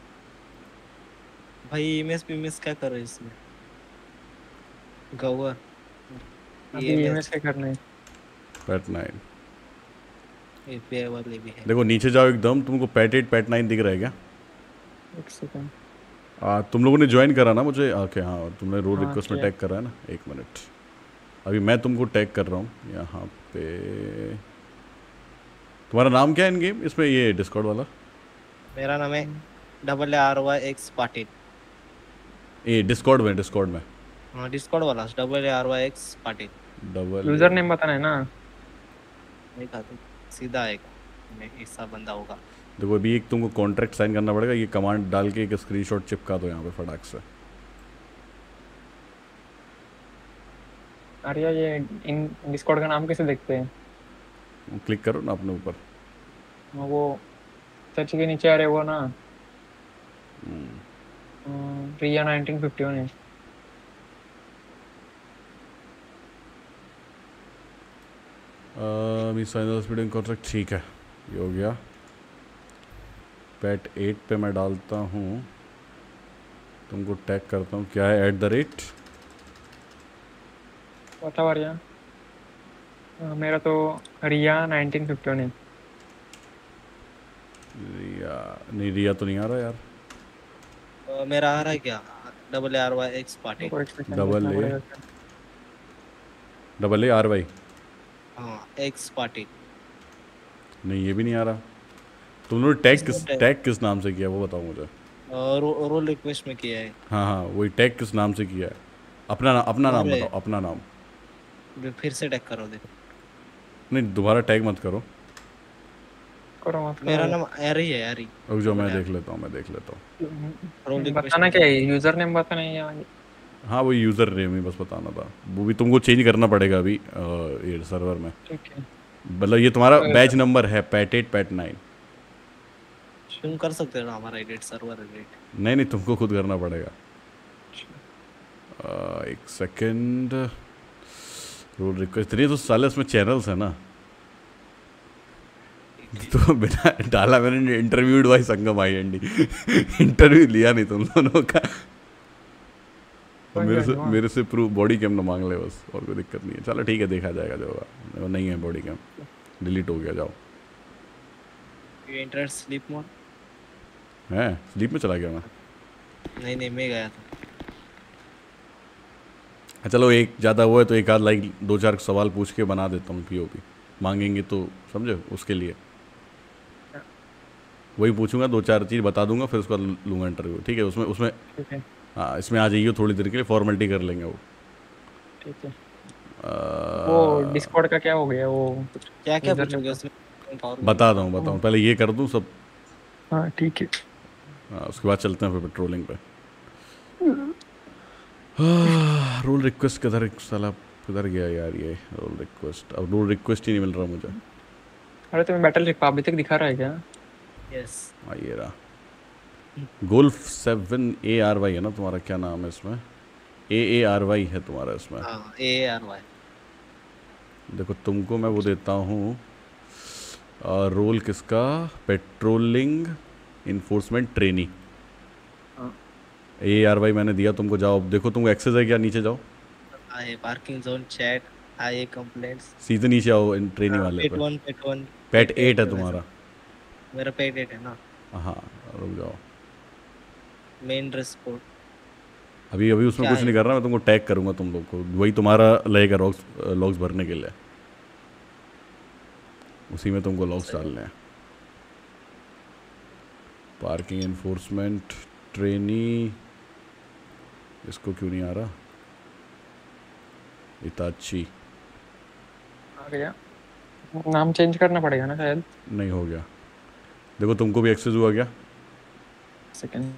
भाई EMS क्या कर रहे हैं इसमें? गवर EMS क्या करना है? पैट 9 API वाले भी है। देखो नीचे जाओ एकदम, तुमको पैट 8 पैट 9 दिख रहा है क्या? एक सेकंड। तुम लोगों ने ज्वाइन करा ना मुझे? ओके हाँ तुमने रोल रिक्वेस्ट में टैग करा है ना। 1 मिनट अभी मैं तुमको टैग कर रहा हूँ यहाँ पे। तुम्हारा नाम क्या है इन गेम इसमें, ये डिस्कॉर्ड वाला? मेरा नाम है RRYX पाटिल। ये डिस्कॉर्ड में हाँ डिस्कॉर्ड वाला RRYX पाटिल। यूजर नेम बताना है ना? नहीं कहा तो सीधा आएगा, ऐसा बंदा होगा। देखो अभी एक तुमको कॉन्ट्रैक्ट साइन करना पड़ेगा, ये कमांड डाल के एक स्क्रीनशॉट चिपका दो यहाँ पे फटाक से। अरे ये इन डिस्कॉर्ड का नाम कैसे देखते हैं? क्लिक करो ना अपने ऊपर, वो सर्च के नीचे आ रहे वो ना। रिया 1951 है। कॉन्ट्रैक्ट ठीक है, ये हो गया। पैट 8 पे मैं डालता हूँ, तुमको टैग करता हूँ, क्या है @ बताओ रिया। मेरा तो रिया 1951 है। रिया या नहीं, रिया तो नहीं आ रहा यार। मेरा आ रहा है क्या? ARYX party. AARY। हाँ X पार्टी। नहीं ये भी नहीं आ रहा। तुम लोग टैग किस नाम से किया वो बताओ मुझे। रोल रिक्वेस्ट में किया है। हाँ वही टैग किस नाम से किया है? अपना नाम बताओ, अपना नाम। फिर से टैग करो देखो। नहीं दोबारा टैग मत करो। मेरा नाम एरी है, एरी। रुक जाओ मैं देख लेता हूँ। बताना क्या है? यूजर नेम बताना है या? हाँ वो यूज़र नेम ही बस बताना था। वो भी तुमको चेंज करना पड़ेगा अभी ये सर्वर में। ठीक है। मतलब ये तुम्हारा बैच नंबर है PAT8PAT9। तुम कर सकते हो ना हमारा एडिट सर्वर एडिट। नहीं तुमको खुद करना पड़ेगा। एक सेकंड। रोल रिक्वेस्ट तो साले उसमें चैनल्स है ना। तो बिना डाला मैंने interviewed by Sangam IND। Interview लिया नहीं तुम दोनों का। मेरे से प्रूफ बॉडी कैम ना मांग ले बस, और कोई दिक्कत नहीं है। चलो ठीक है देखा जाएगा जो होगा। नहीं है बॉडी कैम, डिलीट हो गया। जाओ। इंटरनेट स्लीप मोड है, स्लीप में चला गया मैं। नहीं मैं गया था। चलो एक ज़्यादा हुआ है तो एक आध लाइक 2-4 सवाल पूछ के बना देता हूँ। POP मांगेंगे तो समझो उसके लिए वही पूछूंगा, 2-4 चीज़ बता दूंगा, फिर उसका लूँगा इंटरव्यू। ठीक है उसमें हाँ इसमें आ जाइए थोड़ी देर के लिए, फॉर्मेलिटी कर लेंगे वो। ठीक है। वो डिस्कॉर्ड का क्या हो गया? वो क्या पूछोगे उसमें? बताऊँ पहले ये कर दूँ सब। हाँ ठीक है। हाँ उसके बाद चलते हैं फिर पेट्रोलिंग पे। रोल रिक्वेस्ट किधर गया यार ये रोल रिक्वेस्ट? अब रोल रिक्वेस्ट ही नहीं मिल रहा मुझे। अरे तुम्हें बैटल रिपब्लिक दिखा रहा है क्या? यस। हाँ ये रहा। गोल्फ 7 ARY है ना तुम्हारा? क्या नाम है इसमें? AARY है तुम्हारा इसमें? हाँ AARY। देखो तुमको मैं वो देता हूँ रोल किसका? Patrolling enforcement trainee. AARY मैंने दिया तुमको। जाओ देखो तुमको एक्सेस है क्या? नीचे जाओ। Parking zone chat IA complaints. सीधे नीचे आओ इन ट्रेनी वाले पे। PAT 8 है तुम्हारा? मेरा PAT 8 है ना। हाँ रुक जाओ। मेन रिपोर्ट अभी उसमें कुछ नहीं कर रहा मैं, तुमको टैग करूंगा तुम लोग को। वही तुम्हारा लगेगा लॉग्स भरने के लिए, उसी में तुमको लॉग्स डालने हैं। पार्किंग एनफोर्समेंट ट्रेनी, इसको क्यों नहीं आ रहा? इताची आ गया। नाम चेंज करना पड़ेगा ना शायद। नहीं हो गया। देखो तुमको भी एक्सेस हुआ क्या? सेकंड।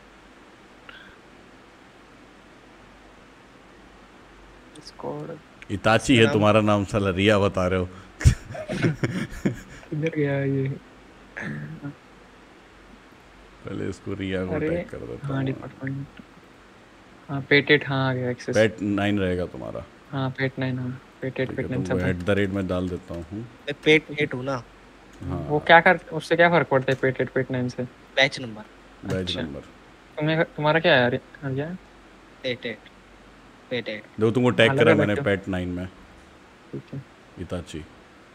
इताची है तुम्हारा नाम, साला रिया बता रहे हो। इधर गया ये। पहले इसको रिया को टैग कर देता हूं। हाँ डिपार्टमेंट। हाँ PAT 8 हाँ आ गया एक्सेस। PAT 9 रहेगा तुम्हारा। हाँ PAT 9 हाँ PAT 8 PAT 9 सब @ में डाल देता हूँ। PAT 8 हो ना। हाँ वो क्या कर, उससे क्या फर्क पड़ता है PAT 8 PAT 9 से? Batch number. तुम्हारा क्या है यार? PAT 8 देखो तुमको टैग करा मैंने PAT 9 में। ठीक है। इताची।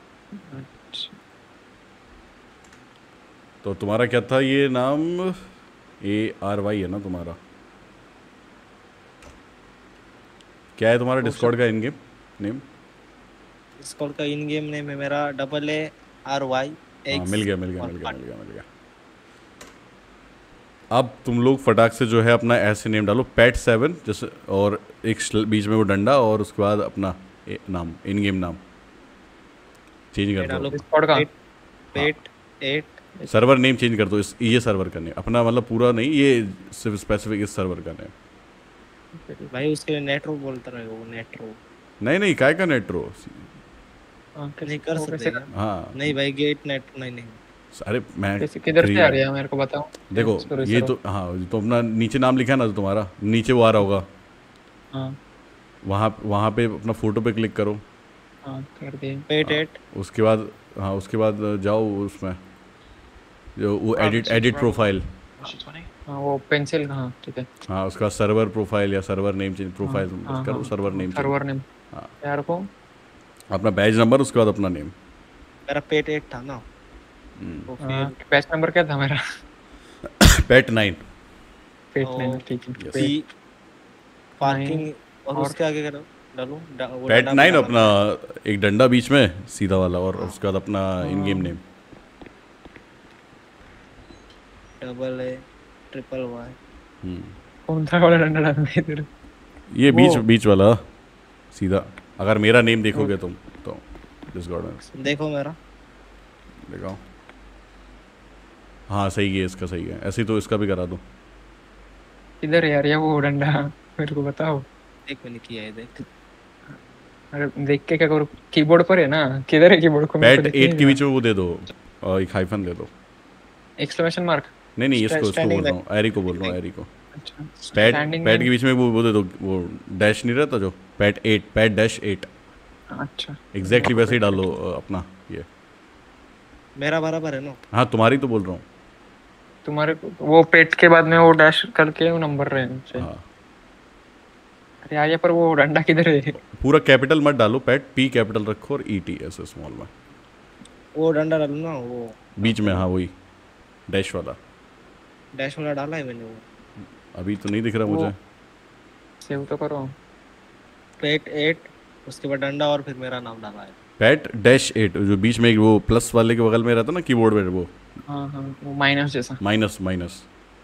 तो तुम्हारा क्या था ये नाम? ARY है ना तुम्हारा? क्या है तुम्हारा डिस्कॉर्ड का इन गेम नेम? डिस्कॉर्ड का इन गेम नेम है मेरा AARYX। मिल गया। अब तुम लोग फटाक से जो है अपना ऐसे नेम डालो PAT 7 जैसे, और एक बीच में वो डंडा, और उसके बाद अपना नाम, इन गेम नाम चेंज कर दो। PAT 8 सर्वर नेम चेंज कर दो। ये सर्वर का नेम अपना, मतलब पूरा नहीं, ये सिर्फ स्पेसिफिक इस सर्वर का नेम। भाई उसके नेट्रो बोलता रहे वो नेट्रो। नहीं काय का नेट्रो नहीं कर सकते। हाँ नहीं भाई गेट नेट नहीं। अरे मैं किधर से आ रहा है मेरे को बताओ। देखो ये तो हाँ तो अपना नीचे नाम लिखा है ना तुम्हारा, नीचे वो आ रहा होगा। हाँ वहाँ पे अपना फोटो पे क्लिक करो। हाँ कर दिया। PAT 8। उसके बाद जाओ उसमें जो वो एडिट प्रोफाइल। हाँ वो पेंसिल। हाँ ठीक है। हाँ उसके बाद सर्वर प्रोफाइल या सर्वर नेम चेंज प्रोफाइल करो। सर्वर नेम हाँ यार को अपना बैच नंबर, उसके बाद अपना नेम। मेरा PAT 8 था ना। तो फिर बैच नंबर क्या था मेरा? पेट 9। पेट 9 ठीक है। पार्किंग और उसके आगे करो डालूं पेट 9 अपना एक डंडा बीच में सीधा वाला और उसके बाद अपना इन गेम नेम AA कौन सा वाला डंडा डालना है इधर? ये बीच वाला सीधा। अगर मेरा नेम देखोगे तुम तो दिस गॉड देखो मेरा दिखाओ। हाँ सही है, इसका सही है। ऐसे ही तो इसका भी करा दो। किधर है यार ये वो डंडा, मेरे को बताओ। एक मैंने किया है देख। अरे देख के क्या करो? कीबोर्ड पर है ना? किधर है कीबोर्ड को? पेट 8 के बीच में वो दे दो और एक हाइफन दे दो। Exclamation mark? नहीं इसको बोल रहा हूँ, एरी को बोल रहा हूँ, एरी को। पेट के बीच में वो दे दो, वो डैश नहीं रहता जो पेट 8 पेट डैश 8। अच्छा एग्जैक्टली वैसे ही डालो अपना ये। मेरा बराबर है ना? हाँ तुम्हारी तो बोल रहा हूँ। तुम्हारे वो पेट के बाद में वो डैश करके वो नंबर रहे हैं। हाँ अरे यार ये पर वो डंडा किधर है? पूरा कैपिटल मत डालो, पेट पी कैपिटल रखो और ET ऐसे स्मॉल में। वो डंडा डालो ना वो बीच में। हाँ वही डैश वाला। डैश वाला डाला है मैंने वो। अभी तो नहीं दिख रहा मुझे। सेव तो करो। पेट 8 उसके बाद डंडा और फिर मेरा नाम डाला है। पेट डैश 8 जो बीच में वो प्लस वाले के बगल में रहता ना कीबोर्ड में वो। हाँ वो माइनस जैसा। माइनस।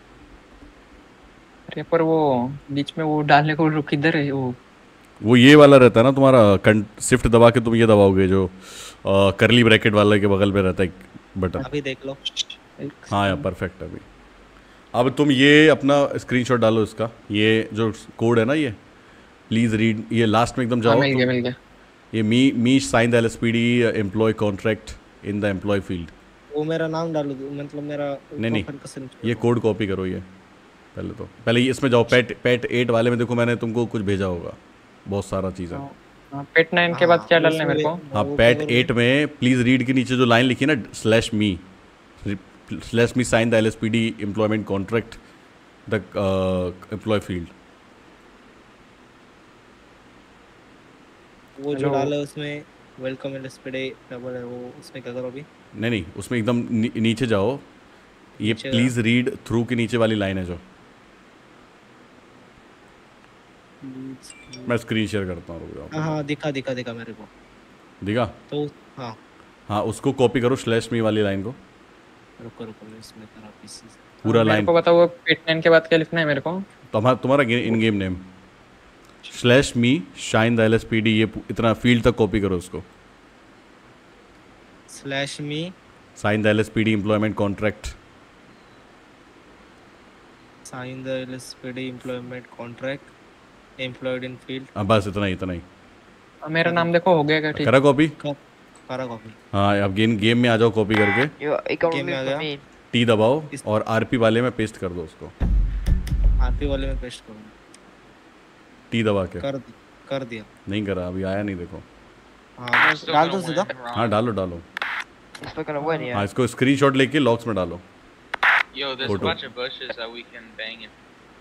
अरे पर वो बीच में वो डालने को किधर है वो ये वाला रहता है ना तुम्हारा। शिफ्ट दबा के तुम ये दबाओगे जो करली ब्रैकेट वाले के बगल में रहता है बटन। अभी देख लो। हाँ यार परफेक्ट। अभी अब तुम ये अपना स्क्रीनशॉट डालो इसका। ये जो कोड है ना ये प्लीज रीड, ये लास्ट में एकदम जाओ। मिल गया। ये me sign the LSPD employ contract in the employ field. वो मेरा नाम डालो, मतलब मेरा नहीं ये कोड कॉपी करो। ये पहले इसमें जाओ। पेट 8 वाले में देखो मैंने तुमको कुछ भेजा होगा, बहुत सारा चीज़ है। पेट 9 के बाद क्या डालना है मेरे को? हाँ पेट 8 में प्लीज रीड के नीचे जो लाइन लिखी है ना /me sign the LSPD employment contract the employ field. वो जो डाला उसमें वेलकम LSPD डबल है वो, उसमें क्या करो अभी? नहीं उसमें एकदम नीचे जाओ। ये प्लीज रीड थ्रू के नीचे वाली लाइन है जो मैं स्क्रीन शेयर करता हूँ। हाँ दिखा मेरे को दिखा तो हाँ उसको कॉपी करो /me वाली लाइन को। रुको मैं इसमें करा पीसी पूरा लाइन। मेरे को बताओ पेट 9 के बाद क्या लिखना है मेरे को? तुम्हारा in game name /me shine the LSPD ये इतना फील्ड तक कॉपी करो उसको। /me sign the LSPD employment contract. Sign the LSPD employment contract employed in field. बस इतना ही। मेरा नाम देखो हो गया क्या? ठीक करा कॉपी। हाँ अब गेम में आ जाओ कॉपी करके। गेम में आ गया। T दबाओ और RP वाले में पेस्ट कर दो उसको। RP वाले में पेस्ट करो। T दबा के कर दिया। नहीं करा अभी, आया नहीं देखो। हाँ डाल दो सीधा। हाँ डालो। इस पर करा हुआ नहीं है। हाँ इसको स्क्रीनशॉट लेके लॉक्स में डालो। Yo, there's a bunch of bushes that we can bang in.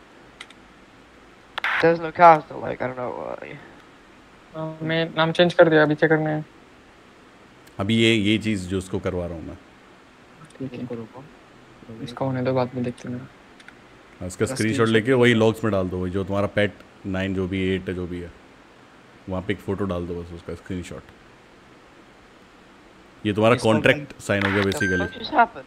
There's no cars though, like I don't know. मैं नाम चेंज कर दिया, अभी क्या करना है? अभी ये चीज जो उसको करवा रहा हूँ मैं। ठीक है इसका होने दो, बाद में देखते हैं। इसका स्क्रीनशॉट लेके वही लॉग्स में डाल दो, वही जो तुम्हारा पेट 9 जो भी 8 जो भी है वहाँ पे एक फोटो डाल दो बस उसका स्क्रीनशॉट। ये तुम्हारा कॉन्ट्रैक्ट साइन हो गया बेसिकली।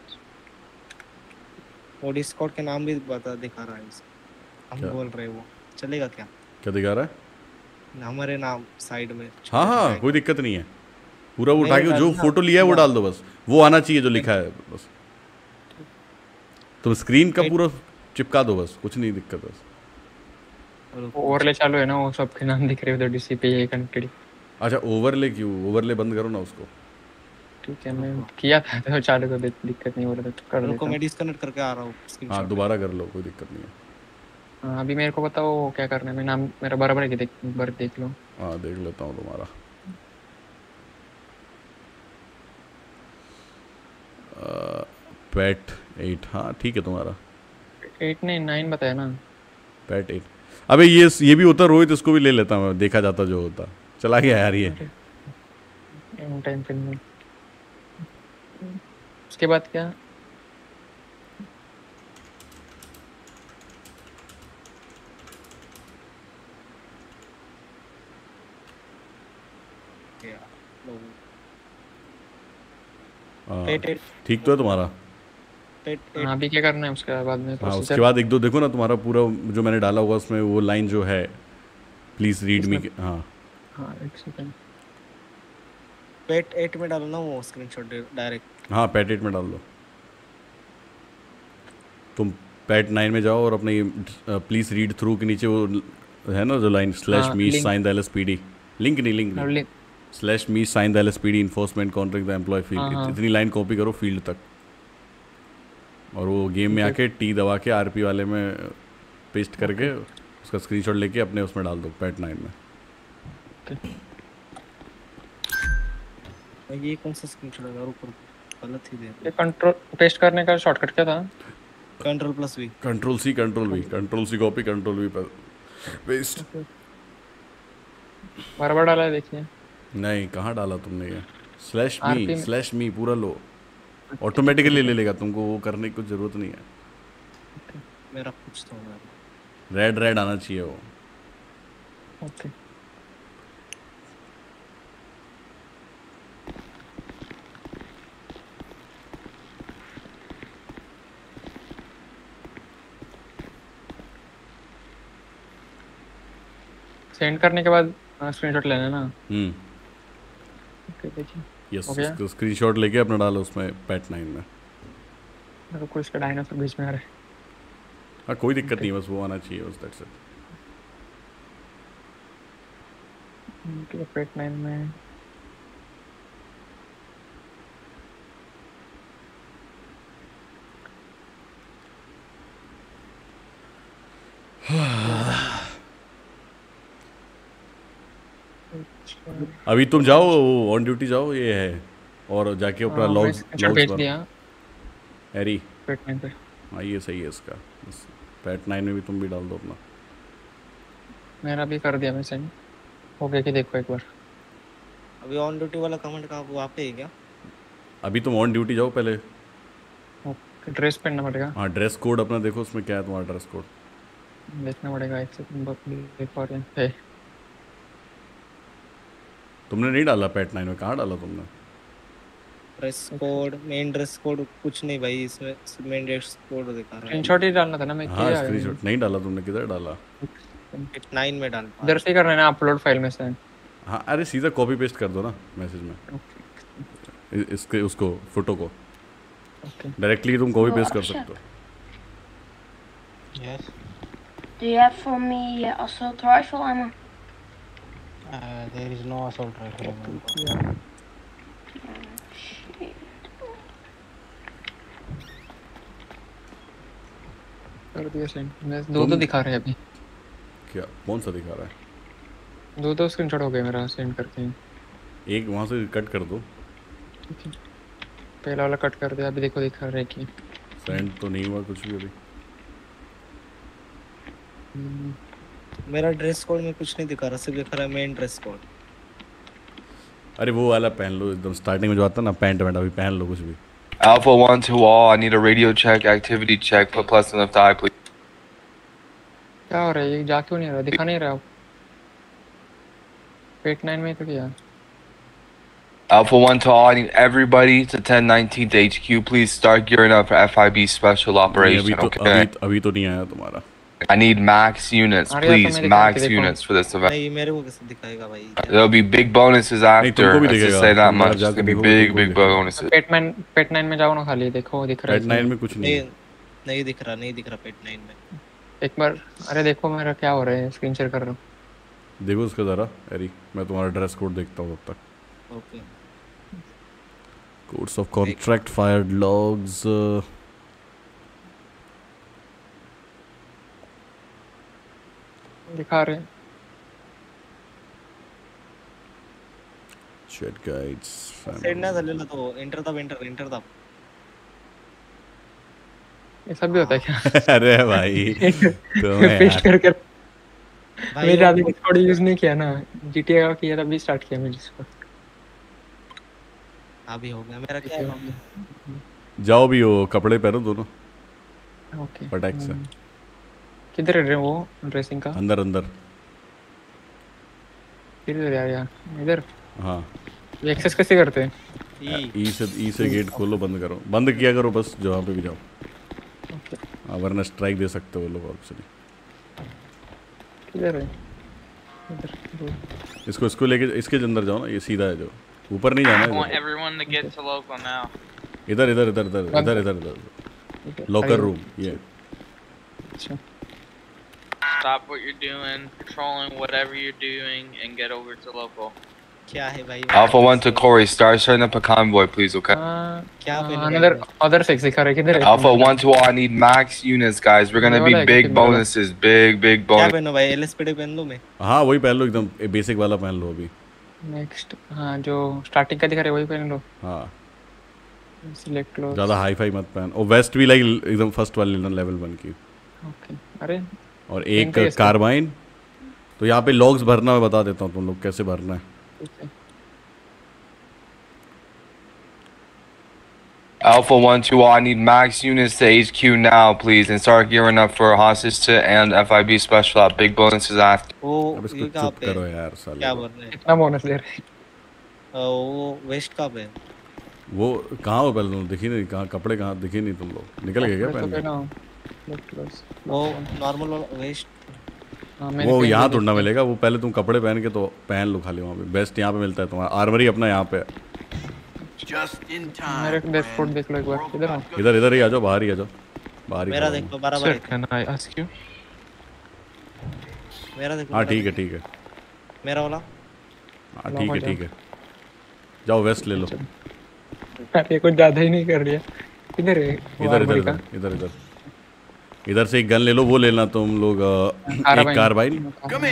वो डिस्कॉर्ड के नाम भी दिखा रहा है हम बोल रहे वो चलेगा क्या? क्या दिखा रहा है? हमारे नाम साइड में। हाँ कोई दिक्कत नहीं है। पूरा वो उठा के जो फोटो लिया है वो डाल दो बस, वो आना चाहिए जो लिखा है बस। तुम स्क्रीन का पूरा चिपका दो बस, कुछ नहीं दिक्कत बस। ओवरले चालू है ना, वो सबके नाम दिख रहे हैं उधर DCP कनेक्टेड। अच्छा ओवरले क्यों? ओवरले बंद करो ना उसको। ठीक है मैं किया था तो चालू कर दे, दिक्कत नहीं हो रहा तो कर लेता हूं। मैं डिस्कनेक्ट करके आ रहा हूं। हां दोबारा कर लो, कोई दिक्कत नहीं है। हां अभी मेरे को बताओ क्या करना है। मैं नाम मेरा बराबर है कि देख लो। हां देख लेता हूं तुम्हारा। पेट 8 हाँ ठीक है तुम्हारा। 8 नहीं 9 बताया ना। पेट 8 अबे ये भी होता रोहित, इसको भी ले लेता मैं, देखा जाता जो होता। चला गया यार ये टाइम पे नहीं। उसके बाद क्या? ठीक तो है तुम्हारा? अभी क्या करना है उसके बाद में? हाँ उसके बाद एक दो देखो ना तुम्हारा पूरा जो मैंने डाला होगा उसमें वो लाइन जो है प्लीज रीड मी। हाँ हाँ एक सेकंड। पेट 8 में डालो ना वो स्क्रीनशॉट डायरेक्ट। हाँ पैट 8 में डाल दो। तुम पैट 9 में जाओ और अपने प्लीज रीड थ्रू के नीचे वो है ना जो line slash me sign the LSPD link नहीं slash me sign the LSPD enforcement contract the employ field इतनी लाइन कॉपी करो फील्ड तक और वो गेम में आके टी दबा के RP वाले में पेस्ट करके उसका स्क्रीनशॉट लेके अपने उसमें डाल दो पैट 9 में। ये कौन सा स्क्रीनशॉट है? ऊपर गलत ही दे। ये कंट्रोल पेस्ट करने का शॉर्टकट क्या था? Ctrl+V Ctrl+C Ctrl+V copy Ctrl+V पर पेस्ट। बार डाला है देखिए। नहीं कहाँ डाला तुमने ये? स्लैश मी पूरा लो ऑटोमेटिकली ले लेगा तुमको वो करने की कुछ जरूरत नहीं है। मेरा कुछ तो रेड आना चाहिए वो। ओके सेंड करने के बाद स्क्रीनशॉट लेना ना। ओके देखिए यस उसको स्क्रीनशॉट लेके अपना डालो उसमें पैट 9 में। मेरे को इसका डायनासोर बीच में आ रहा है। हाँ कोई दिक्कत नहीं बस वो आना चाहिए बस दैट्स इट। पैट 9 में अभी तुम जाओ ऑन ड्यूटी जाओ ये है और जाके अपना लॉग्स भेज दिया हैरी पैट 9 पे। हाँ ये सही है इसका पैट 9 में भी तुम भी डाल दो अपना। मेरा भी कर दिया मैं सेंड हो गया कि देखो एक बार। अभी ऑन ड्यूटी वाला कमेंट कहाँ वहाँ पे है क्या? अभी तुम ऑन ड्यूटी जाओ पहले। ड्रेस पहनना पड़ेगा। हाँ ड्रेस कोड अपना देखो उसमें क्या है तुम्हारा ड्रेस कोड देखना पड़ेगा एक सेकंड देख और है। तुमने नहीं डाला पैट 9 में? कहाँ डाला तुमने? Dress code main dress code कुछ नहीं भाई इसमें मेन ड्रेस कोड दिखा रहा है। स्क्रीनशॉट ही डालना था ना मैं। हाँ स्क्रीनशॉट नहीं डाला तुमने किधर डाला? 9 में डाल इधर से करना है ना अपलोड फाइल में से। हाँ अरे सीधा कॉपी पेस्ट कर दो ना मैसेज में इसके उसको फोटो को डायरेक्टली तुम कॉपी पेस्ट कर सकते हो। Yes. Do you have for me assault rifle ammo? There is no assault rifle ammo. कर दिया सेंड। मैं दो दिखा रहे हैं अभी। क्या कौन सा दिखा रहा है? दो स्क्रीनशॉट हो गए मेरा सेंड करके। एक वहाँ से कट कर दो। पहला वाला कट कर दिया अभी देखो दिखा रहा है कि सेंड तो नहीं हुआ कुछ भी अभी। मेरा ड्रेस कोड में कुछ नहीं दिखा रहा सिर्फ दिखा रहा है मेन ड्रेस कोड। अरे वो वाला पहन लो एकदम स्टार्टिंग में जो आता है ना पैंट वैंट अभी पहन लो कुछ भी। Alpha 1 to all, I need a radio check, activity check, put plus in left eye please. क्या हो रहा है ये जा क्यों नहीं रहा दिखा नहीं रहा? पैट 9 में तो क्या? Alpha 1 to all, I need everybody to 1019th HQ, please start gearing up for FIB special operation, okay? अभी तो नहीं आया तुम्हारा। I need max units, please, max units for this event. नहीं मेरे को कैसे दिखाएगा भाई? There'll be big bonuses after. Let's just say that much. There'll be big bonuses. PAT 9 में जाओ ना खाली देखो दिख रहा है। पैट 9 में कुछ नहीं है। नहीं दिख रहा पैट 9 में। एक बार अरे देखो मेरा क्या हो रहा है स्क्रीन शेयर कर रहा हूँ। देखो उसका जरा एरी मैं तुम्हारा ड्रेस कोड देखता हूँ तब तक। Okay. Codes of contract fired logs दिखा रहे हैं। चैट गाइड्स सेंड ना झालेला तो एंटर दाब ये सब भी होता है क्या? अरे भाई तुम्हें पेस्ट करके मैं ज्यादा डिस्कॉर्ड यूज नहीं किया ना GTA का किया तभी स्टार्ट किया मैं डिस्कॉर्ड। अभी हो गया मेरा क्या है? जाओ भी वो कपड़े पहनो दोनों। ओके पटैक से। किधर है वो ड्रेसिंग का? अंदर अंदर। किधर यार इधर? हाँ। ये एक्सेस कैसे करते हैं? ई से गेट खोलो, बंद करो, बंद किया करो बस जहाँ पे भी जाओ। वरना स्ट्राइक दे सकते हो लोग ऑप्शन। किधर है? इसको लेके इसके अंदर जाओ ना, ये सीधा है जो ऊपर नहीं जाना है। इधर इधर इधर इधर इधर इधर इधर लॉकर रूम ये। Stop what you're doing, patrolling whatever you're doing, and get over to local. क्या है भाई? Alpha 1 to Corey, start setting up a convoy, please, okay? क्या other sex दिखा रहा है किधर है? Alpha 1 to all, I need max units, guys. We're gonna be big bonuses, big क्या पहनो भाई? LSPD पहन लूँ मैं? हाँ वही पहन लो, एकदम बेसिक वाला पहन लो अभी। नेक्स्ट हाँ जो स्टार्टिंग का दिखा रहा है वही पहन लो। हाँ सिलेक्ट क्लोथ। ज़्यादा हाई फाई मत पहन। और वेस्ट भी लाइक एकदम फर्स्ट वाली लेवल 1 की। ओके अरे और एक कार्बाइन। तो यहाँ पे लॉग्स भरना मैं बता देता हूँ तुम लोग कैसे भरना है। Alpha 1 to all, I need max units to HQ now, please, and start gearing up for hostage to and FIB special op. Big bonuses after. वो ये कहाँ पे? करो यार साले। क्या बोल रहे हैं? कितना बोनस ले रहे हैं? वो वेस्ट कहाँ पे? वो कहाँ हो पहले तुम दिखी नहीं, कहाँ कपड़े कहाँ दिखे नहीं तुम लोग, निकल गए क्या पहन के? वो नॉर्मल वेस्ट। वो यहाँ ढूंढना मिलेगा, वो पहले तुम कपड़े पहन के तो पहन लो खाली, वहाँ पे बेस्ट यहाँ पे मिलता है तुम्हारा। आर्मरी अपना यहाँ पे। मेरे डेस्क कोड देख लो एक बार। किधर हो? इधर इधर ही आ जाओ, बाहर ही आ जाओ, बाहर ही। मेरा देख लो बराबर है। Can I ask you? मेरा देख लो। हाँ ठीक है ठीक है। मेरा वाला? हाँ ठीक है ठीक है। जाओ वेस्ट ले लो। ये कुछ ज़्यादा ही नहीं कर रही है। किधर है? इधर इधर इधर इधर इधर इधर से एक गन ले लो, वो लेना तुम लोग एक कार्बाइन,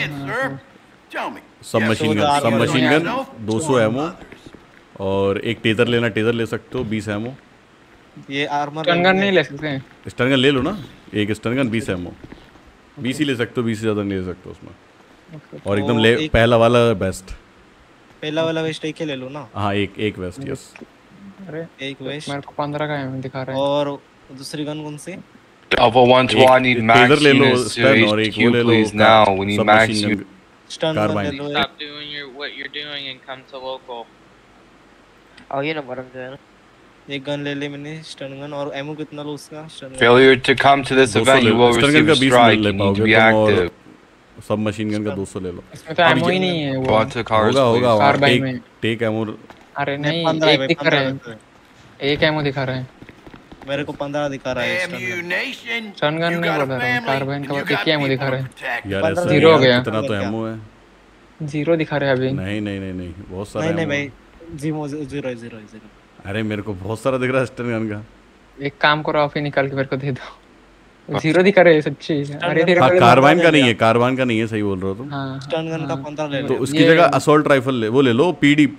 सब मशीन गन 200 एमओ, और एक टेजर लेना, टेजर ले सकते हो 20 एमओ। ये आर्मर स्टन गन नहीं ले सकते हैं? स्टन गन ले लो ना, एक स्टन गन 20 एमओ, 20 ही ले सकते हो, 20 से ज़्यादा नहीं ले सकते उसमें। और एकदम ले पहला वाला बेस्ट, पहला वाला वेस्ट एक ही ले लो ना। हाँ एक वेस्ट। यस अरे एक वेस्ट मेरे को 15 का है दिखा रहा है। और दूसरी गन कौन सी? Alpha 1 to I need max units to HQ, please, now. We need max units. Stop doing what you're doing and come to local. Oh, you know what I'm doing. एक गन ले मैंने stun gun. और ammo कितना लो उसका? Failure to come to this event, you will receive a strike. You need to be active. सब machine gun का 200 ले लो। इसमें तो एमो ही नहीं है वो। होगा टेक एमो। अरे नहीं एक दिखा रहा है, एक एमो दिखा रहा है मेरे को 15 दिखा रहा है। स्टन गन नहीं बोल रहा हूं, कार्बाइन का एक ही एमो दिखा रहा है। यार जीरो हो गया। इतना तो एमो है। जीरो दिखा रहा है अभी। नहीं बहुत सारा। नहीं भाई जीरो। अरे मेरे को बहुत सारा दिख रहा है स्टन गन का। एक काम करो आप ही निकाल के मेरे को दे दो। जीरो दिखा रहे सच्ची। अरे कार्बाइन का नहीं है, कार्बाइन का नहीं है, सही बोल रहे हो तुम। स्टन गन का 15 ले लो। तो उसकी जगह असॉल्ट राइफल ले, वो ले लो,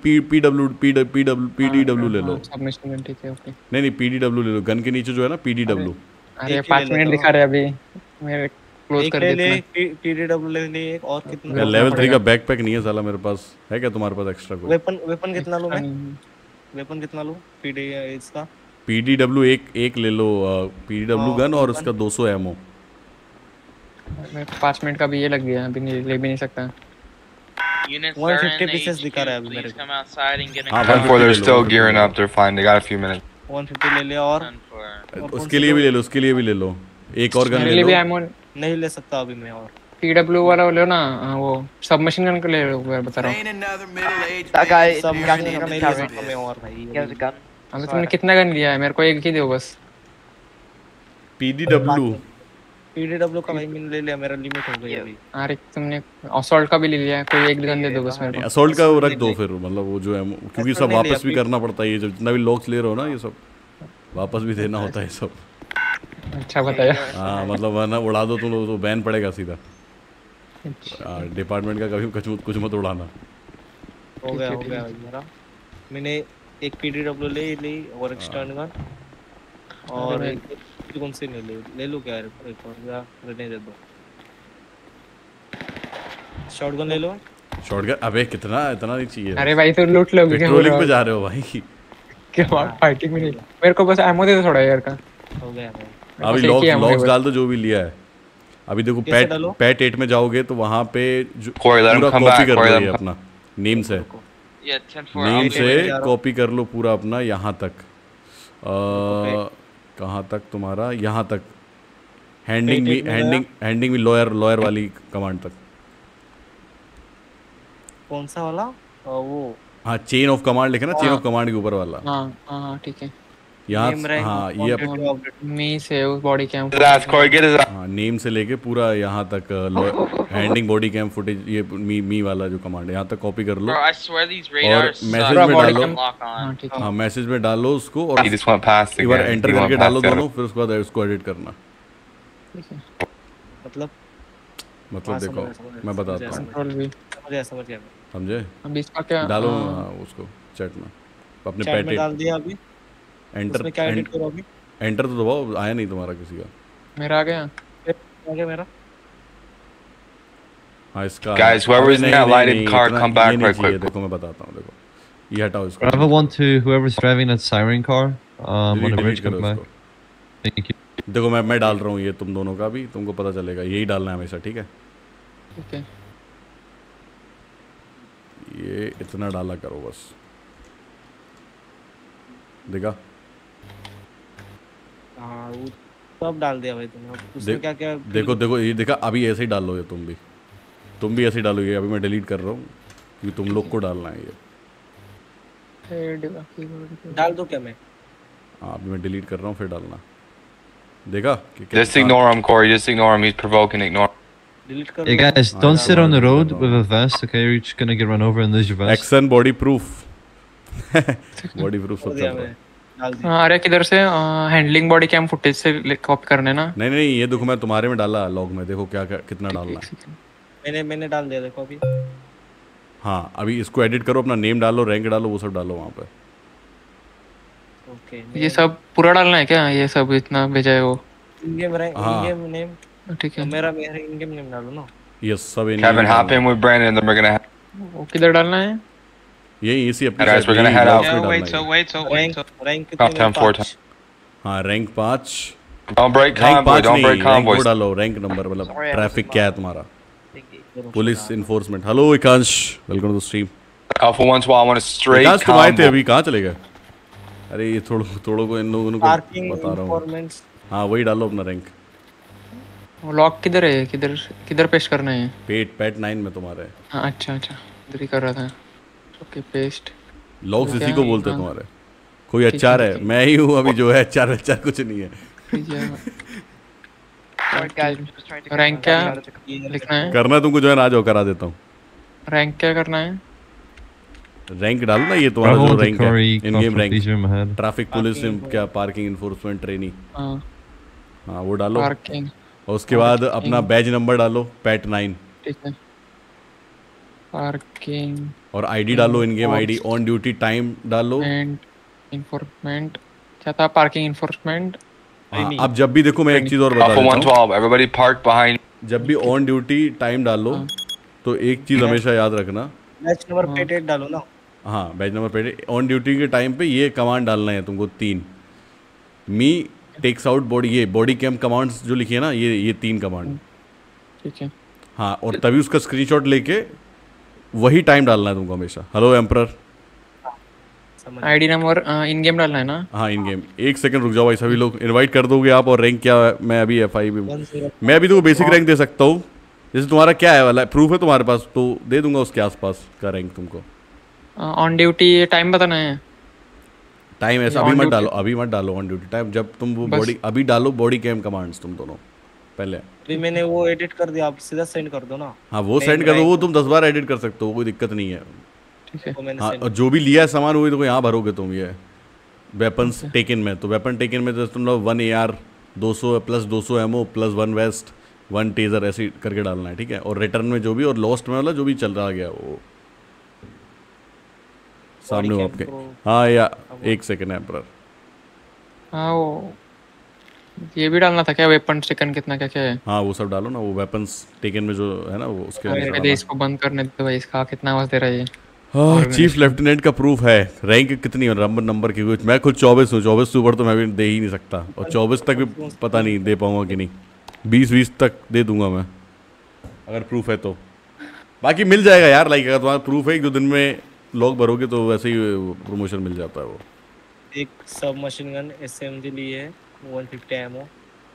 पीडब्ल्यू ले लो। सबमिशन गन ठीक है ओके। नहीं पीडीडब्ल्यू ले लो, गन के नीचे जो है ना पीडीडब्ल्यू। अरे 5 मिनट दिखा रहे अभी, मेरे क्लोज कर देते हैं। पीडीडब्ल्यू ले ले। एक और कितना? लेवल 3 का बैकपैक नहीं है साला मेरे पास, है क्या तुम्हारे पास एक्स्ट्रा कोई? वेपन कितना लूं मैं? वेपन कितना लूं? पीडी इसका पीडीडब्ल्यू एक ले लो, पीडीडब्ल्यू गन और उसका 200 एमओ। मेरे 5 मिनट का भी ये लग गया, अभी ले भी नहीं सकता। 150 pieces दिखा रहा है अभी मेरे को। हाँ, before they're still gearing up, they're fine. They got a few minutes. 150 ले लिया। और उसके लिए भी ले लो, एक और गन ले लो। भी एमो नहीं ले सकता अभी मैं। और पीडब्ल्यू वाला ले लो ना, वो सबमशीन गन को ले लो, मैं बता रहा हूं। सबमशीन गन नहीं ले सकता मैं। और भाई अभी तुमने कितना गन लिया है? मेरे को एक ही दो बस। पीडीडब्ल्यू का भाई मैंने ले लिया, मेरा लिमिट हो गई अभी। अरे तुमने असॉल्ट का भी ले लिया है, कोई एक गन दे दो बस मेरे को। असॉल्ट का रख दो फिर, मतलब वो जो है, क्योंकि सब वापस भी करना पड़ता है, ये जितना भी लॉक्स ले रहे हो ना, ये सब वापस भी देना होता है सब। अच्छा बताया। हाँ मतलब वरना उड़ा दो तुम लोग तो बैन पड़ेगा सीधा। डिपार्टमेंट का कभी कुछ मत उड़ाना। हो गया मेरा। मैंने एक पीडीडब्ल्यू ले ली और एक स्टन गन और एक कौन सी ले लो क्या? एक और या रहने दे दो। शॉटगन ले लो। शॉटगन? अबे इतना नहीं चाहिए। अरे भाई तो लूट लोगे क्या? पेट्रोलिंग पे जा रहे हो भाई? क्या बात फाइटिंग में नहीं मेरे को बस एमो दे दो थोड़ा यार का हो गया अभी लॉक्स डाल दो जो भी लिया है अभी देखो पैट 8 में जाओगे तो वहां पे पूरा कॉपी कर लो ये अपना नेम से कॉपी कर लो पूरा अपना यहाँ तक कहाँ तक तुम्हारा यहाँ तक हैंडिंग भी लॉयर वाली कमांड तक कौन सा वाला वो हाँ चेन ऑफ कमांड लिखे ना चेन ऑफ कमांड के ऊपर वाला हाँ ठीक है यहाँ हाँ ये मी से बॉडी कैम हाँ नेम से लेके पूरा यहाँ तक हैंडिंग बॉडी कैम फुटेज ये मी वाला जो कमांड है यहाँ तक कॉपी कर लो और मैसेज में डालो हाँ मैसेज में डालो उसको और एक बार एंटर करके डालो दोनों फिर उसके बाद उसको एडिट करना मतलब देखो मैं बताता हूँ समझे डालो उसको चैट में अपने पैट में डाल दिया अभी एंटर क्या एडिट करो अभी एंटर तो दबाओ आया नहीं तुम्हारा किसी का मेरा आ गया मेरा हाँ इसका guys whoever's in that lighted car come back right quick देखो मैं बताता हूँ देखो ये हटाओ इसको I want to whoever's driving that siren car on the bridge come back thank you देखो मैं डाल रहा हूँ ये तुम दोनों का भी तुमको पता चलेगा यही डालना है हमेशा ठीक है ये इतना डाला करो बस देखा हाँ सब डाल दिया भाई तुमने उसमें क्या क्या देखो ये देखा अभी ऐसे ही डाल लो ये तुम भी ऐसे ही डालो ये अभी मैं डिलीट कर रहा हूँ क्योंकि तुम लोग को डालना है ये डाल दो क्या मैं हाँ अभी मैं डिलीट कर रहा हूँ फिर डालना देखा just ignore him Corey just ignore him he's provoking ignore hey guys don't sit on the road with a vest okay you're just gonna get run over and lose your vest action body proof सब चल रहा है अरे किधर से handling body cam footage से copy करने ना नहीं ये देखो मैं तुम्हारे में डाला लॉग में देखो क्या कितना डालना है मैंने डाल दिया देखो अभी हाँ अभी इसको एडिट करो अपना नेम डालो रैंक डालो वो सब डालो वहाँ पे ओके ये सब पूरा डालना है क्या ये सब इतना भेजा है वो in game rank in game name ठीक है मेरा इन गेम नेम डालो ना यस सब इन Kevin hop in with Brandon then we're gonna वो किधर डालना है ये इसी अपने guys we're gonna head out rank top 10 4 times हाँ रैंक 5 don't break convoy डालो रैंक नंबर मतलब ट्रैफिक क्या है तुम्हारा police enforcement hello Vikansh welcome to the stream Alpha 1 I want a straight Vikansh तुम आए थे अभी कहाँ चले गए अरे ये थोड़ो को इन लोगों को बता रहा हूँ हाँ वही डालो अपना रैंक लॉक किधर है किधर पेस्ट करना है पैट 9 में तुम्हारे हाँ अच्छा इधर ही कर रहा था ओके पेस्ट लॉक्स इसी को बोलते हैं तुम्हारे कोई एचआर है मैं ही हूँ अभी जो है एचआर कुछ नहीं है रैंक क्या लिखना है करना तुमको जो है ना आ जाओ करा देता हूँ रैंक क्या करना है रैंक डालो ना ये तुम्हारा जो रैंक है in game rank traffic police क्या पार्किंग इन्फोर्समेंट ट्रेनी हाँ वो डालो पार्किंग और उसके बाद अपना बैज नंबर डालो पैट 9 ठीक है पार्किंग और आईडी डालो in game ID on duty time डालो इन्फोर्समेंट क्या था पार्किंग इन्फोर्समेंट अब जब भी देखो मैं एक चीज और बता देता हूं everybody park behind जब भी ऑन ड्यूटी टाइम डालो तो एक चीज हमेशा याद रखना बैच नंबर प्लेट 8 डालो ना हाँ batch number plate on duty के टाइम पे ये कमांड डालना है तुमको 3 मी टेक्स आउट बॉडी ये बॉडी कैम कमांड्स जो लिखी है ना ये 3 कमांड ठीक है हाँ और तभी उसका स्क्रीनशॉट लेके वही टाइम डालना है तुमको हमेशा hello emperor ID number in game डालना है ना हाँ इन गेम एक सेकंड रुक जाओ भाई सभी लोग इनवाइट कर दोगे आप और रैंक क्या है मैं अभी एफआई में मैं अभी तो बेसिक रैंक दे सकता हूँ जैसे तुम्हारा क्या है वाला प्रूफ है तुम्हारे पास तो दे दूंगा उसके आसपास का रैंक तुमको ऑन ड्यूटी टाइम बताना है टाइम ऐसा अभी मत डालो ऑन ड्यूटी टाइम जब तुम वो बॉडी अभी डालो बॉडी कैम कमांड्स तुम दोनों पहले अभी मैंने वो एडिट कर दिया आप सीधा सेंड कर दो ना हाँ वो सेंड कर दो वो तुम 10 बार एडिट कर सकते हो कोई दिक्कत नहीं है ठीक है हाँ और जो भी लिया है सामान वही तो यहाँ भरोगे तुम ये वेपन्स टेकन में तो वेपन टेकन में तो तुम लोग 1 AR 200 plus 200 ammo plus 1 vest 1 taser ऐसे करके डालना है ठीक है और रिटर्न में जो भी और लॉस्ट में वाला जो भी चल रहा गया वो सामने आपके हाँ या एक सेकंड है पर हाँ वो ये भी डालना था क्या वेपन टेकन कितना क्या है हाँ वो सब डालो ना वो वेपन्स टेकन में जो है ना वो उसके इसको बंद करने दो भाई इसका कितना आवाज दे रहा है हाँ चीफ लेफ्टिनेंट का प्रूफ है। रैंक कितनी है नंबर की? कुछ मैं खुद 24 हूँ, 24 से ऊपर तो मैं भी दे ही नहीं सकता, और 24 तक भी पता नहीं दे पाऊंगा कि नहीं। 20 तक दे दूंगा मैं अगर प्रूफ है तो। बाकी मिल जाएगा यार, लाइक अगर तुम्हारा प्रूफ है 1-2 दिन में लॉग भरोगे तो वैसे ही प्रमोशन मिल जाता है वो। एक सब मशीन गन SMG ली है 150 एमओ।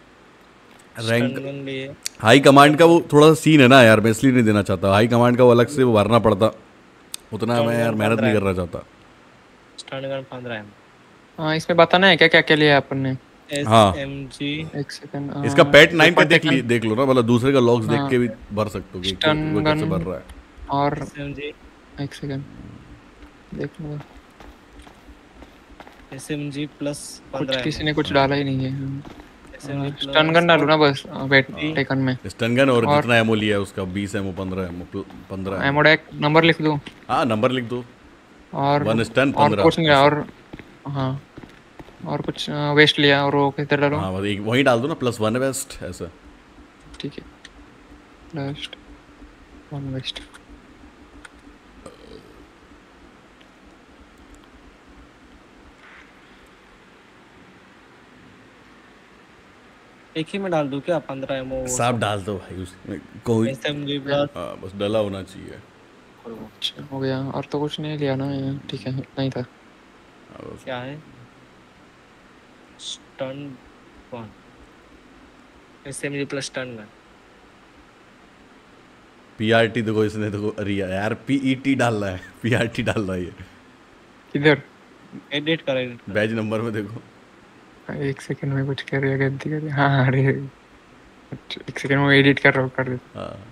रैंक हाई कमांड का वो थोड़ा सा सीन है ना यार, मैं इसलिए नहीं देना चाहता। हाई कमांड का वो अलग से वो भरना पड़ता, उतना मैं यार मेहनत नहीं करना चाहता। स्टन गन 15 एम। हाँ इसमें बताना है क्या क्या क्या लिया अपन ने। हाँ SMG एक सेकंड, इसका पैट 9 पे देख लो ना, मतलब दूसरे का लॉग्स देख के भी भर सकते हो कि वो कैसे भर रहा है। और SMG एक सेकंड देख लो। SMG प्लस 15 किसी ने कुछ डाला ही नहीं है। स्टन गन डालो ना बस वेट टेकन में। स्टन गन और कितना एमओ लिया है उसका? 20 एमओ 15 एमो डेक नंबर लिख दो। हाँ नंबर लिख दो। और 1 स्टन 15 और कुछ नहीं। और हाँ और कुछ वेस्ट लिया और वो किधर डालो? हाँ वही डाल दो ना, +1 वेस्ट ऐसा। ठीक है लास्ट 1 वेस्ट। एक ही में डाल दूं क्या 15 एमओ? सब डाल दो भाई उसमें, कोई SMG प्लस बस डला होना चाहिए। अच्छा हो गया। और तो कुछ नहीं लिया ना? ठीक है नहीं था। क्या है? Stun gun SMG plus stun gun. PRT देखो इसने, देखो अरे यार PET डाल रहा है, PRT डाल रहा है ये। किधर? एडिट कर बैज नंबर में देखो। एक सेकंड में कुछ कर रही है, गलती कर रही है। हाँ अरे एक सेकंड में एडिट कर रहा हूँ, कर देता। हाँ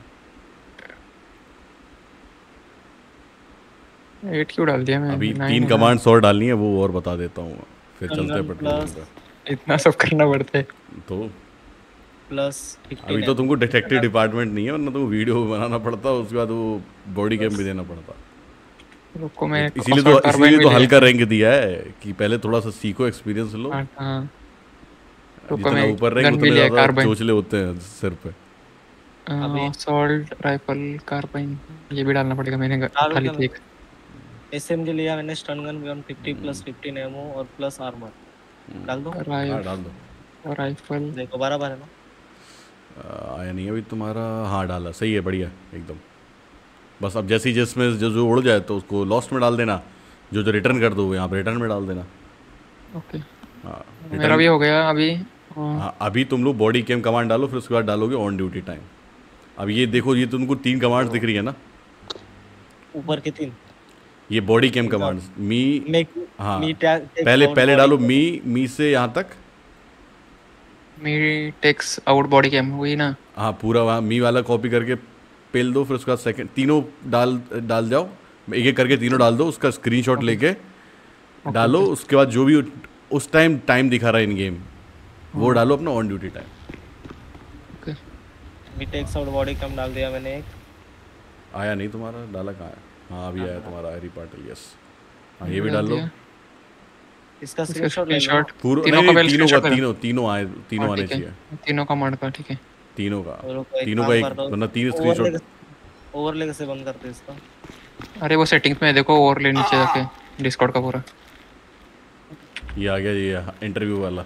8 क्यों डाल दिया मैं? अभी 3 कमांड्स और डालनी है, वो और बता देता हूँ फिर चलते हैं पेट्रोल पे। इतना सब करना पड़ता है तो प्लस अभी तो तुमको डिटेक्टिव डिपार्टमेंट नहीं है, वरना तो वीडियो बनाना पड़ता, उसके बाद वो बॉडी कैम भी देना पड़ता। रुको मैं इसीलिए तो हल्का रैंक दिया है कि पहले थोड़ा सा सीखो, एक्सपीरियंस लो। हाँ जितना ऊपर रैंक उतने ज्यादा चोचले होते हैं सिर पे। असॉल्ट राइफल कार्बाइन ये भी डालना पड़ेगा। मैंने खाली थी एक SMG लिया मैंने। स्टन गन 150 प्लस 15 एमओ और प्लस आर्मर डाल दो। हां डाल दो। राइफल देखो बराबर है ना? आया नहीं अभी तुम्हारा। हाँ डाला, सही है, बढ़िया एकदम। बस अब जैसे ही जिसमें जो उड़ जाए तो उसको लॉस्ट में डाल देना, जो रिटर्न कर दो यहाँ पे रिटर्न में डाल देना। ओके हाँ मेरा भी हो गया अभी। हाँ अभी तुम लोग बॉडी कैम कमांड डालो, फिर उसके बाद डालोगे ऑन ड्यूटी टाइम। अब ये देखो, ये तुमको 3 कमांड्स दिख रही है ना ऊपर के 3? ये बॉडी कैम कमांड्स मी। हाँ पहले डालो मी से यहाँ तक। Me takes out body cam हुई ना? हाँ पूरा वहाँ मी वाला कॉपी करके पेल दो, फिर उसका सेकंड तीनों डाल जाओ, एक एक करके तीनों डाल दो, उसका स्क्रीनशॉट लेके डालो। उसके बाद जो भी उस टाइम दिखा रहा है इन गेम वो डालो अपना on duty time. Me takes out body cam डाल दिया मैंने एक। आया नहीं तुम्हारा? डाला कहाँ है? हाँ अभी आया तुम्हारा हैरी पाटिल। यस हाँ ये भी डाल लो। इसका स्क्रीनशॉट ले लो पूरा। तीनों आने चाहिए। तीनों कमांड का ठीक है। तीनों का एक वरना 3 स्क्रीनशॉट। ओवरले कैसे बंद करते इसका? अरे वो सेटिंग्स में देखो, ओवरले नीचे जाके डिस्कॉर्ड का पूरा ये आ गया, ये इंटरव्यू वाला।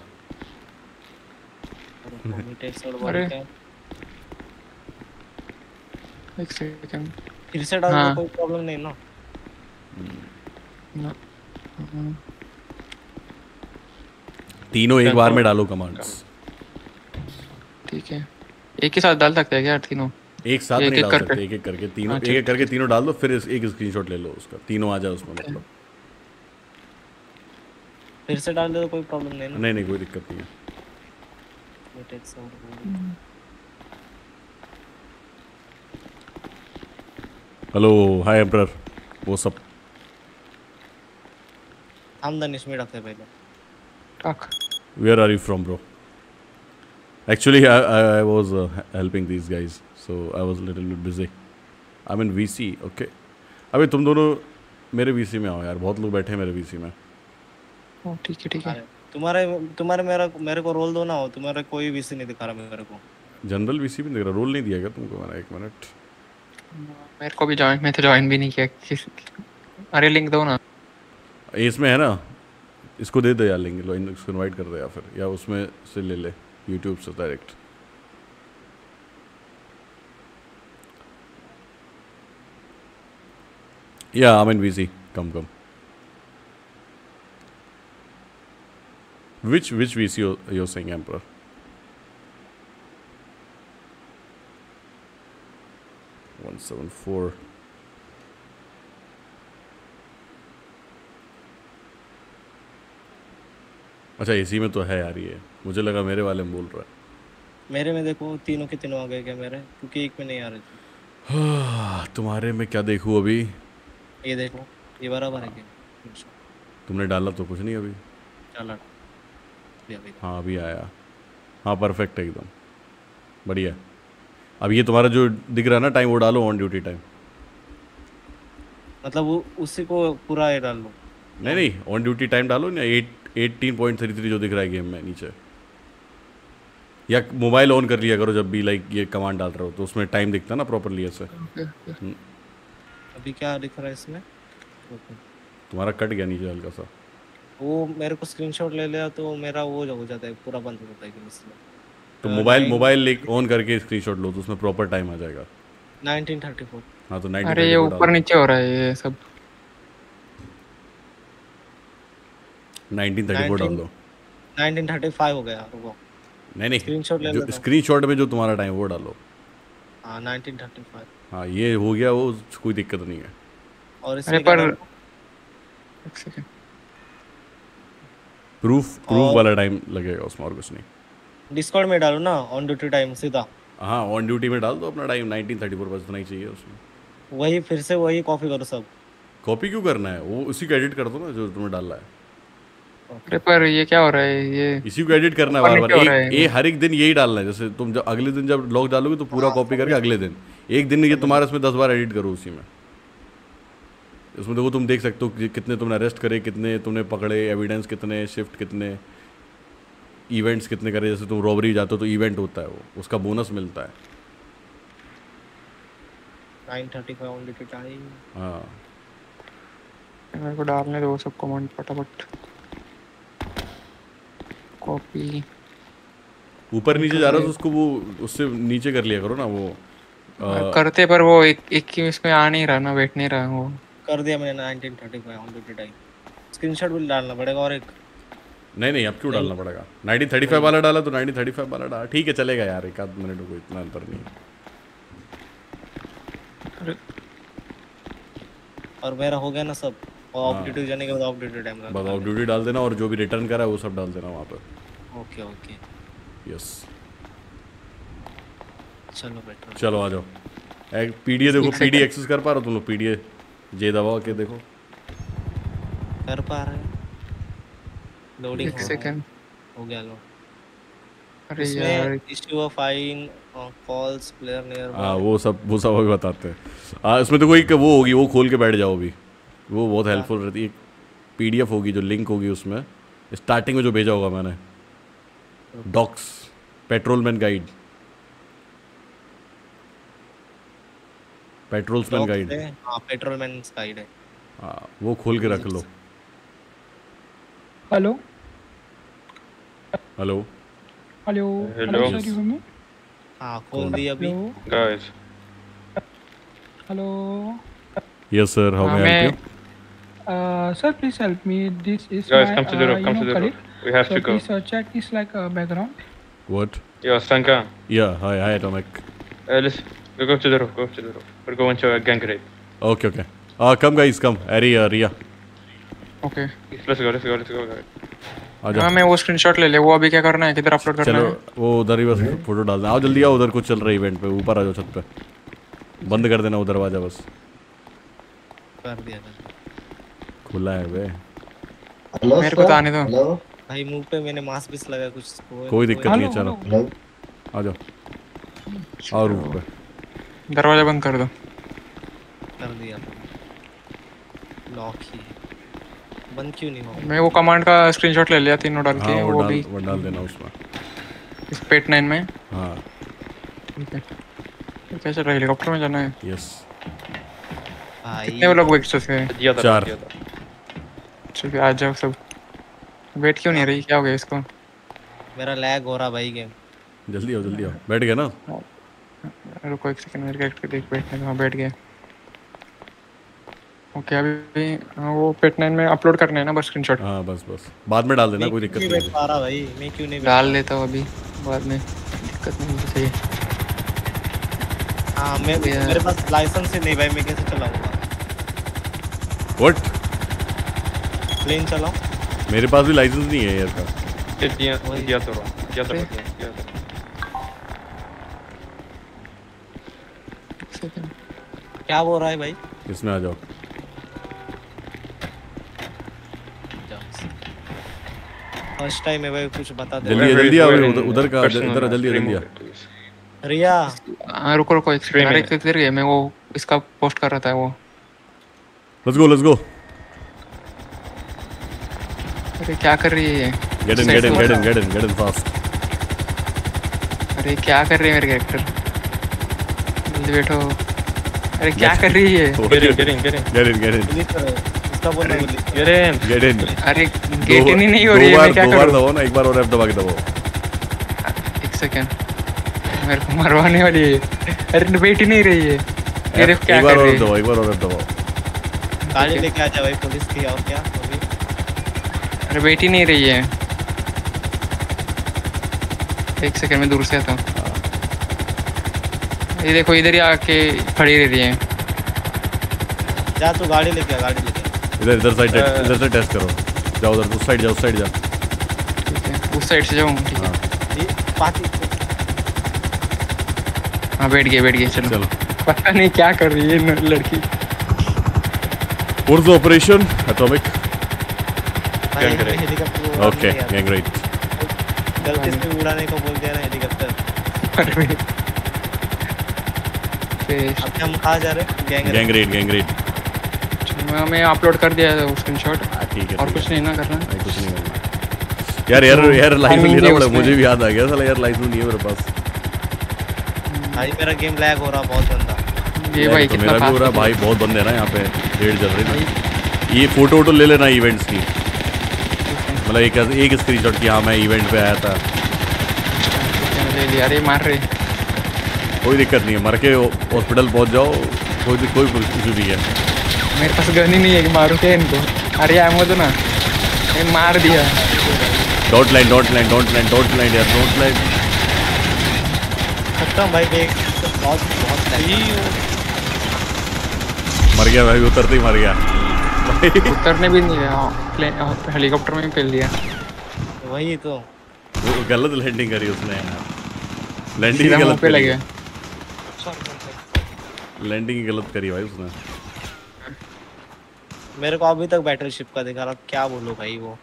अरे एक सेकंड फिर से डाल दो, कोई प्रॉब्लम नहीं ना? तीनों एक बार में डालो कमांड्स। ठीक है एक ही साथ डाल सकते हैं क्या तीनों? एक साथ नहीं डाल सकते, एक एक करके तीनों। एक एक करके तीनों डाल दो, फिर एक स्क्रीनशॉट ले लो उसका, तीनों आ जाए उसमें। मतलब फिर से डाल दो तो कोई प्रॉब्लम नहीं ना? नहीं कोई दिक्कत नहीं है। हेलो हाय एम्परर, वो सब हम दनिश में रखते पहले। टक where are you from bro? Actually, I was helping these guys, so I was a little bit busy. I'm in VC, okay. अबे तुम दोनों मेरे VC में आओ यार, बहुत लोग बैठे हैं मेरे VC में। ठीक है। तुम्हारे मेरे को रोल दो ना हो, तुम्हारा कोई VC नहीं दिखा रहा मेरे को। जनरल VC भी नहीं दिख रहा, रोल नहीं दिया क्या तुमको? मैंने 1 मिनट। मेरे को भी ज्वाइन, मैं तो ज्वाइन भी नहीं किया। अरे लिंक दो ना। इसमें है ना, इसको दे दे यार लिंक, इसको इनवाइट कर दे या फिर, या उसमें से ले ले यूट्यूब से डायरेक्ट। या I mean VC come which VC you're saying, Emperor? $174. अच्छा इसी में तो है यार, ये मुझे लगा मेरे वाले में बोल रहा है। मेरे में देखो तीनों के तीनों आ गए क्या मेरे, क्योंकि एक में नहीं आ रहे थे। तुम्हारे में क्या देखूं अभी? ये देखो ये बराबर है क्या? तुमने डाला तो कुछ नहीं अभी। डाला हाँ अभी आया। हाँ परफेक्ट है एकदम बढ़िया। अब ये तुम्हारा जो दिख रहा है ना टाइम, वो डालो ऑन ड्यूटी टाइम। मतलब वो उसी को पूरा ये डाल लो। नहीं ऑन ड्यूटी टाइम डालो ना, 18.33 जो दिख रहा है गेम में नीचे। या मोबाइल ऑन कर लिया करो जब भी लाइक ये कमांड डाल रहे हो, तो उसमें टाइम दिखता है ना प्रॉपरली ऐसे। अभी क्या दिख रहा है इसमें? तुम्हारा कट गया नीचे हल्का सा। वो मेरे को स्क्रीनशॉट ले लिया तो मेरा वो हो जाता है, पूरा बंद हो जाता है इसमें। तो मोबाइल ऑन करके स्क्रीनशॉट लो तो उसमें प्रॉपर टाइम आ जाएगा। 1934। हाँ तो 1934। अरे ये ऊपर नीचे हो रहा है ये सब। 1934 डाल दो। 1935 हो गया रुको। नहीं स्क्रीनशॉट ले लो। स्क्रीनशॉट में जो तुम्हारा टाइम वो डालो। हाँ 1935। हाँ ये हो गया, वो कोई दिक्कत नहीं है। और इसमें पर एक सेकंड प्रूफ वाला टाइम लगेगा उसमें, और कुछ नहीं। डिस्कॉर्ड में डालो ना ऑन ड्यूटी टाइम सीधा। हाँ ऑन ड्यूटी में डाल दो अपना टाइम 1934 बस इतना ही चाहिए उसमें। वही फिर से वही कॉपी करो सब। कॉपी क्यों करना है, वो उसी को एडिट कर दो ना जो तुम्हें डालना है। अरे पर ये क्या हो रहा है, ये इसी को एडिट करना है बार बार। ये हर एक दिन यही डालना है। जैसे तुम जब अगले दिन जब लॉग डालोगे तो पूरा कॉपी करके अगले दिन एक दिन ये तुम्हारा इसमें 10 बार एडिट करो उसी में। उसमें देखो तुम देख सकते हो कि कितने तुमने अरेस्ट करे, कितने तुमने पकड़े, एविडेंस कितने, शिफ्ट कितने, इवेंट्स कितने करे। जैसे तुम रॉबरी जाते हो तो इवेंट होता है, वो उसका बोनस मिलता है। 9:35 ऑन ड्यूटी टाइम। हाँ मेरे को डालने दो सब कमांड फटाफट। कॉपी ऊपर नीचे जा रहा है तो उसको वो उससे नीचे कर लिया करो ना वो। करते पर वो एक ही इसमें आ नहीं रहा ना, बैठ नहीं रहा वो। कर दिया मैंने 1935 ऑन ड्यूटी टाइम। स्क्रीनशॉट भी डालना पड़ेगा और एक। नहीं अब क्यों डालना पड़ेगा? 1935 वाला डाला तो 1935 वाला डाला, ठीक है चलेगा यार, एक आध मिनट को इतना अंतर नहीं है। और मेरा हो गया ना सब, और ऑफ ड्यूटी जाने के बाद ऑफ ड्यूटी टाइम बस ऑफ ड्यूटी डाल देना, और जो भी रिटर्न करा है वो सब डाल देना वहाँ पर। ओके यस चलो आ जाओ। एक पीडीए देखो, पीडी एक्सेस कर पा रहे हो तुम लोग? पीडीए जे दबाओ के देखो। कर पा रहे हैं। लोडिंग एक सेकंड हो गया लो। अरे यार issue of fine calls player near. हाँ वो सब अभी बताते हैं। इसमें तो कोई वो होगी, वो खोल के बैठ जाओ अभी, वो बहुत हेल्पफुल रहती है। पीडीएफ होगी जो लिंक होगी उसमें, स्टार्टिंग में जो भेजा होगा मैंने, docs patrolman guide, patrolman guide. हाँ पेट्रोलमैन गाइड है। हाँ वो खोल के रख लो। Hello hello hello hello sir you me? हाँ खोल दी अभी guys. Hello yes sir, how may I help you? Sir, please help me. This is Guys, my come to the room. Come to the room. We have so to go. Please check this like background. What? Yo, Sanka. Yeah, hi Atomic. Listen, go to the room. Go to the room. We're going to a gang raid. Okay. Come guys, come. Ria. Okay. Let's go, guys. हाँ मैं वो screenshot ले ले। वो अभी क्या करना है, किधर अपलोड करना है? चलो वो उधर ही बस फोटो डालना। आओ जल्दी आओ, उधर कुछ चल रहा है इवेंट पे। ऊपर आ जाओ छत पे, बंद कर देना वो दरवाजा बस। कर दिया खुला है बे। मेरे को तो आने दो भाई। मुंह पे मैंने मास्क भी लगा कुछ। कोई दिक्कत नहीं है, चलो आ जाओ। और ऊपर दरवाजा बंद कर दो। कर दिया लॉक ही बंद क्यों नहीं हुआ? मैं वो कमांड का स्क्रीनशॉट ले लिया तीनों डाल के। वो भी वो डाल देना उसमें, इस पेट 9 में। हाँ ठीक है। क्या चल रहा है? हेलीकॉप्टर में जाना है? यस कितने लोग एक्स्ट्रा से? 4। ठीक है आ जाओ सब। वेट क्यों नहीं रही, क्या हो गया इसको? मेरा लैग हो रहा भाई गेम। जल्दी आओ बैठ गया ना? रुको एक सेकंड, मेरे कैरेक्टर देख बैठने दो। हाँ बैठ गया। ओके अभी वो पेट 9 में अपलोड करना है ना बस स्क्रीनशॉट। हाँ बस बाद में डाल देना, कोई दिक्कत नहीं है। भाई मैं क्यों नहीं डाल लेता हूँ अभी, बाद में दिक्कत नहीं होनी चाहिए। हाँ मेरे पास लाइसेंस ही नहीं भाई, मैं कैसे चलाऊंगा? व्हाट? प्लेन चलाऊं? मेरे पास भी लाइसेंस नहीं है यार का। दिया तो क्या बोल रहा है भाई? इसमें आ जाओ। फर्स्ट टाइम है भाई, कुछ बता दे। जल्दी आओ उधर का, इधर जल्दी आ। रिया हाँ रुको एक सेकंड, किधर गए? मैं वो इसका पोस्ट कर रहा था वो। Let's go. अरे क्या कर रही है? Get in fast. अरे क्या कर रही है मेरे कैरेक्टर? जल्दी बैठो। अरे क्या कर रही है? Get in. इसका बोल रहा है गेट इन। अरे गेट इन ही नहीं हो रही है, मैं क्या करूं? 2 बार दबाओ ना, एक बार और एफ दबा के दबाओ। एक सेकंड, मेरे को मरवाने वाली है। अरे बैठ ही नहीं रही है। ये देखो क्या कर रही है। एक बार और एफ दबाओ। गाड़ी लेके आ जा भाई पुलिस की। और क्या अभी? अरे बैठ ही नहीं रही है। एक सेकंड में दूर से आता हूँ। ये देखो इधर ही आके खड़ी रह रही है। जा तू गाड़ी लेके आ, गाड़ी लेके आ। इधर से टेस्ट करो। जाओ उधर, उस साइड जा। ठीक है उस साइड से जाऊँ। ठीक है हाँ बैठ गए चलो। पता नहीं क्या कर रही है लड़की। What's the operation? Atomic. Helicopter. Okay, gang raid. गलती से उड़ाने को बोल दिया ना हेलीकॉप्टर। अब हम कहाँ जा रहे हैं? Gang red. मैं अपलोड कर दिया है स्क्रीनशॉट। ठीक है और कुछ नहीं ना करना? नहीं कुछ नहीं करना यार लाइसेंस लेना पड़ा। मुझे भी याद आ गया साला यार, लाइसेंस नहीं है मेरे पास। भाई मेरा गेम लैग हो रहा बहुत गंदा। ये भाई कितना मेरा भी हो रहा भाई, बहुत बंदे हैं ना यहाँ पे, रेड चल रही है। ये फोटो ले लेना इवेंट्स की, मतलब एक स्क्रीनशॉट की। हाँ मैं इवेंट पे आया था। अरे मार रहे, कोई दिक्कत नहीं है, मर के हॉस्पिटल पहुंच जाओ, कोई इशू नहीं है। मेरे पास गन ही नहीं है कि मारूं क्या इनको? अरे एमो दो ना, मैं मार दिया। डोंट लैंड यार, डोंट लैंड। खत्म भाई, बहुत मर गया भाई, उतरते ही मर गया। उतरने भी नहीं गया, हेलीकॉप्टर में ही फेल दिया। वही तो, वो गलत लैंडिंग करी उसने यार, लैंडिंग ही गलत पे लगे। लैंडिंग ही गलत करी भाई उसने। मेरे को अभी तक बैटल शिप का दिखा रहा, क्या बोलूं भाई। वो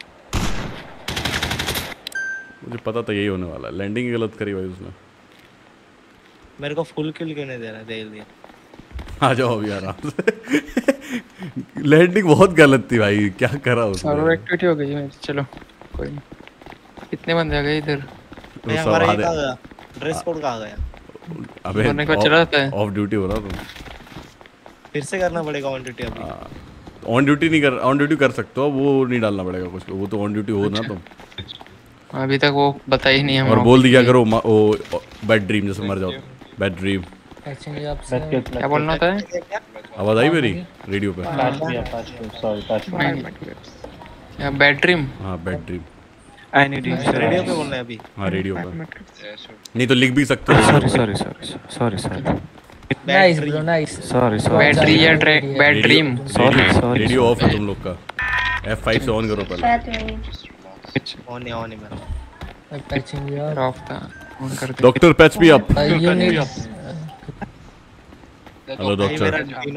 मुझे पता था यही होने वाला है, लैंडिंग ही गलत करी भाई उसने। मेरे को फुल किल क्यों नहीं दे रहा? दे दिया। आ जाओ अभी आराम से। लैंडिंग बहुत गलत थी भाई, क्या करा उसने? सर्वर एक्टिविटी हो गई मेरी। चलो कोई नहीं। कितने बंदे आ गए इधर? हमारा ये कहाँ गया? ड्रेस कोड कहाँ गया? अबे मरने के बाद चला जाता है। ऑफ ड्यूटी हो रहा तुम, फिर से करना पड़ेगा ऑन ड्यूटी। अभी ऑन ड्यूटी नहीं कर, ऑन ड्यूटी कर सकते हो, वो नहीं डालना पड़ेगा कुछ, वो तो ऑन ड्यूटी हो ना तुम। अभी तक वो बता ही नहीं है। और बोल दिया करो वो बैड ड्रीम, जैसे मर जाओ बैड ड्रीम। क्या बोलना होता है? आवाज आई मेरी रेडियो पे? Bad dream. हाँ बैड ड्रीम रेडियो पे बोलना है अभी। हाँ रेडियो पे, नहीं तो लिख भी सकते हो। Sorry nice bro, nice. Sorry bad dream या bad dream. Sorry radio off है तुम लोग का। F5 से ऑन करो पहले। ऑन है मेरा। पैचिंग यार ऑफ था, ऑन कर दे। Doctor patch me up. You need hello doctor,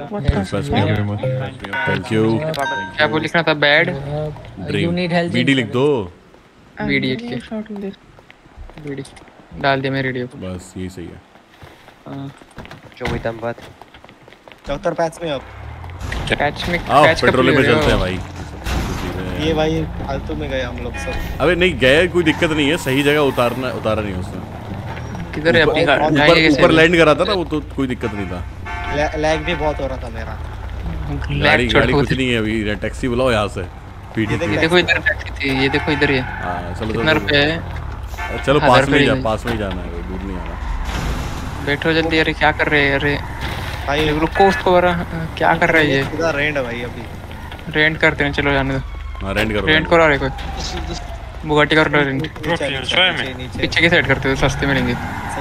thank you. क्या बोल लिखना था? बैड ड्रीम, बीडी लिख दो। बीडी बीडी डाल दे मैं रेडियो पे। बस यही सही है। जो हुई दम बात। डॉक्टर पैच में अब पैच में पेट्रोल में चलते हैं भाई। ये भाई फालतू में गए हम लोग सब। अबे नहीं गए, कोई दिक्कत नहीं है, सही जगह उतारा नहीं उसने। किधर है अपनी गाड़ी? ऊपर लैंड करा था ना वो, तो कोई दिक्कत नहीं था। लैग भी बहुत हो रहा था मेरा। गाड़ी कुछ नहीं है अभी, टैक्सी बुलाओ यहाँ से। ये देखो इधर टैक्सी थी, ये देखो इधर ही है। हाँ चलो कितना रुपए है? चलो पास में ही जाना है, दूर नहीं आना। बैठो जल्दी। अरे क्या कर रहे हैं? अरे भाई रुको उसको, क्या कर रहे हैं ये? सीधा रेंट है भाई, अभी रेंट करते हैं, चलो जाने दो। हाँ रेंट करो। रेंट करो। अरे कोई बुगाटी कर लो रेंट। पीछे की साइड करते हो, सस्ते मिलेंगे।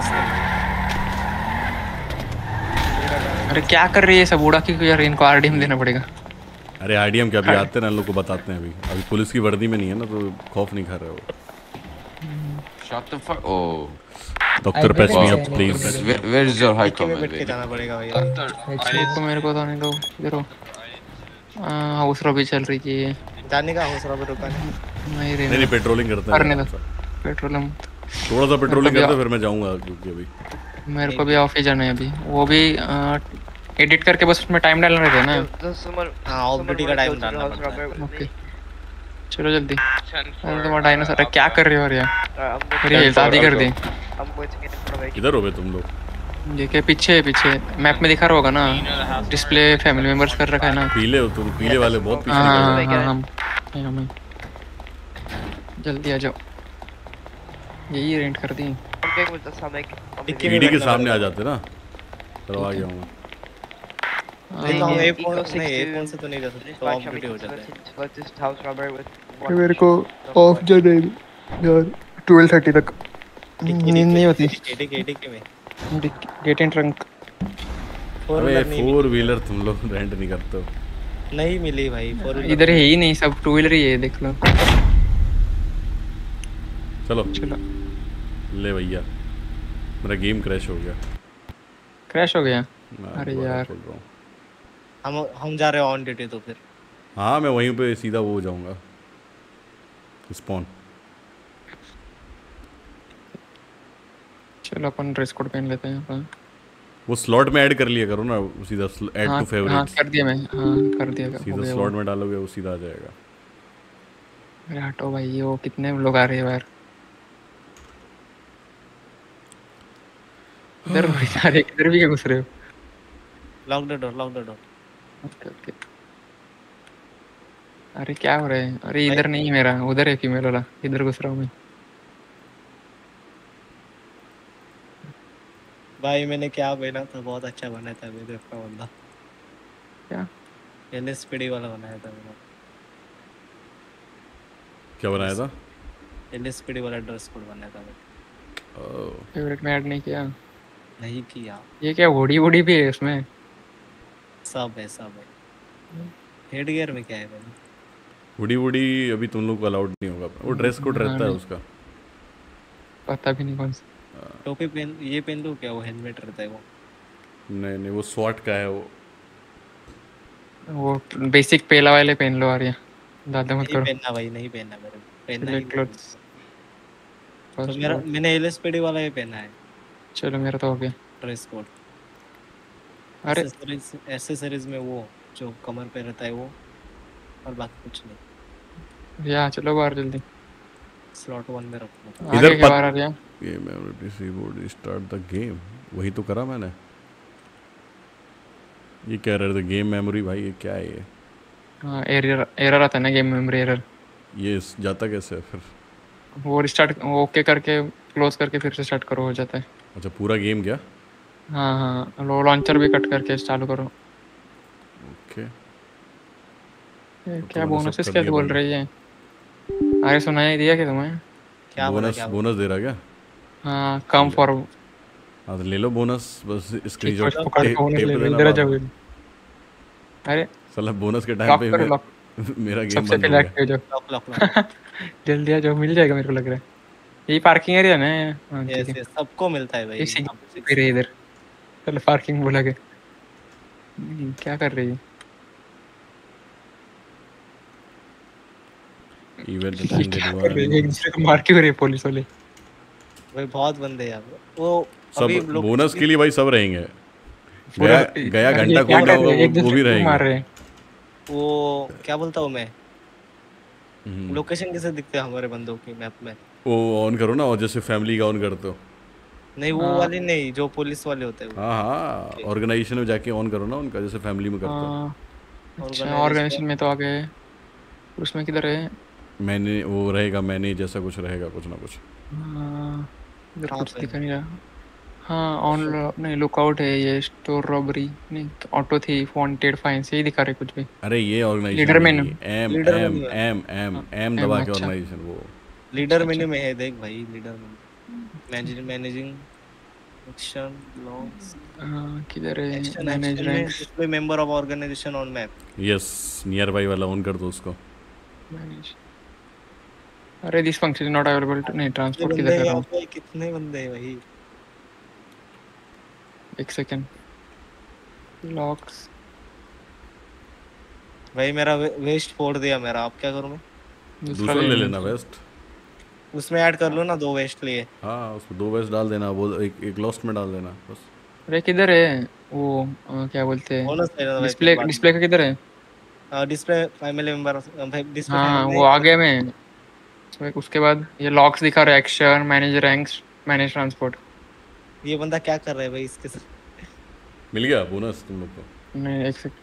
अरे क्या कर रही है सब? उड़ा की यार, इनको आरडीएम देना पड़ेगा। अरे आरडीएम क्या, अभी आते हैं ना लोग को बताते हैं। अभी पुलिस की वर्दी में नहीं है ना, तो खौफ नहीं खा रहे हो। Shut the fuck. Oh. Doctor patch me up please. Where is your high command? जाना पड़ेगा भाई। इसको मेरे को तो नहीं दो। इधर हो। हाउस रॉबी चल रही है। जाने का हाउस रॉबी रुका नहीं। नहीं पेट्रोलिंग करते हैं। करने दो पेट्रोलिंग। थोड़ा सा पेट्रोलिंग करते फिर मैं जाऊंगा, क्योंकि अभी मेरे को भी ऑफ ही जाना है अभी। वो भी एडिट करके बस उसमें टाइम डालना रहता है ना। हां ऑफ ड्यूटी का टाइम डालना पड़ता है। ओके चलो जल्दी। अरे तुम्हारा डायनासोर क्या कर रहे हो यार? मेरी हेल्थ आधी कर दी। किधर हो बे तुम लोग? ये क्या पीछे मैप में दिखा रहा होगा ना, डिस्प्ले फैमिली मेंबर्स कर रखा है ना। पीले हो तुम, पीले वाले बहुत पीछे। हां जल्दी आ जाओ, यही रेंट कर दी। ईडी के सामने आ जाते ना, चलो आ गया हूं। नहीं फोन से तो नहीं जा सकते, तो ऑफ ड्यूटी हो जाता है। मेरे को ऑफ जाना है यार 12:30 तक। नींद नहीं होती। केडी में गेट इन ट्रंक। अरे 4 व्हीलर तुम लोग रेंट नहीं करते हो? नहीं मिली भाई 4 व्हीलर। इधर है ही नहीं, सब 2 व्हीलर ही है, देख लो। चलो ले भैया, मेरा गेम क्रैश हो गया। क्रैश हो गया? अरे यार हम जा रहे हैं ऑन ड्यूटी तो फिर। हाँ मैं वहीं पे सीधा वो हो जाऊंगा स्पॉन। चलो अपन ड्रेस कोड पहन लेते हैं अपन। वो स्लॉट में ऐड कर लिया करो ना, सीधा ऐड टू फेवरेट्स। हाँ कर दिया मैं, हाँ कर दिया। सीधा स्लॉट में डालोगे वो सीधा आ जाएगा। अरे हटो भाई, वो कितने लोग आ रहे हैं यार। इधर इधर भी क्या घुस रहे हो? Lock the door. ओके। अरे क्या हो रहा है? अरे इधर नहीं है मेरा, उधर है फीमेल वाला, इधर घुस रहा हूँ मैं। भाई मैंने क्या पहना था, बहुत अच्छा बनाया था मेरे का बंदा। क्या? एलएसपीडी वाला बनाया था मैंने। क्या बनाया था? एलएसपीडी वाला ड्रेस कोड बनाया था मैंने। फेवरेट में ऐड नहीं किया। नहीं किया। ये क्या वोडी भी है उसमें? सब है। हेड गियर में क्या है भाई? वुडी अभी तुम लोग को अलाउड नहीं होगा। वो ड्रेस कोड रहता है उसका, पता भी नहीं कौन सा। टोपी पहन लो क्या? वो हेलमेट रहता है वो? नहीं वो स्वॉट का है वो बेसिक पहला वाले पहन लो। आर्या दादा मत करो। पहनना भाई, नहीं पहनना मेरे पहनना। तो मैंने एलएसपीडी वाला ही पहना है। चलो मेरा तो हो गया ड्रेस कोड। अरे एक्सेसरीज में वो जो कमर पे रहता है वो, और बाकी कुछ नहीं। या चलो बाहर जल्दी। स्लॉट 1 में रखो। इधर बाहर आ गया। ये memory PC board start the game, वही तो करा मैंने। ये कह रहे थे गेम मेमोरी, भाई ये क्या है ये? हाँ एरर आता है ना, गेम मेमोरी एरर। ये जाता कैसे है फिर? वो रिस्टार्ट ओके करके क्लोज करके फिर से स्टार्ट करो, हो जाता है। अच्छा पूरा गेम क्या? हाँ लो लॉन्चर भी कट करके चालू करो। ओके क्या बोनसेस क्या बोल रही है? अरे सुनाई दिया क्या तुम्हें? क्या बोनस दे रहा क्या? हाँ कम फॉर। हाँ तो ले लो बोनस, बस स्क्रीनशॉट इधर जाओ। अरे साला बोनस के टाइम पे मेरा गेम बंद हो गया। लॉक जल्दी आ जाओ, मिल जाएगा मेरे को लग रहा है। ये पार्किंग एरिया ना? यस सबको मिलता है भाई। फिर इधर चलो पार्किंग बोला के। क्या कर रही है? इवेंट एक दूसरे को मार के रहे पुलिस वाले भाई। बहुत बंदे यार वो सब बोनस के लिए भाई सब रहेंगे। गया घंटा खोलना होगा वो भी रहेंगे। वो क्या बोलता हूँ मैं, लोकेशन कैसे दिखते हैं हमारे बंदों की मैप में? वो ऑन करो ना, और जैसे फैमिली का ऑन करते हो। नहीं वो वाली नहीं, जो पुलिस वाले होते हैं। हाँ ऑर्गेनाइजेशन में जाके ऑन करो ना उनका, जैसे फैमिली में करते हो। अच्छा ऑर्गेनाइजेशन में तो आ गए, उसमें किधर है? मैंने वो रहेगा, मैंने जैसा कुछ रहेगा, कुछ ना कुछ। इधर कुछ दिख नहीं रहा। हाँ ऑन नहीं लुकआउट है, ये स्टोर रॉबरी नहीं, ऑटो थीफ वांटेड फाइन से ही दिखा रहे कुछ भी। अरे ये ऑर्गेनाइजेशन लीडर मेनू, एम दबा के ऑर्गेनाइजेशन, वो लीडर मेन्यू में है, देख भाई leader menu, managing action logs. किधर है? Manage ranks, display member of organisation on map. Yes nearby वाला ऑन कर दो उसको। मैनेज, अरे this function is not available to, नहीं ट्रांसपोर्ट किधर कर रहा हूं? कितने बंदे हैं भाई? एक सेकंड, लॉक्स भाई मेरा वेस्ट फोड़ दिया मेरा, अब क्या करूं मैं? दूसरा ले लेना वेस्ट, उसमें ऐड कर लो ना 2 वेस्ट लिए। हाँ उसमें 2 वेस्ट डाल देना, वो एक लॉस्ट में डाल देना बस। अरे किधर है वो क्या बोलते हैं, डिस्प्ले का किधर है? Display family member display. हाँ वो आगे में, उसके बाद ये लॉक्स दिखा रहा है, action manage ranks manage transport. ये बंदा क्या कर रहा है भाई इसके साथ? मिल गया बोनस तुम लोग को? नहीं एक सेकंड,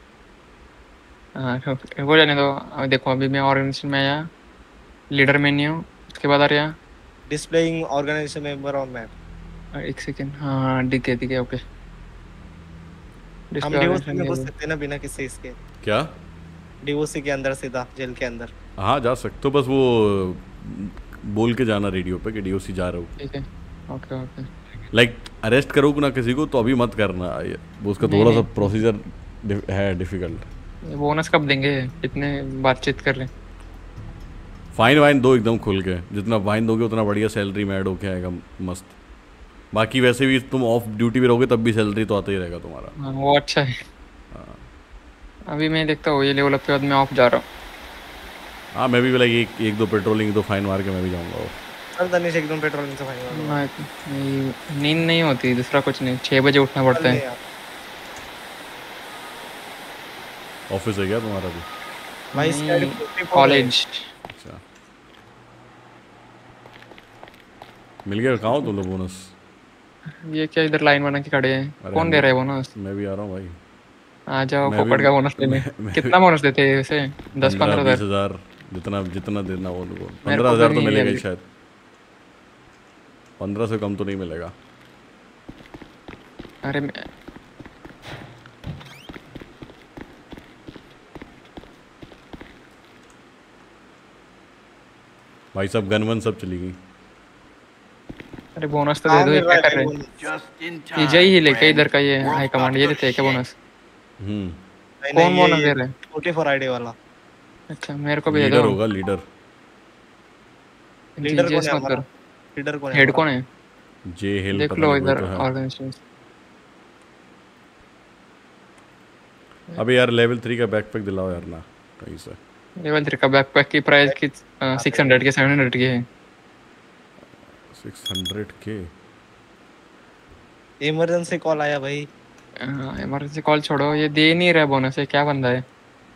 हाँ हो जाने दो। देखो अभी मैं ऑर्गेनाइजेशन में आया, लीडर मेन्यू, उसके बाद आ रहा displaying organisation member on map. एक सेकंड, हाँ दिख गया ओके। हम डिवोसी में घुस सकते हैं ना बिना किसी इसके? क्या डिवोसी के अंदर सीधा जेल के अंदर? हाँ जा सकते हो, बस वो बोल के जाना रेडियो पे कि डीओसी जा रहा हूँ। ठीक है ओके। लाइक अरेस्ट करोगे ना किसी को तो अभी मत करना, वो उसका थोड़ा सा प्रोसीजर है डिफिकल्ट। बोनस कब देंगे? कितने बातचीत कर रहे हैं? फाइन वाइन दो एकदम खुल के, जितना फाइन दोगे उतना बढ़िया सैलरी में ऐड होके आएगा मस्त। बाकी वैसे भी तुम ऑफ ड्यूटी भी रहोगे तब भी सैलरी तो आता ही रहेगा तुम्हारा। वो अच्छा है। अभी मैं देखता हूँ ये लेवल अप के बाद मैं ऑफ जा रहा हूँ। हाँ मैं भी लाइक एक दो पेट्रोलिंग 2 फाइन मार के मैं भी जाऊँगा। चल दनिश एक दो पेट्रोलिंग से फाइन मार। नींद नहीं होती, दूसरा कुछ नहीं, 6 बजे उठना पड़ता है। ऑफिस है क्या तुम्हारा भी? भाई कॉलेज। अच्छा मिल गया। कहाँ हो तुम लोग बोनस? ये क्या इधर लाइन बना के खड़े हैं, कौन दे रहा है बोनस? मैं भी आ रहा हूँ भाई। आ जाओ फोकट का बोनस लेने। कितना बोनस देते हैं वैसे? 10-15 हज़ार जितना देना वो लोगों। 15,000 तो मिलेगा ही शायद, 15 से कम तो नहीं मिलेगा। अरे भाई सब गन वन सब चली गई। अरे बोनस तो दे दो, क्या कर रहे हैं? ये ही लेके इधर का ये हाई कमांड ये देते हैं क्या बोनस? कौन बोनस दे रहा है? 44 आईडी वाला। अच्छा मेरे को भी दे दो। लीडर होगा लीडर। लीडर कौन है हमारा? लीडर कौन है? हेड कौन है? जे हेल। देख लो इधर ऑर्गेनाइजेशन। अबे यार लेवल 3 का बैकपैक दिलाओ यार ना कहीं से। लेवल 3 का बैकपैक की प्राइस की 600 के 700 की है। 600 के। इमरजेंसी कॉल आया भाई। इमरजेंसी कॉल छोड़ो, ये दे नहीं रहा बोनस है, क्या बंदा है?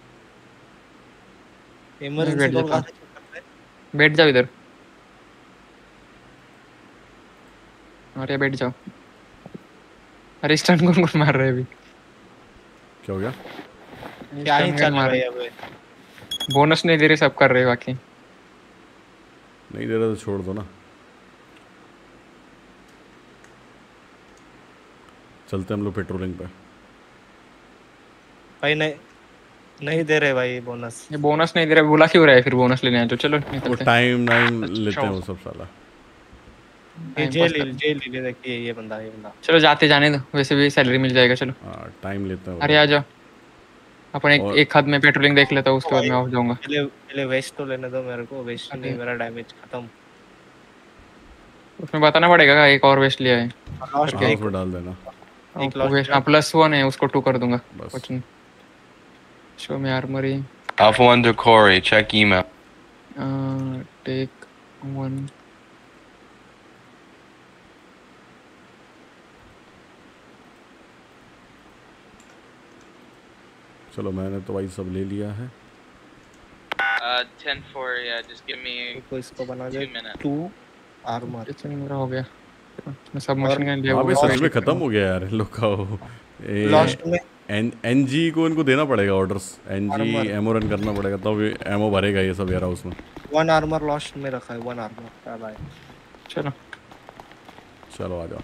इमरजेंसी कॉल कहां से करते हैं? बैठ जाओ इधर। अरे बैठ जाओ। अरे स्टन कौन मार रहा है अभी? क्या हो गया? क्या ही चल रहा है अबे? बोनस नहीं दे रहे, सब कर रहे बाकी। नहीं दे रहा तो छोड़ दो ना। चलते हम लोग पेट्रोलिंग पे। भाई नहीं दे रहे भाई बोनस। ये बोनस नहीं दे रहे, बोला क्यों रहा है फिर बोनस लेने आए तो चलो निकलते हैं। वो टाइम लेते हैं वो सब साला। ये जेल ले देखिए ये बंदा। चलो जाते जाने दो, वैसे भी सैलरी मिल जाएगा। चलो हां टाइम लेते हैं। अरे आ जाओ, अपन एक हाथ में पेट्रोलिंग देख लेता हूं, उसके बाद मैं ऑफ जाऊंगा। पहले वेस्ट तो लेने दो मेरे को। वेस्ट नहीं, मेरा डैमेज खत्म। उसमें बताना पड़ेगा एक और वेस्ट लिया है। लास्ट के एक डाल देना। एक वेस्ट +1 है, उसको 2 कर दूंगा। कुछ नहीं। Show me armoury. Alpha 1 to Corey, check email. Take 1. चलो मैंने तो भाई सब ले लिया है। 10-4 yeah, just give me इसको बना दे 2 minutes. 2 आर्मर। मेरा हो गया। उसमें सब मशीन गन लिया। अबे सच में खत्म हो गया यार लोग का वो। लास्ट में एनजी को इनको देना पड़ेगा ऑर्डर्स, एनजी एमो रन करना पड़ेगा तब एमो भरेगा ये सब यार उसमें। 1 आर्मर लॉस्ट में रखा है, 1 आर्मर भाई। चलो चलो आ जाओ।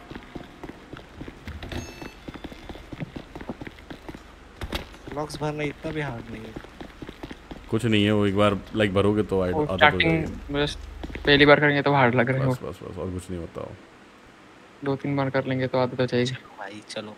लॉक्स भरना इतना भी हार्ड नहीं है। कुछ नहीं है वो, एक बार लाइक भरोगे तो आदत हो स्टार्टिंग बस पहली बार करेंगे तो हार्ड लग रहा है। बस बस बस और कुछ नहीं होता। 2-3 बार कर लेंगे तो आदत हो जाएगी भाई। चलो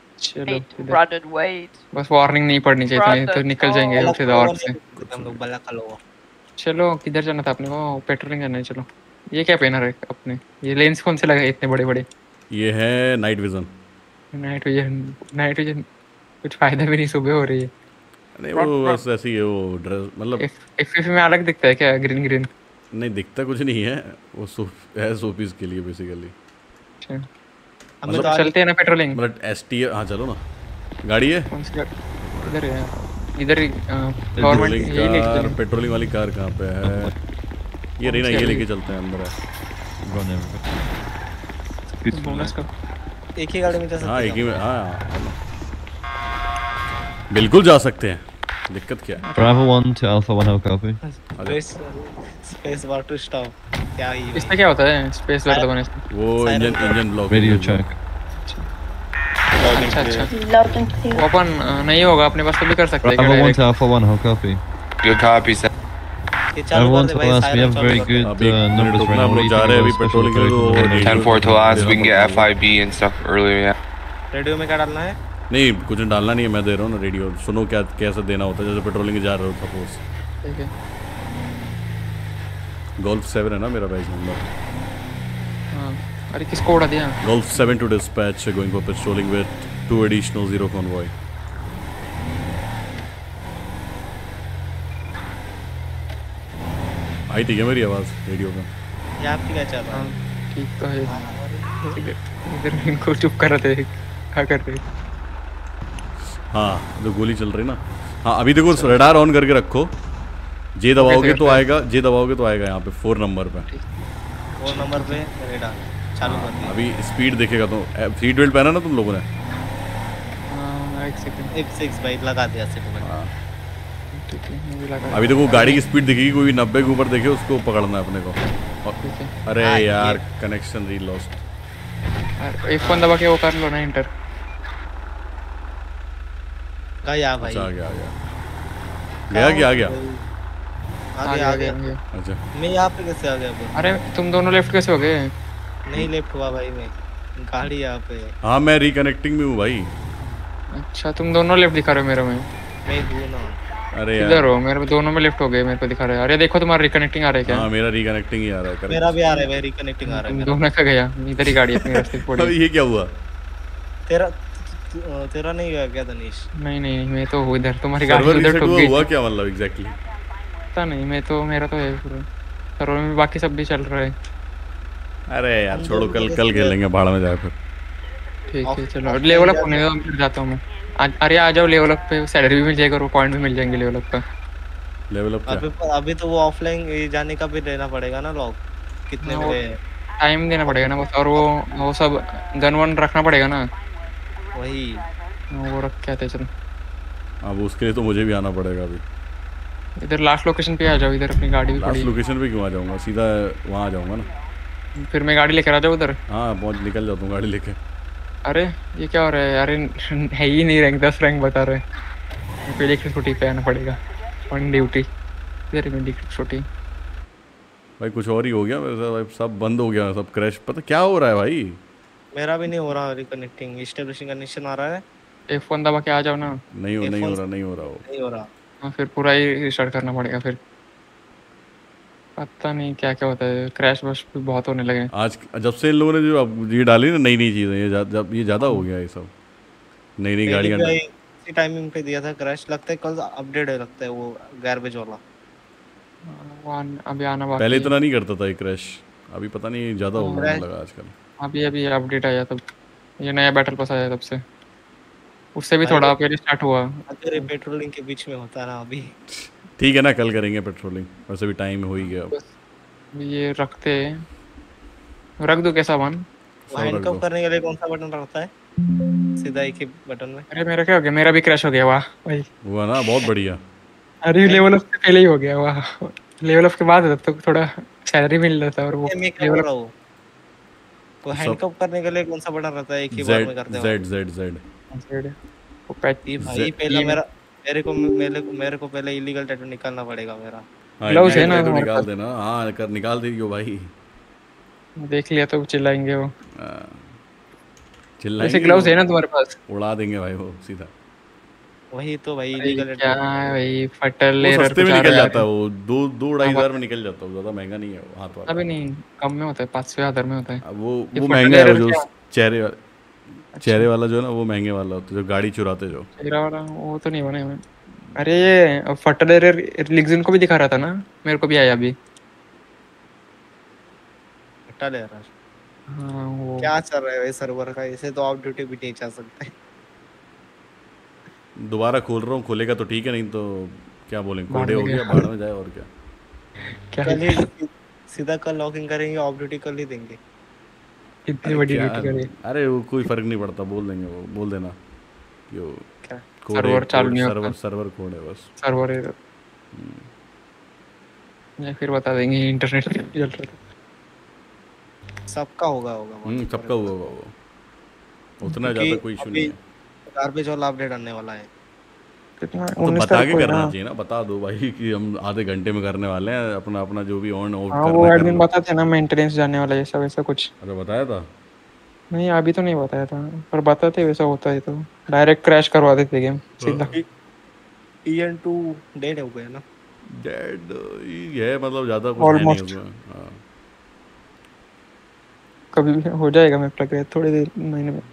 बस वार्निंग नहीं पड़नी चाहिए तो निकल जाएंगे उसे दौड़ से। हम लोग बला का लो। चलो किधर जाना था अपने को? पेट्रोलिंग करना है। चलो ये क्या पहना रहे अपने? ये लेंस कौन से लगे इतने बड़े बड़े? ये है नाइट विजन। नाइट विजन कुछ फायदा भी नहीं, सुबह हो रही है। नहीं वो बस ऐसी है वो ड्रेस, मतलब FF में अलग दिखता है क्या? ग्रीन ग्रीन नहीं दिखता कुछ नहीं है वो, सोपीस के लिए बेसिकली। मतलब चलते हैं ना पेट्रोलिंग, मतलब एसटी। हां चलो ना, गाड़ी है कौन सी गाड़ी? इधर है इधर गवर्नमेंट कार, पेट्रोलिंग वाली कार कहां पे है? ये रही ना, ये लेके चलते हैं अंदर। बोनस का एक ही गाड़ी में जा सकते हैं। हां एक ही में, हां बिल्कुल जा सकते हैं, दिक्कत क्या है? Bravo 1 to Alpha 1, how copy? Space bar to stop. क्या ही इसमें क्या होता है स्पेस बार दबाने से? वो इंजन ब्लॉक Radio check. अच्छा वो अपन नहीं होगा अपने पास तो भी कर सकते हैं। Bravo 1 to Alpha 1, how copy? Good copy, sir. Everyone to last, we have very good numbers right now. जा रहे हैं अभी पेट्रोलिंग के लिए। 10-4 to last, we can get FIB and stuff earlier, yeah. Radio में क्या डालना है? नहीं कुछ डालना नहीं है, मैं दे रहा हूँ ना रेडियो। सुनो क्या कैसे देना होता है, जैसे पेट्रोलिंग जा रहे हो सपोज। ठीक है। गोल्फ 7 है ना मेरा बैच नंबर। हां अरे किसको उड़ा दिया? Golf 7 to dispatch going for patrolling with 2 additional 0 convoy. आई थी क्या मेरी आवाज रेडियो में? ये आपकी क्या चल रहा है? ठीक तो है। इधर इनको चुप कर रहे थे, क्या कर रहे? हाँ जो गोली चल रही ना। हाँ अभी देखो रडार ऑन करके रखो, जे दबाओगे तो आएगा, जे दबाओगे तो आएगा यहाँ पे 4 नंबर पे। 4 नंबर पे रडार चालू कर दिया। अभी स्पीड देखेगा तो सीट बेल्ट पहना ना तुम लोगों ने? एक सेकंड F6 भाई लगा दिया सेकंड। ठीक है मैं भी लगा। अभी देखो गाड़ी की स्पीड दिखेगी, कोई 90 के ऊपर देखे उसको पकड़ना है अपने को। अरे यार कनेक्शन री लॉस्ट। एक फोन दबा के वो कर लो ना इंटर। गया भाई। अच्छा आ गया गया गया गया आ गया। अच्छा मैं यहाँ पे कैसे आ गया? अरे तुम दोनों लेफ्ट कैसे हो गए? नहीं लेफ्ट हुआ भाई, मैं गाड़ी यहाँ पे। हाँ मैं रिकनेक्टिंग में हूँ भाई। अच्छा तुम दोनों लेफ्ट दिखा रहे हो मेरे में? मैं हूँ ना। अरे यार इधर हो, मेरे दोनों में लेफ्ट हो गए, मेरे को दिखा रहा है। अरे देखो तुम्हारा रिकनेक्टिंग आ रहा है क्या? हाँ मेरा रिकनेक्टिंग ही आ रहा है। मेरा भी आ रहा है भाई, रिकनेक्टिंग आ रहा है। दोनों का गया, इधर ही गाड़ी अपनी रास्ते पड़ी। अब ये क्या हुआ? तेरा नहीं गया क्या तनीश? नहीं नहीं मैं तो हूँ इधर, तुम्हारी गाड़ी उधर ठुक गई। हुआ क्या मतलब एग्जैक्टली पता नहीं, मैं तो मेरा तो है पूरा सर्वर में, बाकी सब भी चल रहा है। अरे यार छोड़ो, कल खेलेंगे भाड़ में जाए फिर। ठीक है चलो लेवल अप होने दो, फिर जाता हूँ मैं। अरे आ जाओ लेवल अप पे, सैलरी भी मिल जाएगा और पॉइंट भी मिल जाएंगे लेवल अप पे। लेवल अप अभी तो वो ऑफलाइन जाने का भी देना पड़ेगा ना लॉग, कितने में टाइम देना पड़ेगा ना बस। और वो सब गन वन रखना पड़ेगा ना, वही वो रख के आते। चलो अब उसके लिए तो मुझे भी आना पड़ेगा अभी। इधर लास्ट लोकेशन पे आ जाओ, इधर अपनी गाड़ी भी पड़ी। लास्ट लोकेशन पे क्यों आ जाऊंगा, सीधा वहां आ जाऊंगा ना। फिर मैं गाड़ी लेकर आ जाऊँ उधर? हाँ पहुंच निकल जाता हूँ गाड़ी लेके। अरे ये क्या हो रहा है? अरे है ही नहीं रैंक, 10 रैंक बता रहे हैं। पहले एक छोटी पे आना पड़ेगा ऑन ड्यूटी। इधर में छोटी भाई कुछ और ही हो गया मेरे साथ भाई, सब बंद हो गया, सब क्रैश। पता क्या हो रहा है भाई? मेरा भी नहीं हो रहा रिकनेक्टिंग, एस्टैब्लिशिंग कंडीशन आ रहा है। F1 दबा के आ जाओ ना। नहीं हो रहा। हाँ फिर पूरा ही रिस्टार्ट करना पड़ेगा फिर। पता नहीं क्या क्या होता है, क्रैश बस भी बहुत होने लगे आज जब से इन लोगों ने जो अब ये डाली ना नई नई चीजें, ये ज्यादा हो गया ये सब नई गाड़ियां। इसी टाइमिंग पे दिया था क्रैश, लगता है कल अपडेट है, लगता है वो गार्बेज वाला। अभी आना बाकी। पहले इतना नहीं करता था ये क्रैश, अभी पता नहीं ज्यादा होने लगा आजकल। अभी अपडेट आया तब, ये नया बैटल पास आया तब से, उससे भी थोड़ा पहले स्टार्ट हुआ। तेरे पेट्रोलिंग के बीच में होता ना अभी। ठीक है ना, कल करेंगे पेट्रोलिंग, वैसे भी टाइम हो ही गया अब। ये रख दो कैसा वन? हैंडकफ करने के लिए कौन सा बटन रहता है? सीधा एक ही बटन में। अरे मेरा क्या हो गया, मेरा भी क्रैश हो गया। वाह भाई हुआ ना, बहुत बढ़िया। अरे लेवल अप से पहले ही हो गया। वाह लेवल अप के बाद तो थोड़ा सैलरी मिल रहा था। और वो मैं क्या बोल रहा हूँ, तो हैंडकफ करने के लिए कौन सा बटन रहता है एक ही बार में करते हो? Z भाई पहले मेरे को पहले इलीगल टैटू निकालना पड़ेगा मेरा। ग्लव्स है ना, निकाल देना। हाँ कर निकाल दियो भाई, देख लिया तो चिल्लाएंगे वो। चिल्लाएंगे। ऐसे ग्लव्स है ना तुम्हारे पास? उड़ा देंगे भाई वो सीधा। वही तो भाई इलीगल क्या है भाई, फटल वो सस्ते में निकल जाता है वो, 2-2.5 हज़ार में निकल जाता है, ज्यादा महंगा नहीं है वो हाथ वाला। अभी नहीं, कम में होता है, 500,000 में होता है वो महंगा है। जो चेहरे वाला जो है ना वो महंगे वाला होता है, जो गाड़ी चुराते जो चेहरा वाला वो तो नहीं बने हुए। अरे ये फटल लिग्जिन को भी दिखा रहा था ना, मेरे को भी आया अभी। फटल है यार। हाँ वो क्या चल रहा है भाई सर्वर का, ऐसे तो ऑफ ड्यूटी भी नहीं चल सकते। दोबारा खोल रहा हूँ, खोलेगा तो ठीक है, नहीं तो क्या बोलेंगे, कोडे हो गया, बाहर में जाए। और क्या कल ही सीधा कल लॉगिंग करेंगे, ऑफ ड्यूटी कल ही देंगे। इतनी बड़ी ड्यूटी करे। अरे वो कोई फर्क नहीं पड़ता, बोल देंगे, वो बोल देना यो सर्वर चालू नहीं होता, सर्वर कोड है बस, सर्वर है। या फिर बता देंगे इंटरनेट चल रहा था। सबका होगा सबका होगा वो, उतना ज्यादा कोई इशू नहीं है। गार्बेज वाला अपडेट आने वाला है, तो बता के करना चाहिए ना, बता दो भाई कि हम आधे घंटे में करने वाले हैं, अपना अपना जो भी ऑन ऑफ करना है। वो एडमिन बताते ना मेंटेनेंस जाने वाला है, ऐसा वैसा कुछ। अरे बताया था? नहीं अभी तो नहीं बताया था, पर बताते वैसा होता है तो डायरेक्ट क्रैश करवा देते गेम सीधा। EN2 डेड हो गया ना, डेड ये मतलब ज्यादा कुछ है नहीं उसमें। हां कभी हो जाएगा, मैं लग रहा है थोड़ी देर महीने में।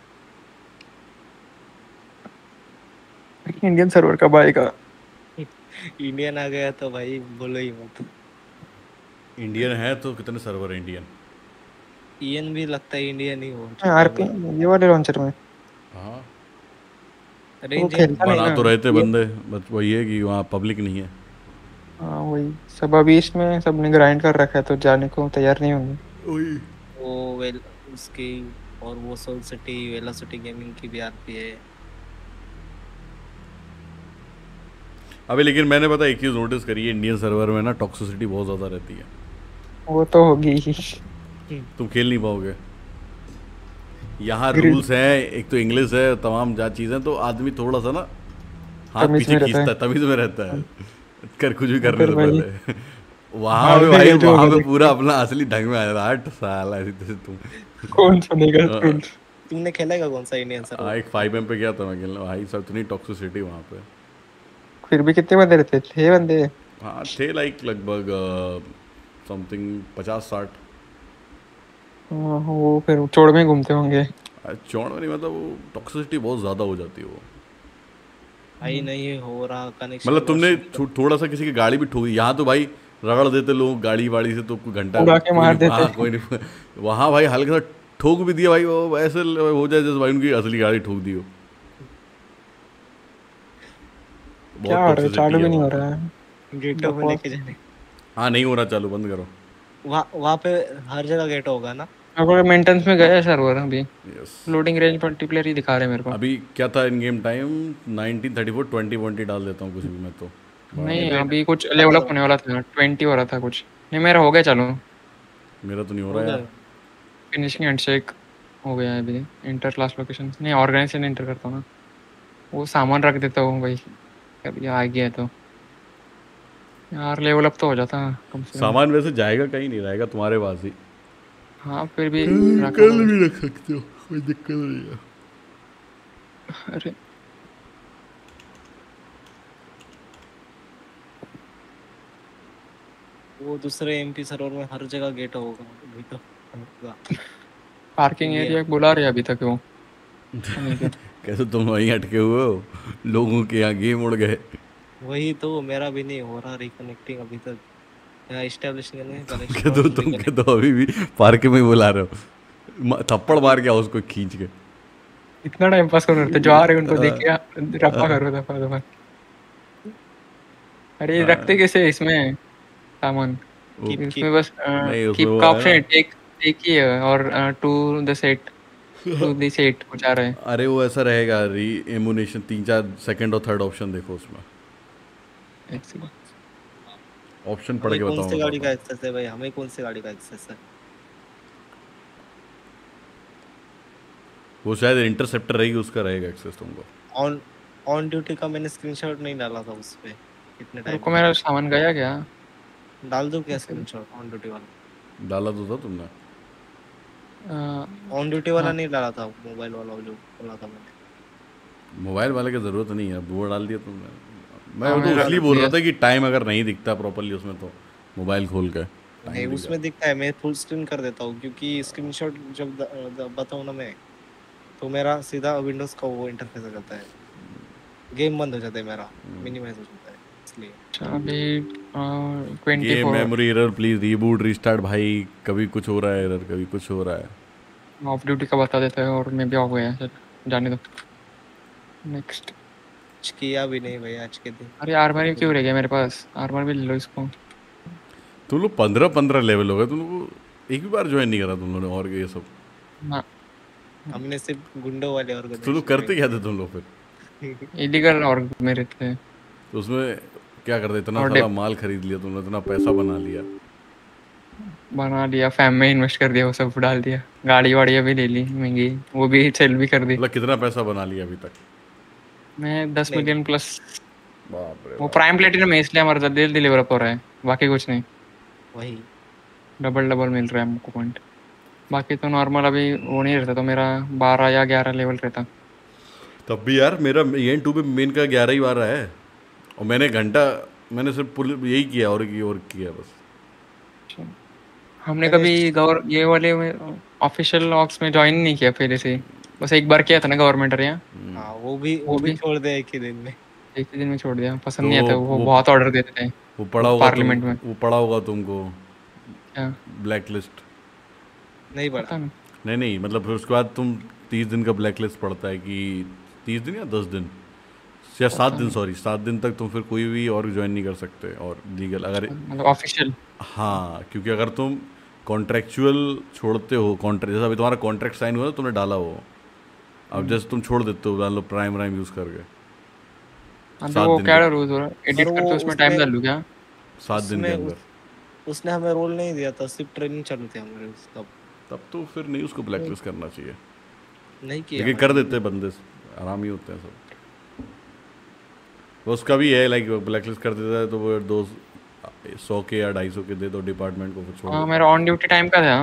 इंडियन सर्वर कब आएगा? इंडियन आ गया तो भाई बोलो ही मत। इंडियन है तो कितने सर्वर है इंडियन? EN भी लगता है इंडियन ही हो। आरपी ये वाले लॉन्चर में। हां बना तो रहते बंदे, बस वही है कि वहाँ पब्लिक नहीं है। हाँ वही सब, अभी इसमें सबने ग्राइंड कर रखा है तो जाने को तैयार नहीं होंगे। वही वो उसकी और वो सोल सिटी वेलोसिटी गेमिंग की भी आती है। अबे लेकिन मैंने पता एक चीज नोटिस करी है, इंडियन सर्वर में ना टॉक्सिसिटी बहुत ज्यादा रहती है। वो तो होगी ही, तुम खेल नहीं पाओगे। यहाँ रूल्स हैं, एक तो इंग्लिश है, तमाम चीजें, तो आदमी थोड़ा सा ना हाथ पीछे खींचता है, तमीज में रहता है, कर कुछ भी करने से पहले। वहाँ पे भाई, वहाँ पे पूरा अपना असली ढंग में आ रहा है। 8 साल ऐसे तुम कौन सुनेगा? तुमने खेला है कौन सा इंडियन सर्वर? एक 5M पे गया था मैं खेलने, भाई सब इतनी टॉक्सिसिटी वहाँ पे। फिर भी कितने बंदे रहते थे? बंदे हाँ थे, लाइक लगभग समथिंग 50-60। वो फिर चौड़ में घूमते होंगे। चौड़ में नहीं, मतलब वो टॉक्सिसिटी बहुत ज़्यादा हो जाती है वो। भाई नहीं हो रहा कनेक्शन, मतलब तुमने थोड़ा सा किसी की गाड़ी भी ठोकी, यहाँ तो भाई रगड़ देते लोग गाड़ी वाड़ी से, तो घंटा मार देते। कोई नहीं। वहाँ भाई हल्का सा ठोक भी दिया भाई, वो ऐसे हो जाए जैसे भाई उनकी असली गाड़ी ठोक दी हो। क्या हो रहा है? चालू भी नहीं हो रहा है गेटो में लेके जाने। हाँ नहीं हो रहा, चालू बंद करो। वहाँ पे हर जगह गेट होगा ना। अगर मेंटेनेंस में गया सर्वर अभी, लोडिंग रेंज पर्टिकुलर ही दिखा रहे मेरे को। अभी क्या था इन गेम टाइम 1934 20 डाल देता हूँ कुछ भी मैं तो। नहीं अभी कुछ लेवल अप होने वाला था, 20 हो रहा था कुछ। नहीं मेरा हो गया चालू। मेरा तो नहीं हो रहा यार। फिनिशिंग हैंडशेक हो गया है अभी। इंटर क्लास लोकेशन नहीं, ऑर्गेनाइजेशन इंटर करता हूँ ना, वो सामान रख देता हूँ भाई, अभी आ गया तो यार लेवल अप तो हो जाता कम से कम। सामान वैसे जाएगा कहीं नहीं, रहेगा तुम्हारे पास ही। हाँ फिर भी कल भी रख सकते हो, कोई दिक्कत नहीं है। अरे वो दूसरे MP सर्वर में हर जगह गेट होगा, अभी तो पार्किंग एरिया बुला रहे अभी तक वो। कैसे तुम वहीं अटके हुए हो, लोगों के यहाँ गेम उड़ गए। वही तो मेरा भी नहीं हो रहा रिकनेक्टिंग अभी तक, एस्टैब्लिश करने तो तुम के तो अभी भी पार्क में ही बुला रहे हो, थप्पड़ मार के उसको खींच के। इतना टाइम पास कर रहे थे, जो आ रहे उनको देख के रफा करो दफा। अरे रखते कैसे इसमें सामान? इसमें बस कीप का ऑप्शन है, एक ही है और टू द सेट कुछ आ रहा है। अरे वो ऐसा रहेगा री एमुनेशन 3-4 सेकंड और थर्ड ऑप्शन देखो उसमें ऑप्शन पढ़ के बताऊंगा। कौन सी गाड़ी का एक्सेस है भाई, हमें कौन सी गाड़ी का एक्सेस है? वो शायद इंटरसेप्टर रहेगी उसका रहेगा एक्सेस तुमको। ऑन ड्यूटी का मैंने स्क्रीनशॉट नहीं डाला था उस पे कितने टाइम को मेरा सामान गया क्या? डाल दो क्या स्क्रीनशॉट ऑन ड्यूटी वाला? डाला तो था तुमने। ऑन ड्यूटी वाला नहीं डाला था, मोबाइल वाला जो बोला था मैंने। मोबाइल वाले की जरूरत नहीं है, वो डाल दिया तुमने। मैं तो इसलिए बोल रहा था कि टाइम अगर नहीं दिखता प्रॉपर्ली उसमें तो मोबाइल खोल के नहीं उसमें दिखता है। मैं फुल स्क्रीन कर देता हूँ क्योंकि स्क्रीनशॉट जब बताऊँ ना मैं तो मेरा सीधा विंडोज का वो इंटरफेस आ जाता है, गेम बंद हो जाता है मेरा, मिनिमाइज हो जाता है इसलिए। अभी 24 game memory error please reboot restart. भाई कभी कुछ हो रहा है एरर, कभी कुछ हो रहा है। ऑफ ड्यूटी का बता देता है और मैं भी ऑफ गया। चल जाने दो। नेक्स्ट किया भी नहीं भाई आज के दिन। अरे आर्मर क्यों रह गया मेरे पास? आर्मर भी ले लो इसको। तुम लोग 15 लेवल हो गए, तुम लोग एक भी बार ज्वाइन नहीं करा तुम लोगों ने और ये सब ना। हमने सिर्फ गुंडों वाले और तुम लोग करते क्या थे तुम लोग फिर? इलीगल और मेरे थे तो उसमें क्या करते? इतना सारा माल खरीद लिया तुमने, इतना पैसा बना लिया, फैम में इन्वेस्ट कर दिया, वो सब डाल दिया, गाड़ी वाड़ी भी ले ली महंगी, वो भी सेल भी कर दी। मतलब कितना पैसा बना लिया अभी तक? मैं 10 मिलियन प्लस। बाप रे। वो प्राइम प्लेटिनम में इसलिए हमारा जल्दी डिलीवर हो रहा है, बाकी कुछ नहीं। वही डबल मिल रहा है हमको पॉइंट। बाकी तो नॉर्मल अभी वो नहीं रहता, तो मेरा 12 या 11 लेवल रहता। तब भी यार मेरा EN2 पे मेन का 11 ही बार रहा है और मैंने सिर्फ यही किया और किया बस। हमने कभी ये वाले ऑफिशियल ऑक्स में ज्वाइन नहीं किया पहले से, बस एक बार किया था ना गवर्नमेंट एरिया। हां वो भी छोड़ दिया एक ही दिन में छोड़ दिया। पसंद नहीं आता, वो बहुत ऑर्डर देते थे। वो पढ़ा होगा पार्लियामेंट में, वो पढ़ा होगा तुमको क्या? ब्लैक लिस्ट नहीं पढ़ा। नहीं मतलब फिर उसके बाद तुम 30 दिन का ब्लैक लिस्ट पढ़ता है कि 30 दिन या 10 दिन या 7 दिन, सॉरी 7 दिन तक तुम फिर कोई भी और ज्वाइन नहीं कर सकते और लीगल अगर मतलब ऑफिशियल। हाँ क्योंकि अगर तुम कॉन्ट्रेक्चुअल छोड़ते हो, कॉन्ट्रैक्ट जैसा अभी तुम्हारा कॉन्ट्रैक्ट साइन हुआ तुमने डाला हो, अब जैसे तुम छोड़ देते हो मान लो प्राइम यूज करके, वो क्या रूल हो रहा है एडिट करके उसमें टाइम डाल लूं क्या? 7 दिन के अंदर। उसने हमें रोल नहीं दिया था, सिर्फ ट्रेनिंग चालू थी हमारे तब तो फिर नहीं उसको ब्लैक लिस्ट करना चाहिए। नहीं किया लेकिन कर देते बंदे, आराम ही होते हैं सब। वो उसका भी है लाइक ब्लैक लिस्ट कर देता है तो वो 200 के या 250 के दे दो डिपार्टमेंट को, फिर छोड़। हाँ मेरा ऑन ड्यूटी टाइम का था।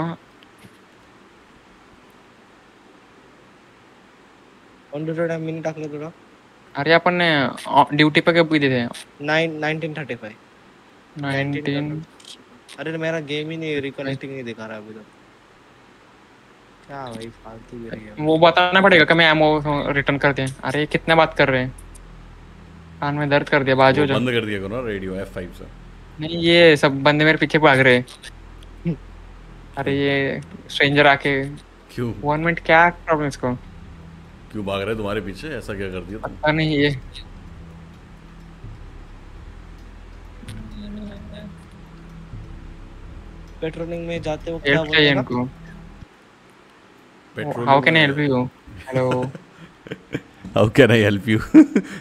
ऑन ड्यूटी टाइम मिनट टाकलं तुला? अरे अपन ने ड्यूटी पे कब दिए थे? 19:35 19। अरे मेरा गेम ही नहीं रिकनेक्टिंग नहीं दिखा रहा अभी तक। क्या भाई फालतू गिरी है। वो बताना पड़ेगा कि मैं एमओ रिटर्न कर दें। अरे कितने बात कर रहे हैं, कान में दर्द कर दिया। बाजू बंद कर दिया करो ना रेडियो F5 से। नहीं ये सब बंदे मेरे पीछे भाग रहे हैं। अरे ये स्ट्रेंजर आके क्यों 1 मिनट क्या प्रॉब्लम इसको? क्यों भाग रहे तुम्हारे पीछे? ऐसा क्या कर दिया? पता नहीं ये पेट्रोलिंग में जाते हो क्या बोलते हैं? How can I help you? Hello how can I help you?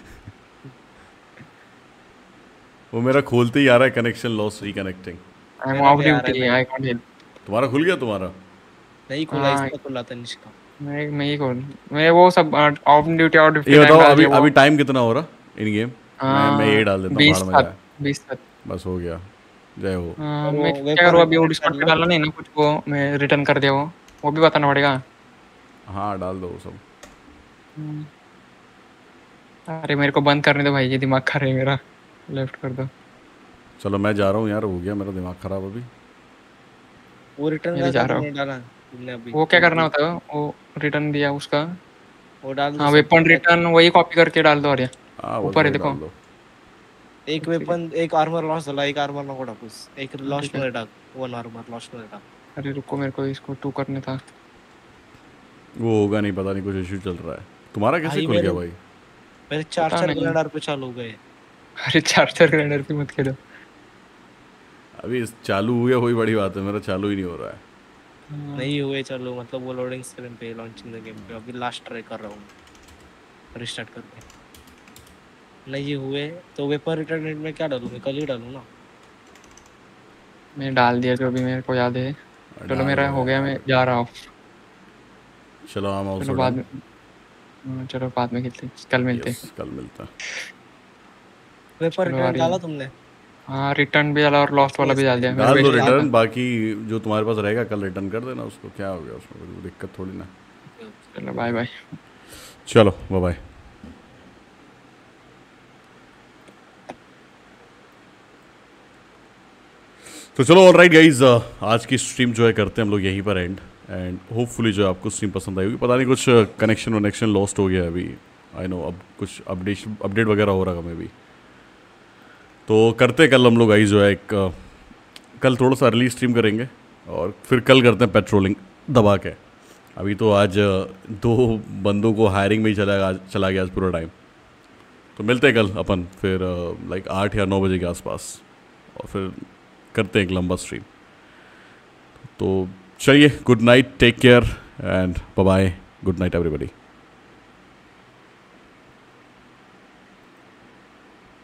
वो मेरा खोलते ही आ रहा है connection loss reconnecting. I am of duty, I can't help. तुम्हारा खुल गया? तुम्हारा नहीं खुला, इसका खुला था निष्का। मैं ही खोल, मैं वो सब ऑफ ड्यूटी आउट ड्यूटी। ये बताओ अभी टाइम कितना हो रहा इन गेम? मैं ये डाल देता हूं बाहर में। 20 बस हो गया। जय हो। मैं क्या करूं अभी? वो डिस्काउंट पे डालना नहीं ना कुछ, वो मैं रिटर्न कर दिया। वो भी बताना पड़ेगा। हाँ डाल दो सब। अरे मेरे को बंद करने दो भाई, ये दिमाग खा रहा है मेरा। लेफ्ट कर दो। चलो मैं जा रहा हूँ यार, हो गया मेरा दिमाग खराब अभी। वो रिटर्न जा रहा हूँ। वो क्या करना होता है? वो रिटर्न दिया उसका, वो डाल दो। हाँ वेपन रिटर्न वही कॉपी करके डाल दो। अरे ऊपर है देखो, एक वेपन एक आर्मर लॉस झाला, एक आर्मर नको टाकूस, एक लॉस्ट मध्ये टाक, 1 आर्मर लॉस्ट मध्ये टाक। अरे रुको मेरे को इसको 2 करने था। वो होगा नहीं, पता नहीं कुछ इशू चल रहा है। तुम्हारा कैसे खुल गया भाई? मेरे 4 ग्रेनेडर पे चालू हो गए। अरे 4 ग्रेनेडर पे मत खेलो। अभी चालू हो गया वही बड़ी बात है, मेरा चालू ही नहीं हो रहा है। नहीं हुए चलो, मतलब वो लोडिंग स्क्रीन पे लॉन्चिंग द गेम पे अभी लास्ट ट्राई कर रहा हूँ रिस्टार्ट करके। नहीं हुए तो वेपर रिटर्न में क्या डालूँ, मैं कल ही डालूँ ना। मैं डाल दिया जो भी मेरे को याद है। चलो मेरा हो गया, मैं जा रहा हूँ। चलो हम चलो बाद में खेलते हैं, कल मिलते हैं। कल मिलता है। वेपर रिटर्न डाला तुमने? हाँ रिटर्न भी डाला और लॉस्ट वाला भी डाल दिया। डाल दो रिटर्न, बाकी जो तुम्हारे पास रहेगा कल रिटर्न कर देना उसको, क्या हो गया उसमें, कोई दिक्कत थोड़ी ना। चलो बाय बाय। चलो बाय बाय। तो चलो ऑलराइट गाइज, आज की स्ट्रीम जो है करते हैं हम लोग यहीं पर एंड होपफुली जो है आपको स्ट्रीम पसंद आई होगी। पता नहीं कुछ कनेक्शन लॉस्ट हो गया अभी, आई नो अब कुछ अपडेट वगैरह हो रहा है हमें भी। तो करते हैं कल हम लोग गाइज जो है कल थोड़ा सा अर्ली स्ट्रीम करेंगे और फिर कल करते हैं पेट्रोलिंग दबा के। अभी तो आज 2 बंदों को हायरिंग में ही चला गया आज पूरा टाइम। तो मिलते हैं कल अपन फिर लाइक 8 या 9 बजे के आसपास और फिर करते हैं एक लंबा स्ट्रीम। तो चलिए, good night, take care and bye bye, good night everybody.